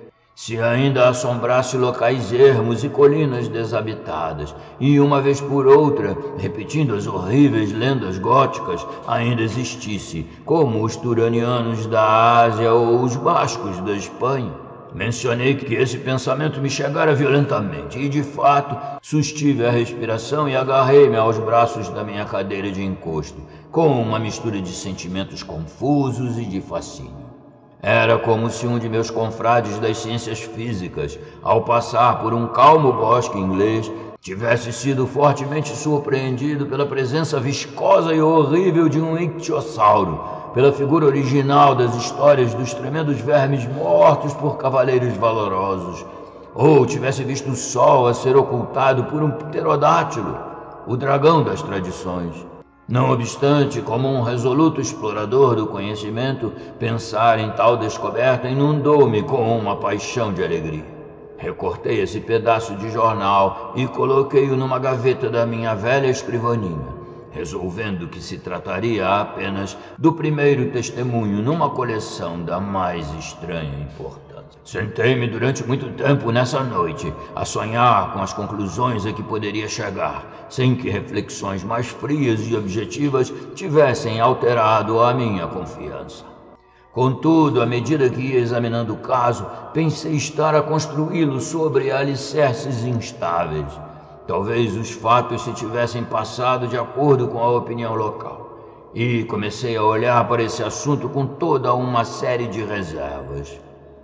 Se ainda assombrasse locais ermos e colinas desabitadas, e uma vez por outra, repetindo as horríveis lendas góticas, ainda existisse, como os turanianos da Ásia ou os bascos da Espanha? Mencionei que esse pensamento me chegara violentamente e, de fato, sustive a respiração e agarrei-me aos braços da minha cadeira de encosto, com uma mistura de sentimentos confusos e de fascínio. Era como se um de meus confrades das ciências físicas, ao passar por um calmo bosque inglês, tivesse sido fortemente surpreendido pela presença viscosa e horrível de um ictiossauro, pela figura original das histórias dos tremendos vermes mortos por cavaleiros valorosos, ou tivesse visto o sol a ser ocultado por um pterodátilo, o dragão das tradições. Não obstante, como um resoluto explorador do conhecimento, pensar em tal descoberta inundou-me com uma paixão de alegria. Recortei esse pedaço de jornal e coloquei-o numa gaveta da minha velha escrivaninha, resolvendo que se trataria apenas do primeiro testemunho numa coleção da mais estranha importância. Sentei-me durante muito tempo nessa noite a sonhar com as conclusões a que poderia chegar, sem que reflexões mais frias e objetivas tivessem alterado a minha confiança. Contudo, à medida que ia examinando o caso, pensei estar a construí-lo sobre alicerces instáveis. Talvez os fatos se tivessem passado de acordo com a opinião local, e comecei a olhar para esse assunto com toda uma série de reservas.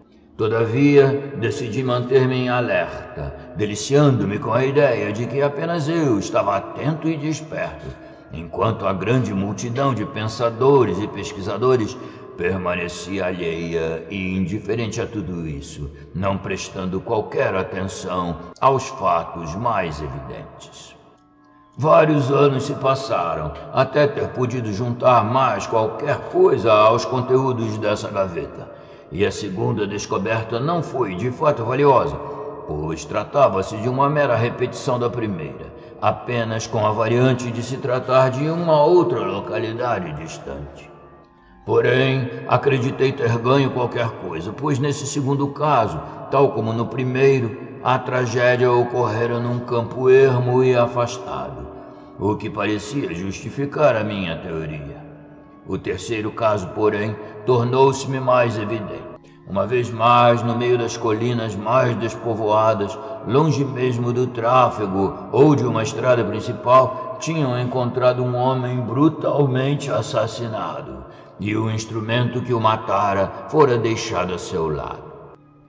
Todavia, decidi manter-me em alerta, deliciando-me com a ideia de que apenas eu estava atento e desperto, enquanto a grande multidão de pensadores e pesquisadores permanecia alheia e indiferente a tudo isso, não prestando qualquer atenção aos fatos mais evidentes. Vários anos se passaram até ter podido juntar mais qualquer coisa aos conteúdos dessa gaveta, e a segunda descoberta não foi de fato valiosa, pois tratava-se de uma mera repetição da primeira, apenas com a variante de se tratar de uma outra localidade distante. Porém, acreditei ter ganho qualquer coisa, pois nesse segundo caso, tal como no primeiro, a tragédia ocorrera num campo ermo e afastado, o que parecia justificar a minha teoria. O terceiro caso, porém, tornou-se-me mais evidente. Uma vez mais, no meio das colinas mais despovoadas, longe mesmo do tráfego ou de uma estrada principal, tinham encontrado um homem brutalmente assassinado, e o instrumento que o matara fora deixado a seu lado.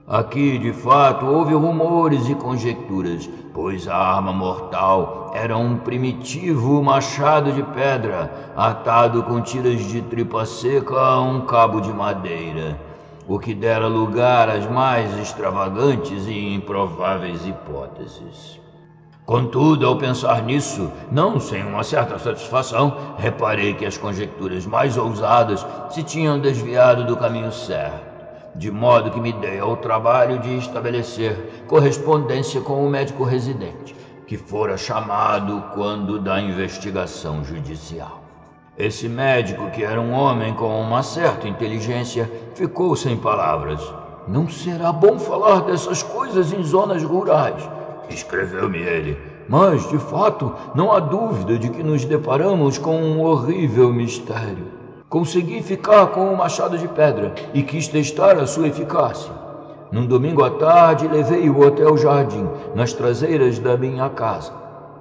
Aqui, de fato, houve rumores e conjecturas, pois a arma mortal era um primitivo machado de pedra, atado com tiras de tripa seca a um cabo de madeira, o que dera lugar às mais extravagantes e improváveis hipóteses. Contudo, ao pensar nisso, não sem uma certa satisfação, reparei que as conjecturas mais ousadas se tinham desviado do caminho certo, de modo que me dei ao trabalho de estabelecer correspondência com o médico residente, que fora chamado quando da investigação judicial. Esse médico, que era um homem com uma certa inteligência, ficou sem palavras. "Não será bom falar dessas coisas em zonas rurais", escreveu-me ele, "mas, de fato, não há dúvida de que nos deparamos com um horrível mistério. Consegui ficar com o machado de pedra e quis testar a sua eficácia. Num domingo à tarde, levei-o até o jardim, nas traseiras da minha casa.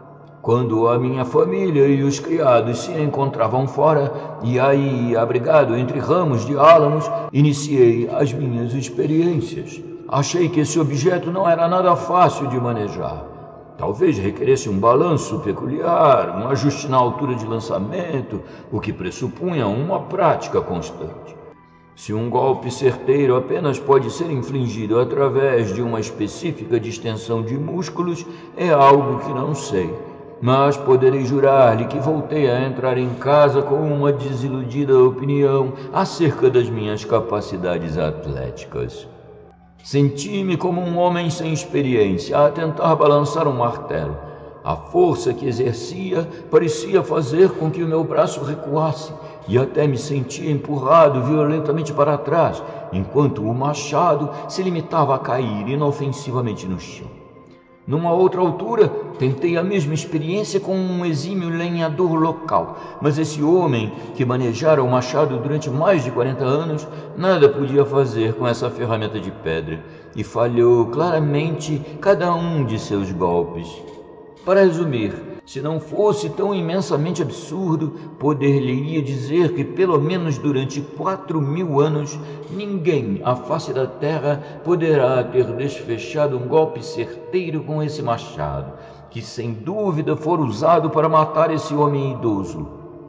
Quando a minha família e os criados se encontravam fora, e aí, abrigado entre ramos de álamos, iniciei as minhas experiências. Achei que esse objeto não era nada fácil de manejar. Talvez requeresse um balanço peculiar, um ajuste na altura de lançamento, o que pressupunha uma prática constante. Se um golpe certeiro apenas pode ser infligido através de uma específica distensão de músculos, é algo que não sei. Mas poderei jurar-lhe que voltei a entrar em casa com uma desiludida opinião acerca das minhas capacidades atléticas. Senti-me como um homem sem experiência a tentar balançar um martelo. A força que exercia parecia fazer com que o meu braço recuasse e até me sentia empurrado violentamente para trás, enquanto o machado se limitava a cair inofensivamente no chão. Numa outra altura, tentei a mesma experiência com um exímio lenhador local, mas esse homem, que manejara o machado durante mais de 40 anos, nada podia fazer com essa ferramenta de pedra, e falhou claramente cada um de seus golpes. Para resumir, se não fosse tão imensamente absurdo, poder-lhe-ia dizer que pelo menos durante 4.000 anos, ninguém à face da terra poderá ter desfechado um golpe certeiro com esse machado, que sem dúvida for usado para matar esse homem idoso.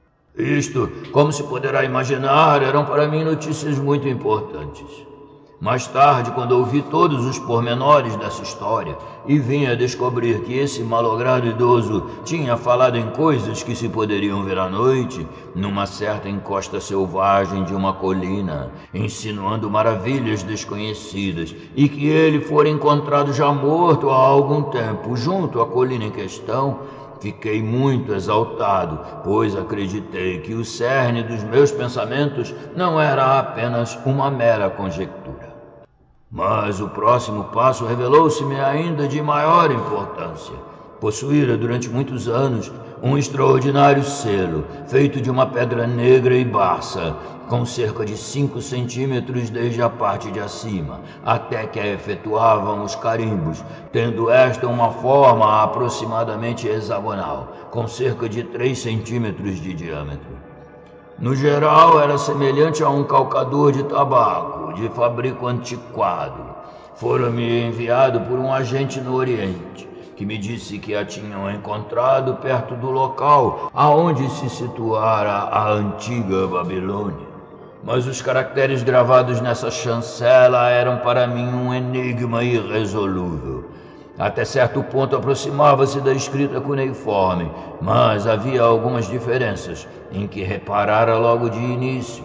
Isto, como se poderá imaginar, eram para mim notícias muito importantes. Mais tarde, quando ouvi todos os pormenores dessa história e vim a descobrir que esse malogrado idoso tinha falado em coisas que se poderiam ver à noite, numa certa encosta selvagem de uma colina, insinuando maravilhas desconhecidas, e que ele fora encontrado já morto há algum tempo junto à colina em questão, fiquei muito exaltado, pois acreditei que o cerne dos meus pensamentos não era apenas uma mera conjectura. Mas o próximo passo revelou-se-me ainda de maior importância. Possuíra durante muitos anos um extraordinário selo, feito de uma pedra negra e baça, com cerca de 5 centímetros desde a parte de acima, até que a efetuavam os carimbos, tendo esta uma forma aproximadamente hexagonal, com cerca de 3 centímetros de diâmetro. No geral, era semelhante a um calcador de tabaco, de fabrico antiquado. Fora-me enviado por um agente no Oriente, que me disse que a tinham encontrado perto do local aonde se situara a antiga Babilônia. Mas os caracteres gravados nessa chancela eram para mim um enigma irresolúvel. Até certo ponto aproximava-se da escrita cuneiforme, mas havia algumas diferenças em que reparara logo de início.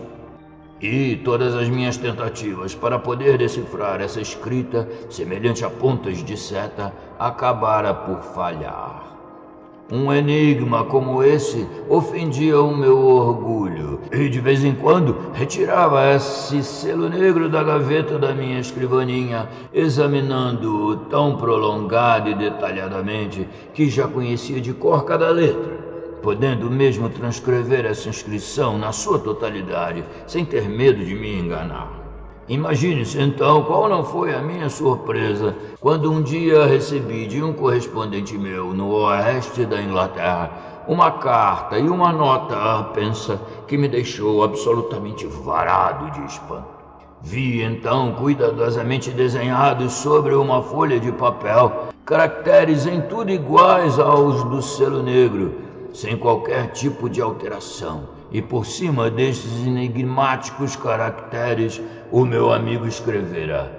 E todas as minhas tentativas para poder decifrar essa escrita, semelhante a pontas de seta, acabara por falhar. Um enigma como esse ofendia o meu orgulho, e de vez em quando retirava esse selo negro da gaveta da minha escrivaninha, examinando-o tão prolongado e detalhadamente que já conhecia de cor cada letra, podendo mesmo transcrever essa inscrição na sua totalidade, sem ter medo de me enganar. Imagine-se então qual não foi a minha surpresa quando um dia recebi de um correspondente meu no oeste da Inglaterra uma carta e uma nota apensa que me deixou absolutamente varado de espanto. Vi então cuidadosamente desenhados sobre uma folha de papel caracteres em tudo iguais aos do selo negro, sem qualquer tipo de alteração. E por cima destes enigmáticos caracteres, o meu amigo escrevera: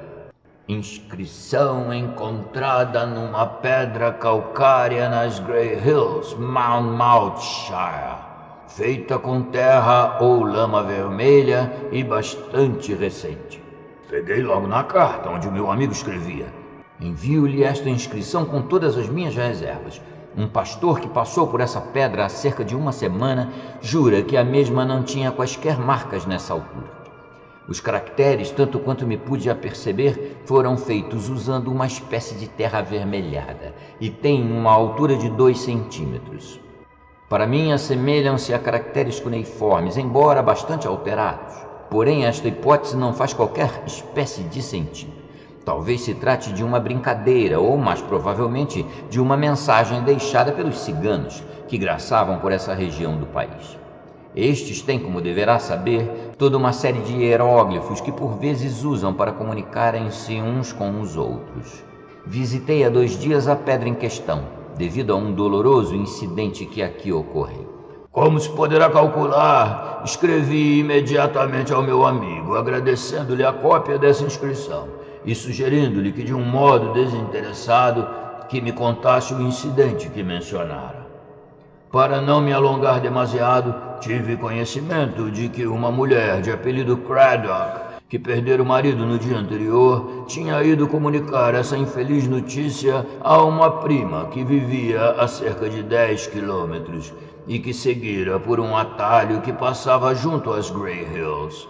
inscrição encontrada numa pedra calcária nas Grey Hills, Monmouthshire, feita com terra ou lama vermelha e bastante recente. Peguei logo na carta onde o meu amigo escrevia: envio-lhe esta inscrição com todas as minhas reservas. Um pastor que passou por essa pedra há cerca de uma semana jura que a mesma não tinha quaisquer marcas nessa altura. Os caracteres, tanto quanto me pude aperceber, foram feitos usando uma espécie de terra avermelhada e têm uma altura de 2 centímetros. Para mim, assemelham-se a caracteres cuneiformes, embora bastante alterados. Porém, esta hipótese não faz qualquer espécie de sentido. Talvez se trate de uma brincadeira, ou mais provavelmente de uma mensagem deixada pelos ciganos que graçavam por essa região do país. Estes têm, como deverá saber, toda uma série de hieróglifos que por vezes usam para comunicarem-se uns com os outros. Visitei há 2 dias a pedra em questão, devido a um doloroso incidente que aqui ocorreu. Como se poderá calcular, escrevi imediatamente ao meu amigo, agradecendo-lhe a cópia dessa inscrição e sugerindo-lhe que, de um modo desinteressado, que me contasse o incidente que mencionara. Para não me alongar demasiado, tive conhecimento de que uma mulher de apelido Craddock, que perdera o marido no dia anterior, tinha ido comunicar essa infeliz notícia a uma prima que vivia a cerca de 10 quilômetros e que seguira por um atalho que passava junto às Grey Hills.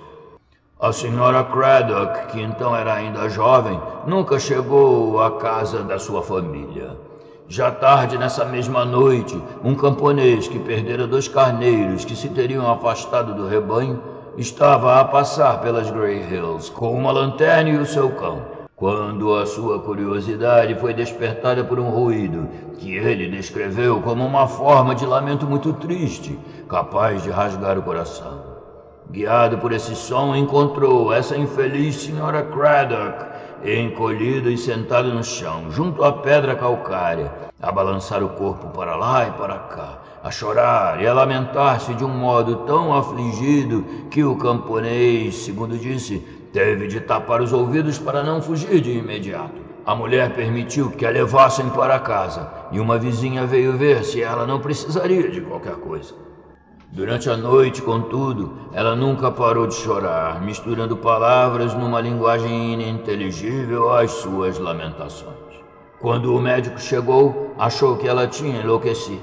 A senhora Craddock, que então era ainda jovem, nunca chegou à casa da sua família. Já tarde nessa mesma noite, um camponês que perdera 2 carneiros que se teriam afastado do rebanho estava a passar pelas Grey Hills com uma lanterna e o seu cão, quando a sua curiosidade foi despertada por um ruído que ele descreveu como uma forma de lamento muito triste, capaz de rasgar o coração. Guiado por esse som, encontrou essa infeliz senhora Craddock encolhida e sentada no chão, junto à pedra calcária, a balançar o corpo para lá e para cá, a chorar e a lamentar-se de um modo tão afligido que o camponês, segundo disse, teve de tapar os ouvidos para não fugir de imediato. A mulher permitiu que a levassem para casa e uma vizinha veio ver se ela não precisaria de qualquer coisa. Durante a noite, contudo, ela nunca parou de chorar, misturando palavras numa linguagem ininteligível às suas lamentações. Quando o médico chegou, achou que ela tinha enlouquecido.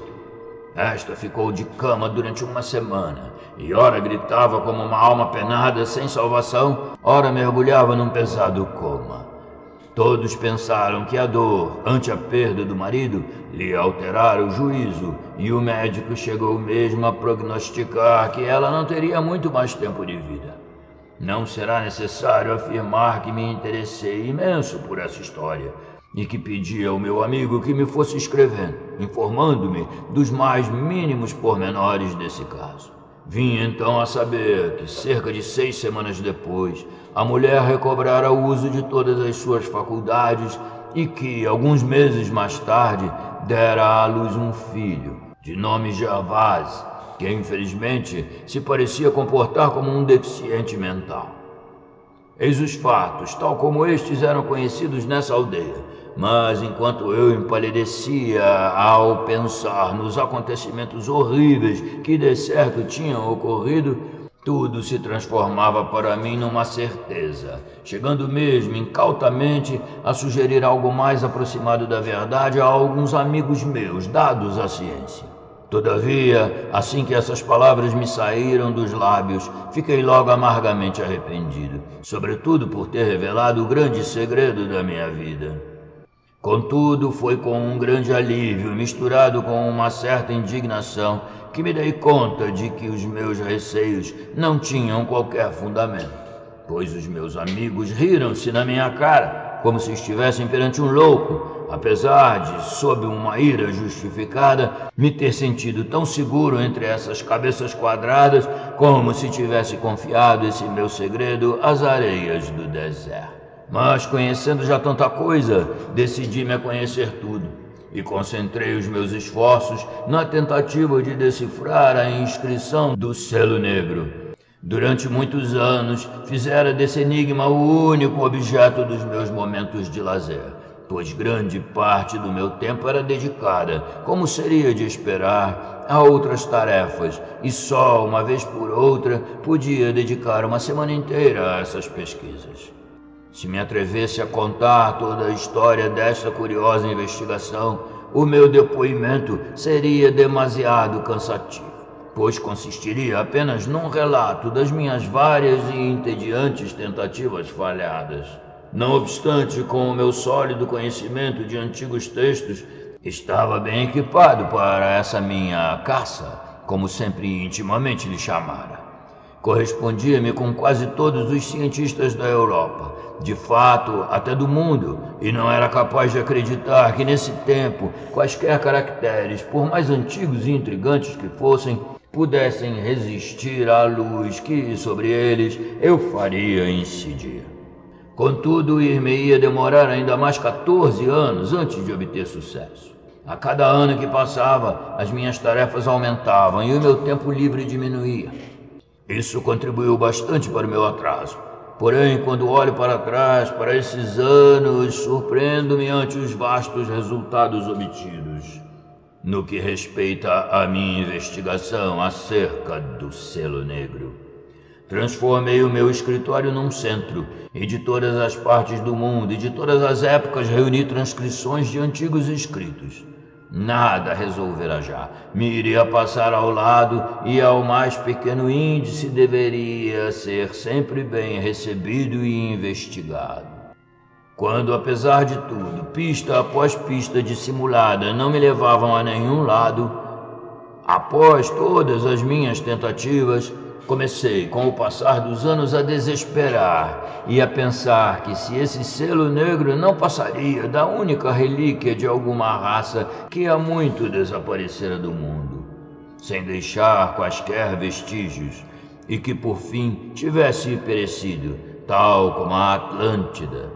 Esta ficou de cama durante uma semana, e ora gritava como uma alma penada sem salvação, ora mergulhava num pesado coma. Todos pensaram que a dor, ante a perda do marido, lhe alterara o juízo, e o médico chegou mesmo a prognosticar que ela não teria muito mais tempo de vida. Não será necessário afirmar que me interessei imenso por essa história, e que pedi ao meu amigo que me fosse escrevendo, informando-me dos mais mínimos pormenores desse caso. Vim então a saber que cerca de 6 semanas depois, a mulher recobrara o uso de todas as suas faculdades e que, alguns meses mais tarde, dera à luz um filho, de nome Gervase, que infelizmente se parecia comportar como um deficiente mental. Eis os fatos, tal como estes eram conhecidos nessa aldeia, mas enquanto eu empalidecia ao pensar nos acontecimentos horríveis que de certo tinham ocorrido, tudo se transformava para mim numa certeza, chegando mesmo incautamente a sugerir algo mais aproximado da verdade a alguns amigos meus dados à ciência. Todavia, assim que essas palavras me saíram dos lábios, fiquei logo amargamente arrependido, sobretudo por ter revelado o grande segredo da minha vida. Contudo, foi com um grande alívio, misturado com uma certa indignação, que me dei conta de que os meus receios não tinham qualquer fundamento, pois os meus amigos riram-se na minha cara, como se estivessem perante um louco, apesar de, sob uma ira justificada, me ter sentido tão seguro entre essas cabeças quadradas como se tivesse confiado esse meu segredo às areias do deserto. Mas, conhecendo já tanta coisa, decidi-me a conhecer tudo e concentrei os meus esforços na tentativa de decifrar a inscrição do selo negro. Durante muitos anos, fizera desse enigma o único objeto dos meus momentos de lazer, pois grande parte do meu tempo era dedicada, como seria de esperar, a outras tarefas, e só uma vez por outra podia dedicar uma semana inteira a essas pesquisas. Se me atrevesse a contar toda a história desta curiosa investigação, o meu depoimento seria demasiado cansativo, pois consistiria apenas num relato das minhas várias e entediantes tentativas falhadas. Não obstante, com o meu sólido conhecimento de antigos textos, estava bem equipado para essa minha caça, como sempre intimamente lhe chamara. Correspondia-me com quase todos os cientistas da Europa, de fato, até do mundo, e não era capaz de acreditar que nesse tempo, quaisquer caracteres, por mais antigos e intrigantes que fossem, pudessem resistir à luz que, sobre eles, eu faria incidir. Contudo, ir-me-ia demorar ainda mais 14 anos antes de obter sucesso. A cada ano que passava, as minhas tarefas aumentavam e o meu tempo livre diminuía. Isso contribuiu bastante para o meu atraso. Porém, quando olho para trás, para esses anos, surpreendo-me ante os vastos resultados obtidos. No que respeita à minha investigação acerca do selo negro, transformei o meu escritório num centro, e de todas as partes do mundo e de todas as épocas reuni transcrições de antigos escritos. Nada resolverá já, me iria passar ao lado, e ao mais pequeno índice deveria ser sempre bem recebido e investigado. Quando, apesar de tudo, pista após pista dissimulada não me levavam a nenhum lado, após todas as minhas tentativas, comecei, com o passar dos anos, a desesperar e a pensar que se esse selo negro não passaria da única relíquia de alguma raça que há muito desaparecera do mundo, sem deixar quaisquer vestígios, e que por fim tivesse perecido, tal como a Atlântida,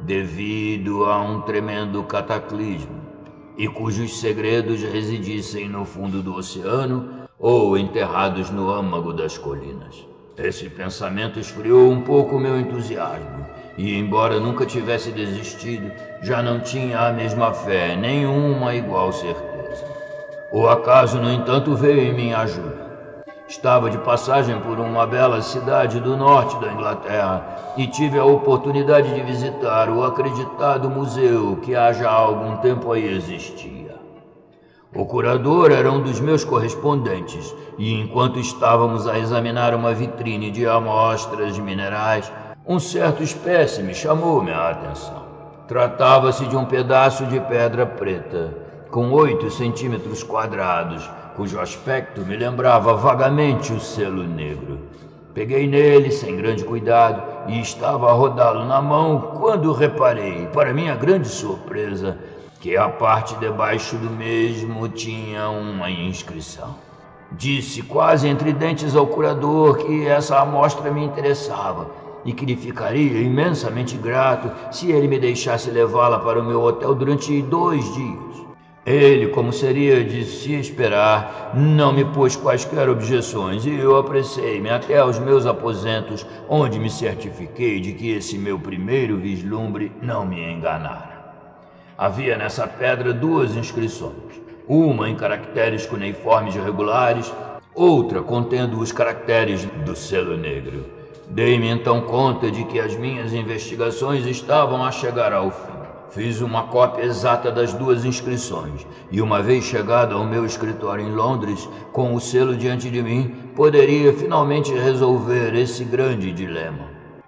devido a um tremendo cataclismo, e cujos segredos residissem no fundo do oceano ou enterrados no âmago das colinas. Esse pensamento esfriou um pouco o meu entusiasmo, e embora nunca tivesse desistido, já não tinha a mesma fé, nenhuma igual certeza. O acaso, no entanto, veio em minha ajuda. Estava de passagem por uma bela cidade do norte da Inglaterra e tive a oportunidade de visitar o acreditado museu que há já algum tempo aí existia. O curador era um dos meus correspondentes e, enquanto estávamos a examinar uma vitrine de amostras minerais, um certo espécime chamou-me a atenção. Tratava-se de um pedaço de pedra preta, com 8 centímetros quadrados, cujo aspecto me lembrava vagamente o selo negro. Peguei nele sem grande cuidado e estava a rodá-lo na mão quando reparei, para minha grande surpresa, que a parte debaixo do mesmo tinha uma inscrição. Disse quase entre dentes ao curador que essa amostra me interessava e que lhe ficaria imensamente grato se ele me deixasse levá-la para o meu hotel durante 2 dias. Ele, como seria de se esperar, não me pôs quaisquer objeções e eu apressei-me até aos meus aposentos, onde me certifiquei de que esse meu primeiro vislumbre não me enganara. Havia nessa pedra 2 inscrições, uma em caracteres cuneiformes irregulares, outra contendo os caracteres do selo negro. Dei-me então conta de que as minhas investigações estavam a chegar ao fim. Fiz uma cópia exata das 2 inscrições e, uma vez chegado ao meu escritório em Londres, com o selo diante de mim, poderia finalmente resolver esse grande dilema.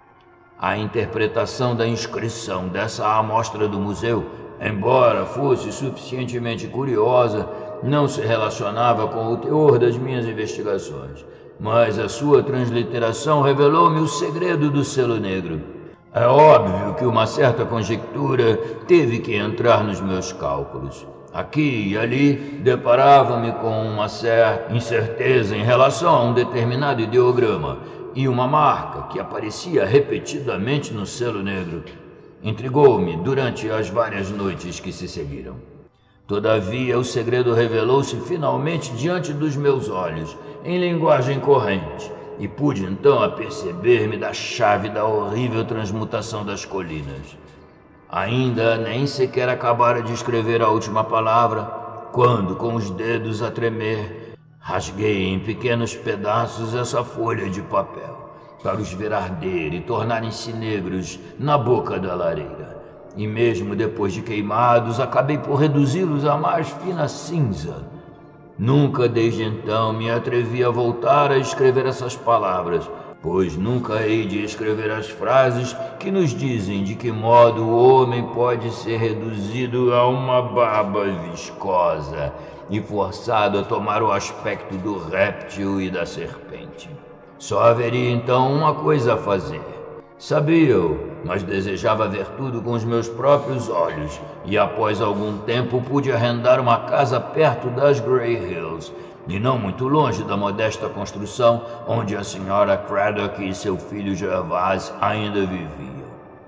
A interpretação da inscrição dessa amostra do museu, embora fosse suficientemente curiosa, não se relacionava com o teor das minhas investigações, mas a sua transliteração revelou-me o segredo do selo negro. É óbvio que uma certa conjectura teve que entrar nos meus cálculos. Aqui e ali deparava-me com uma certa incerteza em relação a um determinado ideograma e uma marca que aparecia repetidamente no selo negro. Intrigou-me durante as várias noites que se seguiram. Todavia, o segredo revelou-se finalmente diante dos meus olhos, em linguagem corrente, e pude então aperceber-me da chave da horrível transmutação das colinas. Ainda nem sequer acabara de escrever a última palavra, quando, com os dedos a tremer, rasguei em pequenos pedaços essa folha de papel, para os ver arder e tornarem-se negros na boca da lareira. E mesmo depois de queimados, acabei por reduzi-los à mais fina cinza. Nunca desde então me atrevi a voltar a escrever essas palavras, pois nunca hei de escrever as frases que nos dizem de que modo o homem pode ser reduzido a uma baba viscosa e forçado a tomar o aspecto do réptil e da serpente. Só haveria então uma coisa a fazer. Sabia-o, mas desejava ver tudo com os meus próprios olhos, e após algum tempo pude arrendar uma casa perto das Grey Hills, e não muito longe da modesta construção onde a senhora Craddock e seu filho Gervase ainda viviam.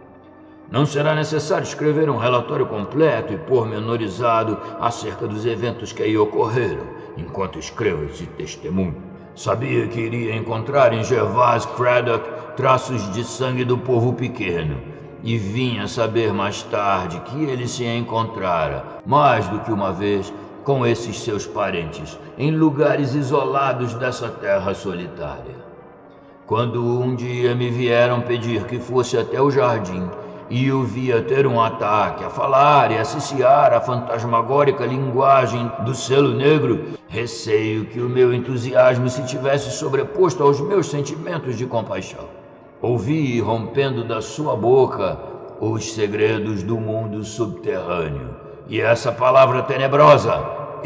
Não será necessário escrever um relatório completo e pormenorizado acerca dos eventos que aí ocorreram, enquanto escrevo esse testemunho. Sabia que iria encontrar em Gervase Craddock traços de sangue do povo pequeno, e vinha saber mais tarde que ele se encontrara, mais do que uma vez, com esses seus parentes, em lugares isolados dessa terra solitária. Quando um dia me vieram pedir que fosse até o jardim, e o via ter um ataque, a falar e a ciciar a fantasmagórica linguagem do selo negro, receio que o meu entusiasmo se tivesse sobreposto aos meus sentimentos de compaixão. Ouvi, rompendo da sua boca, os segredos do mundo subterrâneo, e essa palavra tenebrosa,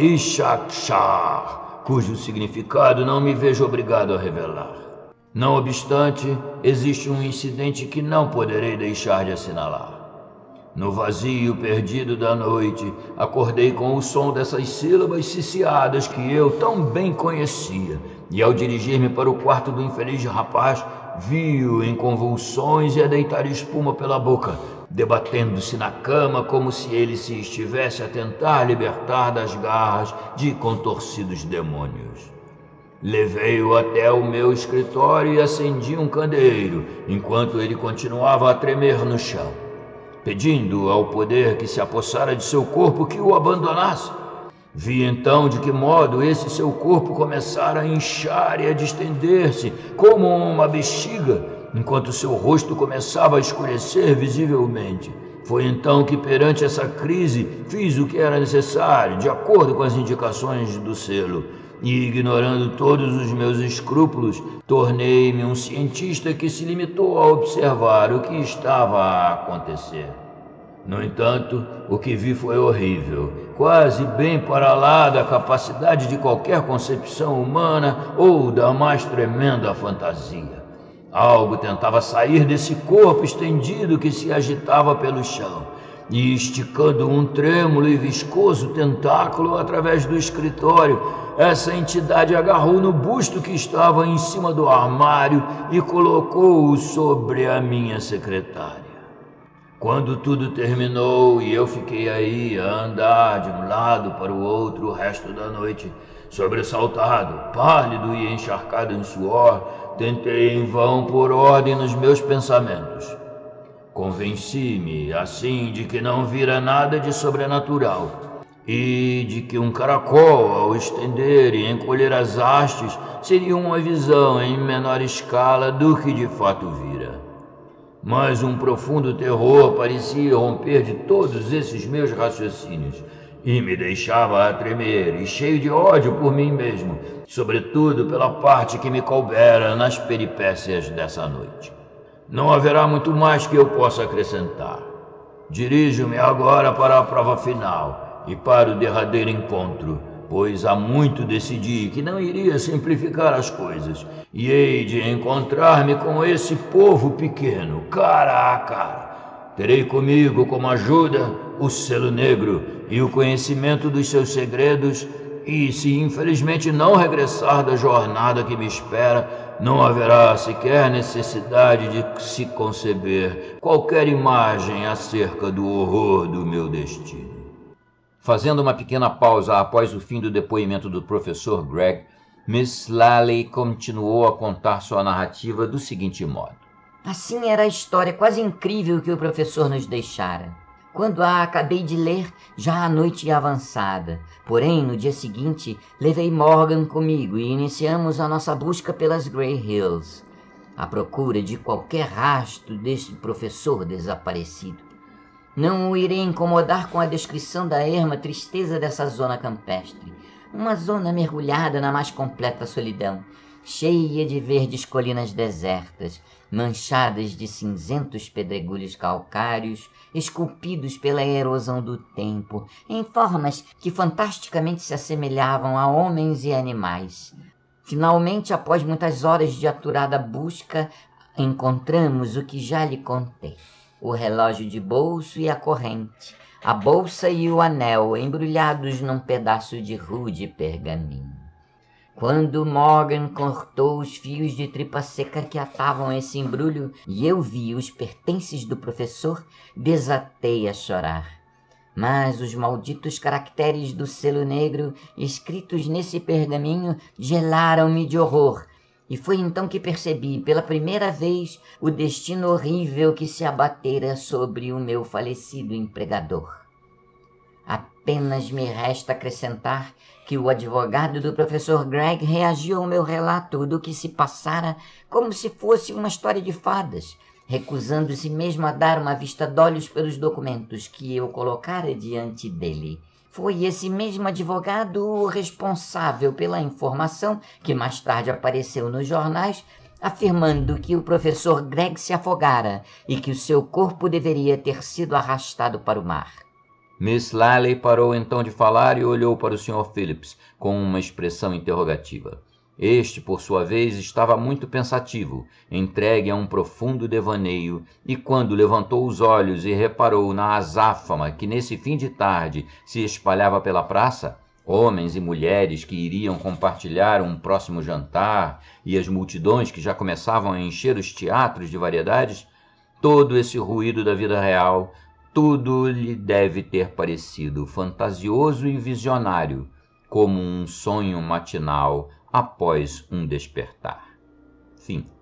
Ixaxar, cujo significado não me vejo obrigado a revelar. Não obstante, existe um incidente que não poderei deixar de assinalar. No vazio perdido da noite, acordei com o som dessas sílabas ciciadas que eu tão bem conhecia, e ao dirigir-me para o quarto do infeliz rapaz, vi-o em convulsões e a deitar espuma pela boca, debatendo-se na cama como se ele se estivesse a tentar libertar das garras de contorcidos demônios. Levei-o até o meu escritório e acendi um candeeiro, enquanto ele continuava a tremer no chão, pedindo ao poder que se apossara de seu corpo que o abandonasse. Vi então de que modo esse seu corpo começara a inchar e a distender-se como uma bexiga, enquanto seu rosto começava a escurecer visivelmente. Foi então que, perante essa crise, fiz o que era necessário, de acordo com as indicações do selo, e, ignorando todos os meus escrúpulos, tornei-me um cientista que se limitou a observar o que estava a acontecer. No entanto, o que vi foi horrível, quase bem para lá da capacidade de qualquer concepção humana ou da mais tremenda fantasia. Algo tentava sair desse corpo estendido que se agitava pelo chão, e esticando um trêmulo e viscoso tentáculo através do escritório, essa entidade agarrou no busto que estava em cima do armário e colocou-o sobre a minha secretária. Quando tudo terminou e eu fiquei aí a andar de um lado para o outro o resto da noite, sobressaltado, pálido e encharcado em suor, tentei em vão pôr ordem nos meus pensamentos. Convenci-me, assim, de que não vira nada de sobrenatural e de que um caracol, ao estender e encolher as hastes, seria uma visão em menor escala do que de fato vira. Mas um profundo terror parecia romper de todos esses meus raciocínios e me deixava a tremer e cheio de ódio por mim mesmo, sobretudo pela parte que me coubera nas peripécias dessa noite. Não haverá muito mais que eu possa acrescentar. Dirijo-me agora para a prova final e para o derradeiro encontro, pois há muito decidi que não iria simplificar as coisas e hei de encontrar-me com esse povo pequeno, cara a cara. Terei comigo como ajuda o selo negro e o conhecimento dos seus segredos, e se infelizmente não regressar da jornada que me espera, não haverá sequer necessidade de se conceber qualquer imagem acerca do horror do meu destino. Fazendo uma pequena pausa após o fim do depoimento do professor Gregg, Miss Lally continuou a contar sua narrativa do seguinte modo. Assim era a história quase incrível que o professor nos deixara. Quando a acabei de ler, já a noite ia avançada. Porém, no dia seguinte, levei Morgan comigo e iniciamos a nossa busca pelas Grey Hills, à procura de qualquer rastro deste professor desaparecido. Não o irei incomodar com a descrição da erma tristeza dessa zona campestre, uma zona mergulhada na mais completa solidão, cheia de verdes colinas desertas, manchadas de cinzentos pedregulhos calcários, esculpidos pela erosão do tempo, em formas que fantasticamente se assemelhavam a homens e animais. Finalmente, após muitas horas de aturada busca, encontramos o que já lhe contei. O relógio de bolso e a corrente, a bolsa e o anel embrulhados num pedaço de rude pergaminho. Quando Morgan cortou os fios de tripa seca que atavam esse embrulho e eu vi os pertences do professor, desatei a chorar. Mas os malditos caracteres do selo negro escritos nesse pergaminho gelaram-me de horror. E foi então que percebi, pela primeira vez, o destino horrível que se abatera sobre o meu falecido empregador. Apenas me resta acrescentar que o advogado do professor Gregg reagiu ao meu relato do que se passara como se fosse uma história de fadas, recusando-se mesmo a dar uma vista d'olhos pelos documentos que eu colocara diante dele. Foi esse mesmo advogado o responsável pela informação que mais tarde apareceu nos jornais, afirmando que o professor Gregg se afogara e que o seu corpo deveria ter sido arrastado para o mar. Miss Lally parou então de falar e olhou para o Sr. Phillips com uma expressão interrogativa. Este, por sua vez, estava muito pensativo, entregue a um profundo devaneio, e quando levantou os olhos e reparou na azáfama que nesse fim de tarde se espalhava pela praça, homens e mulheres que iriam compartilhar um próximo jantar e as multidões que já começavam a encher os teatros de variedades, todo esse ruído da vida real, tudo lhe deve ter parecido fantasioso e visionário, como um sonho matinal após um despertar. Fim.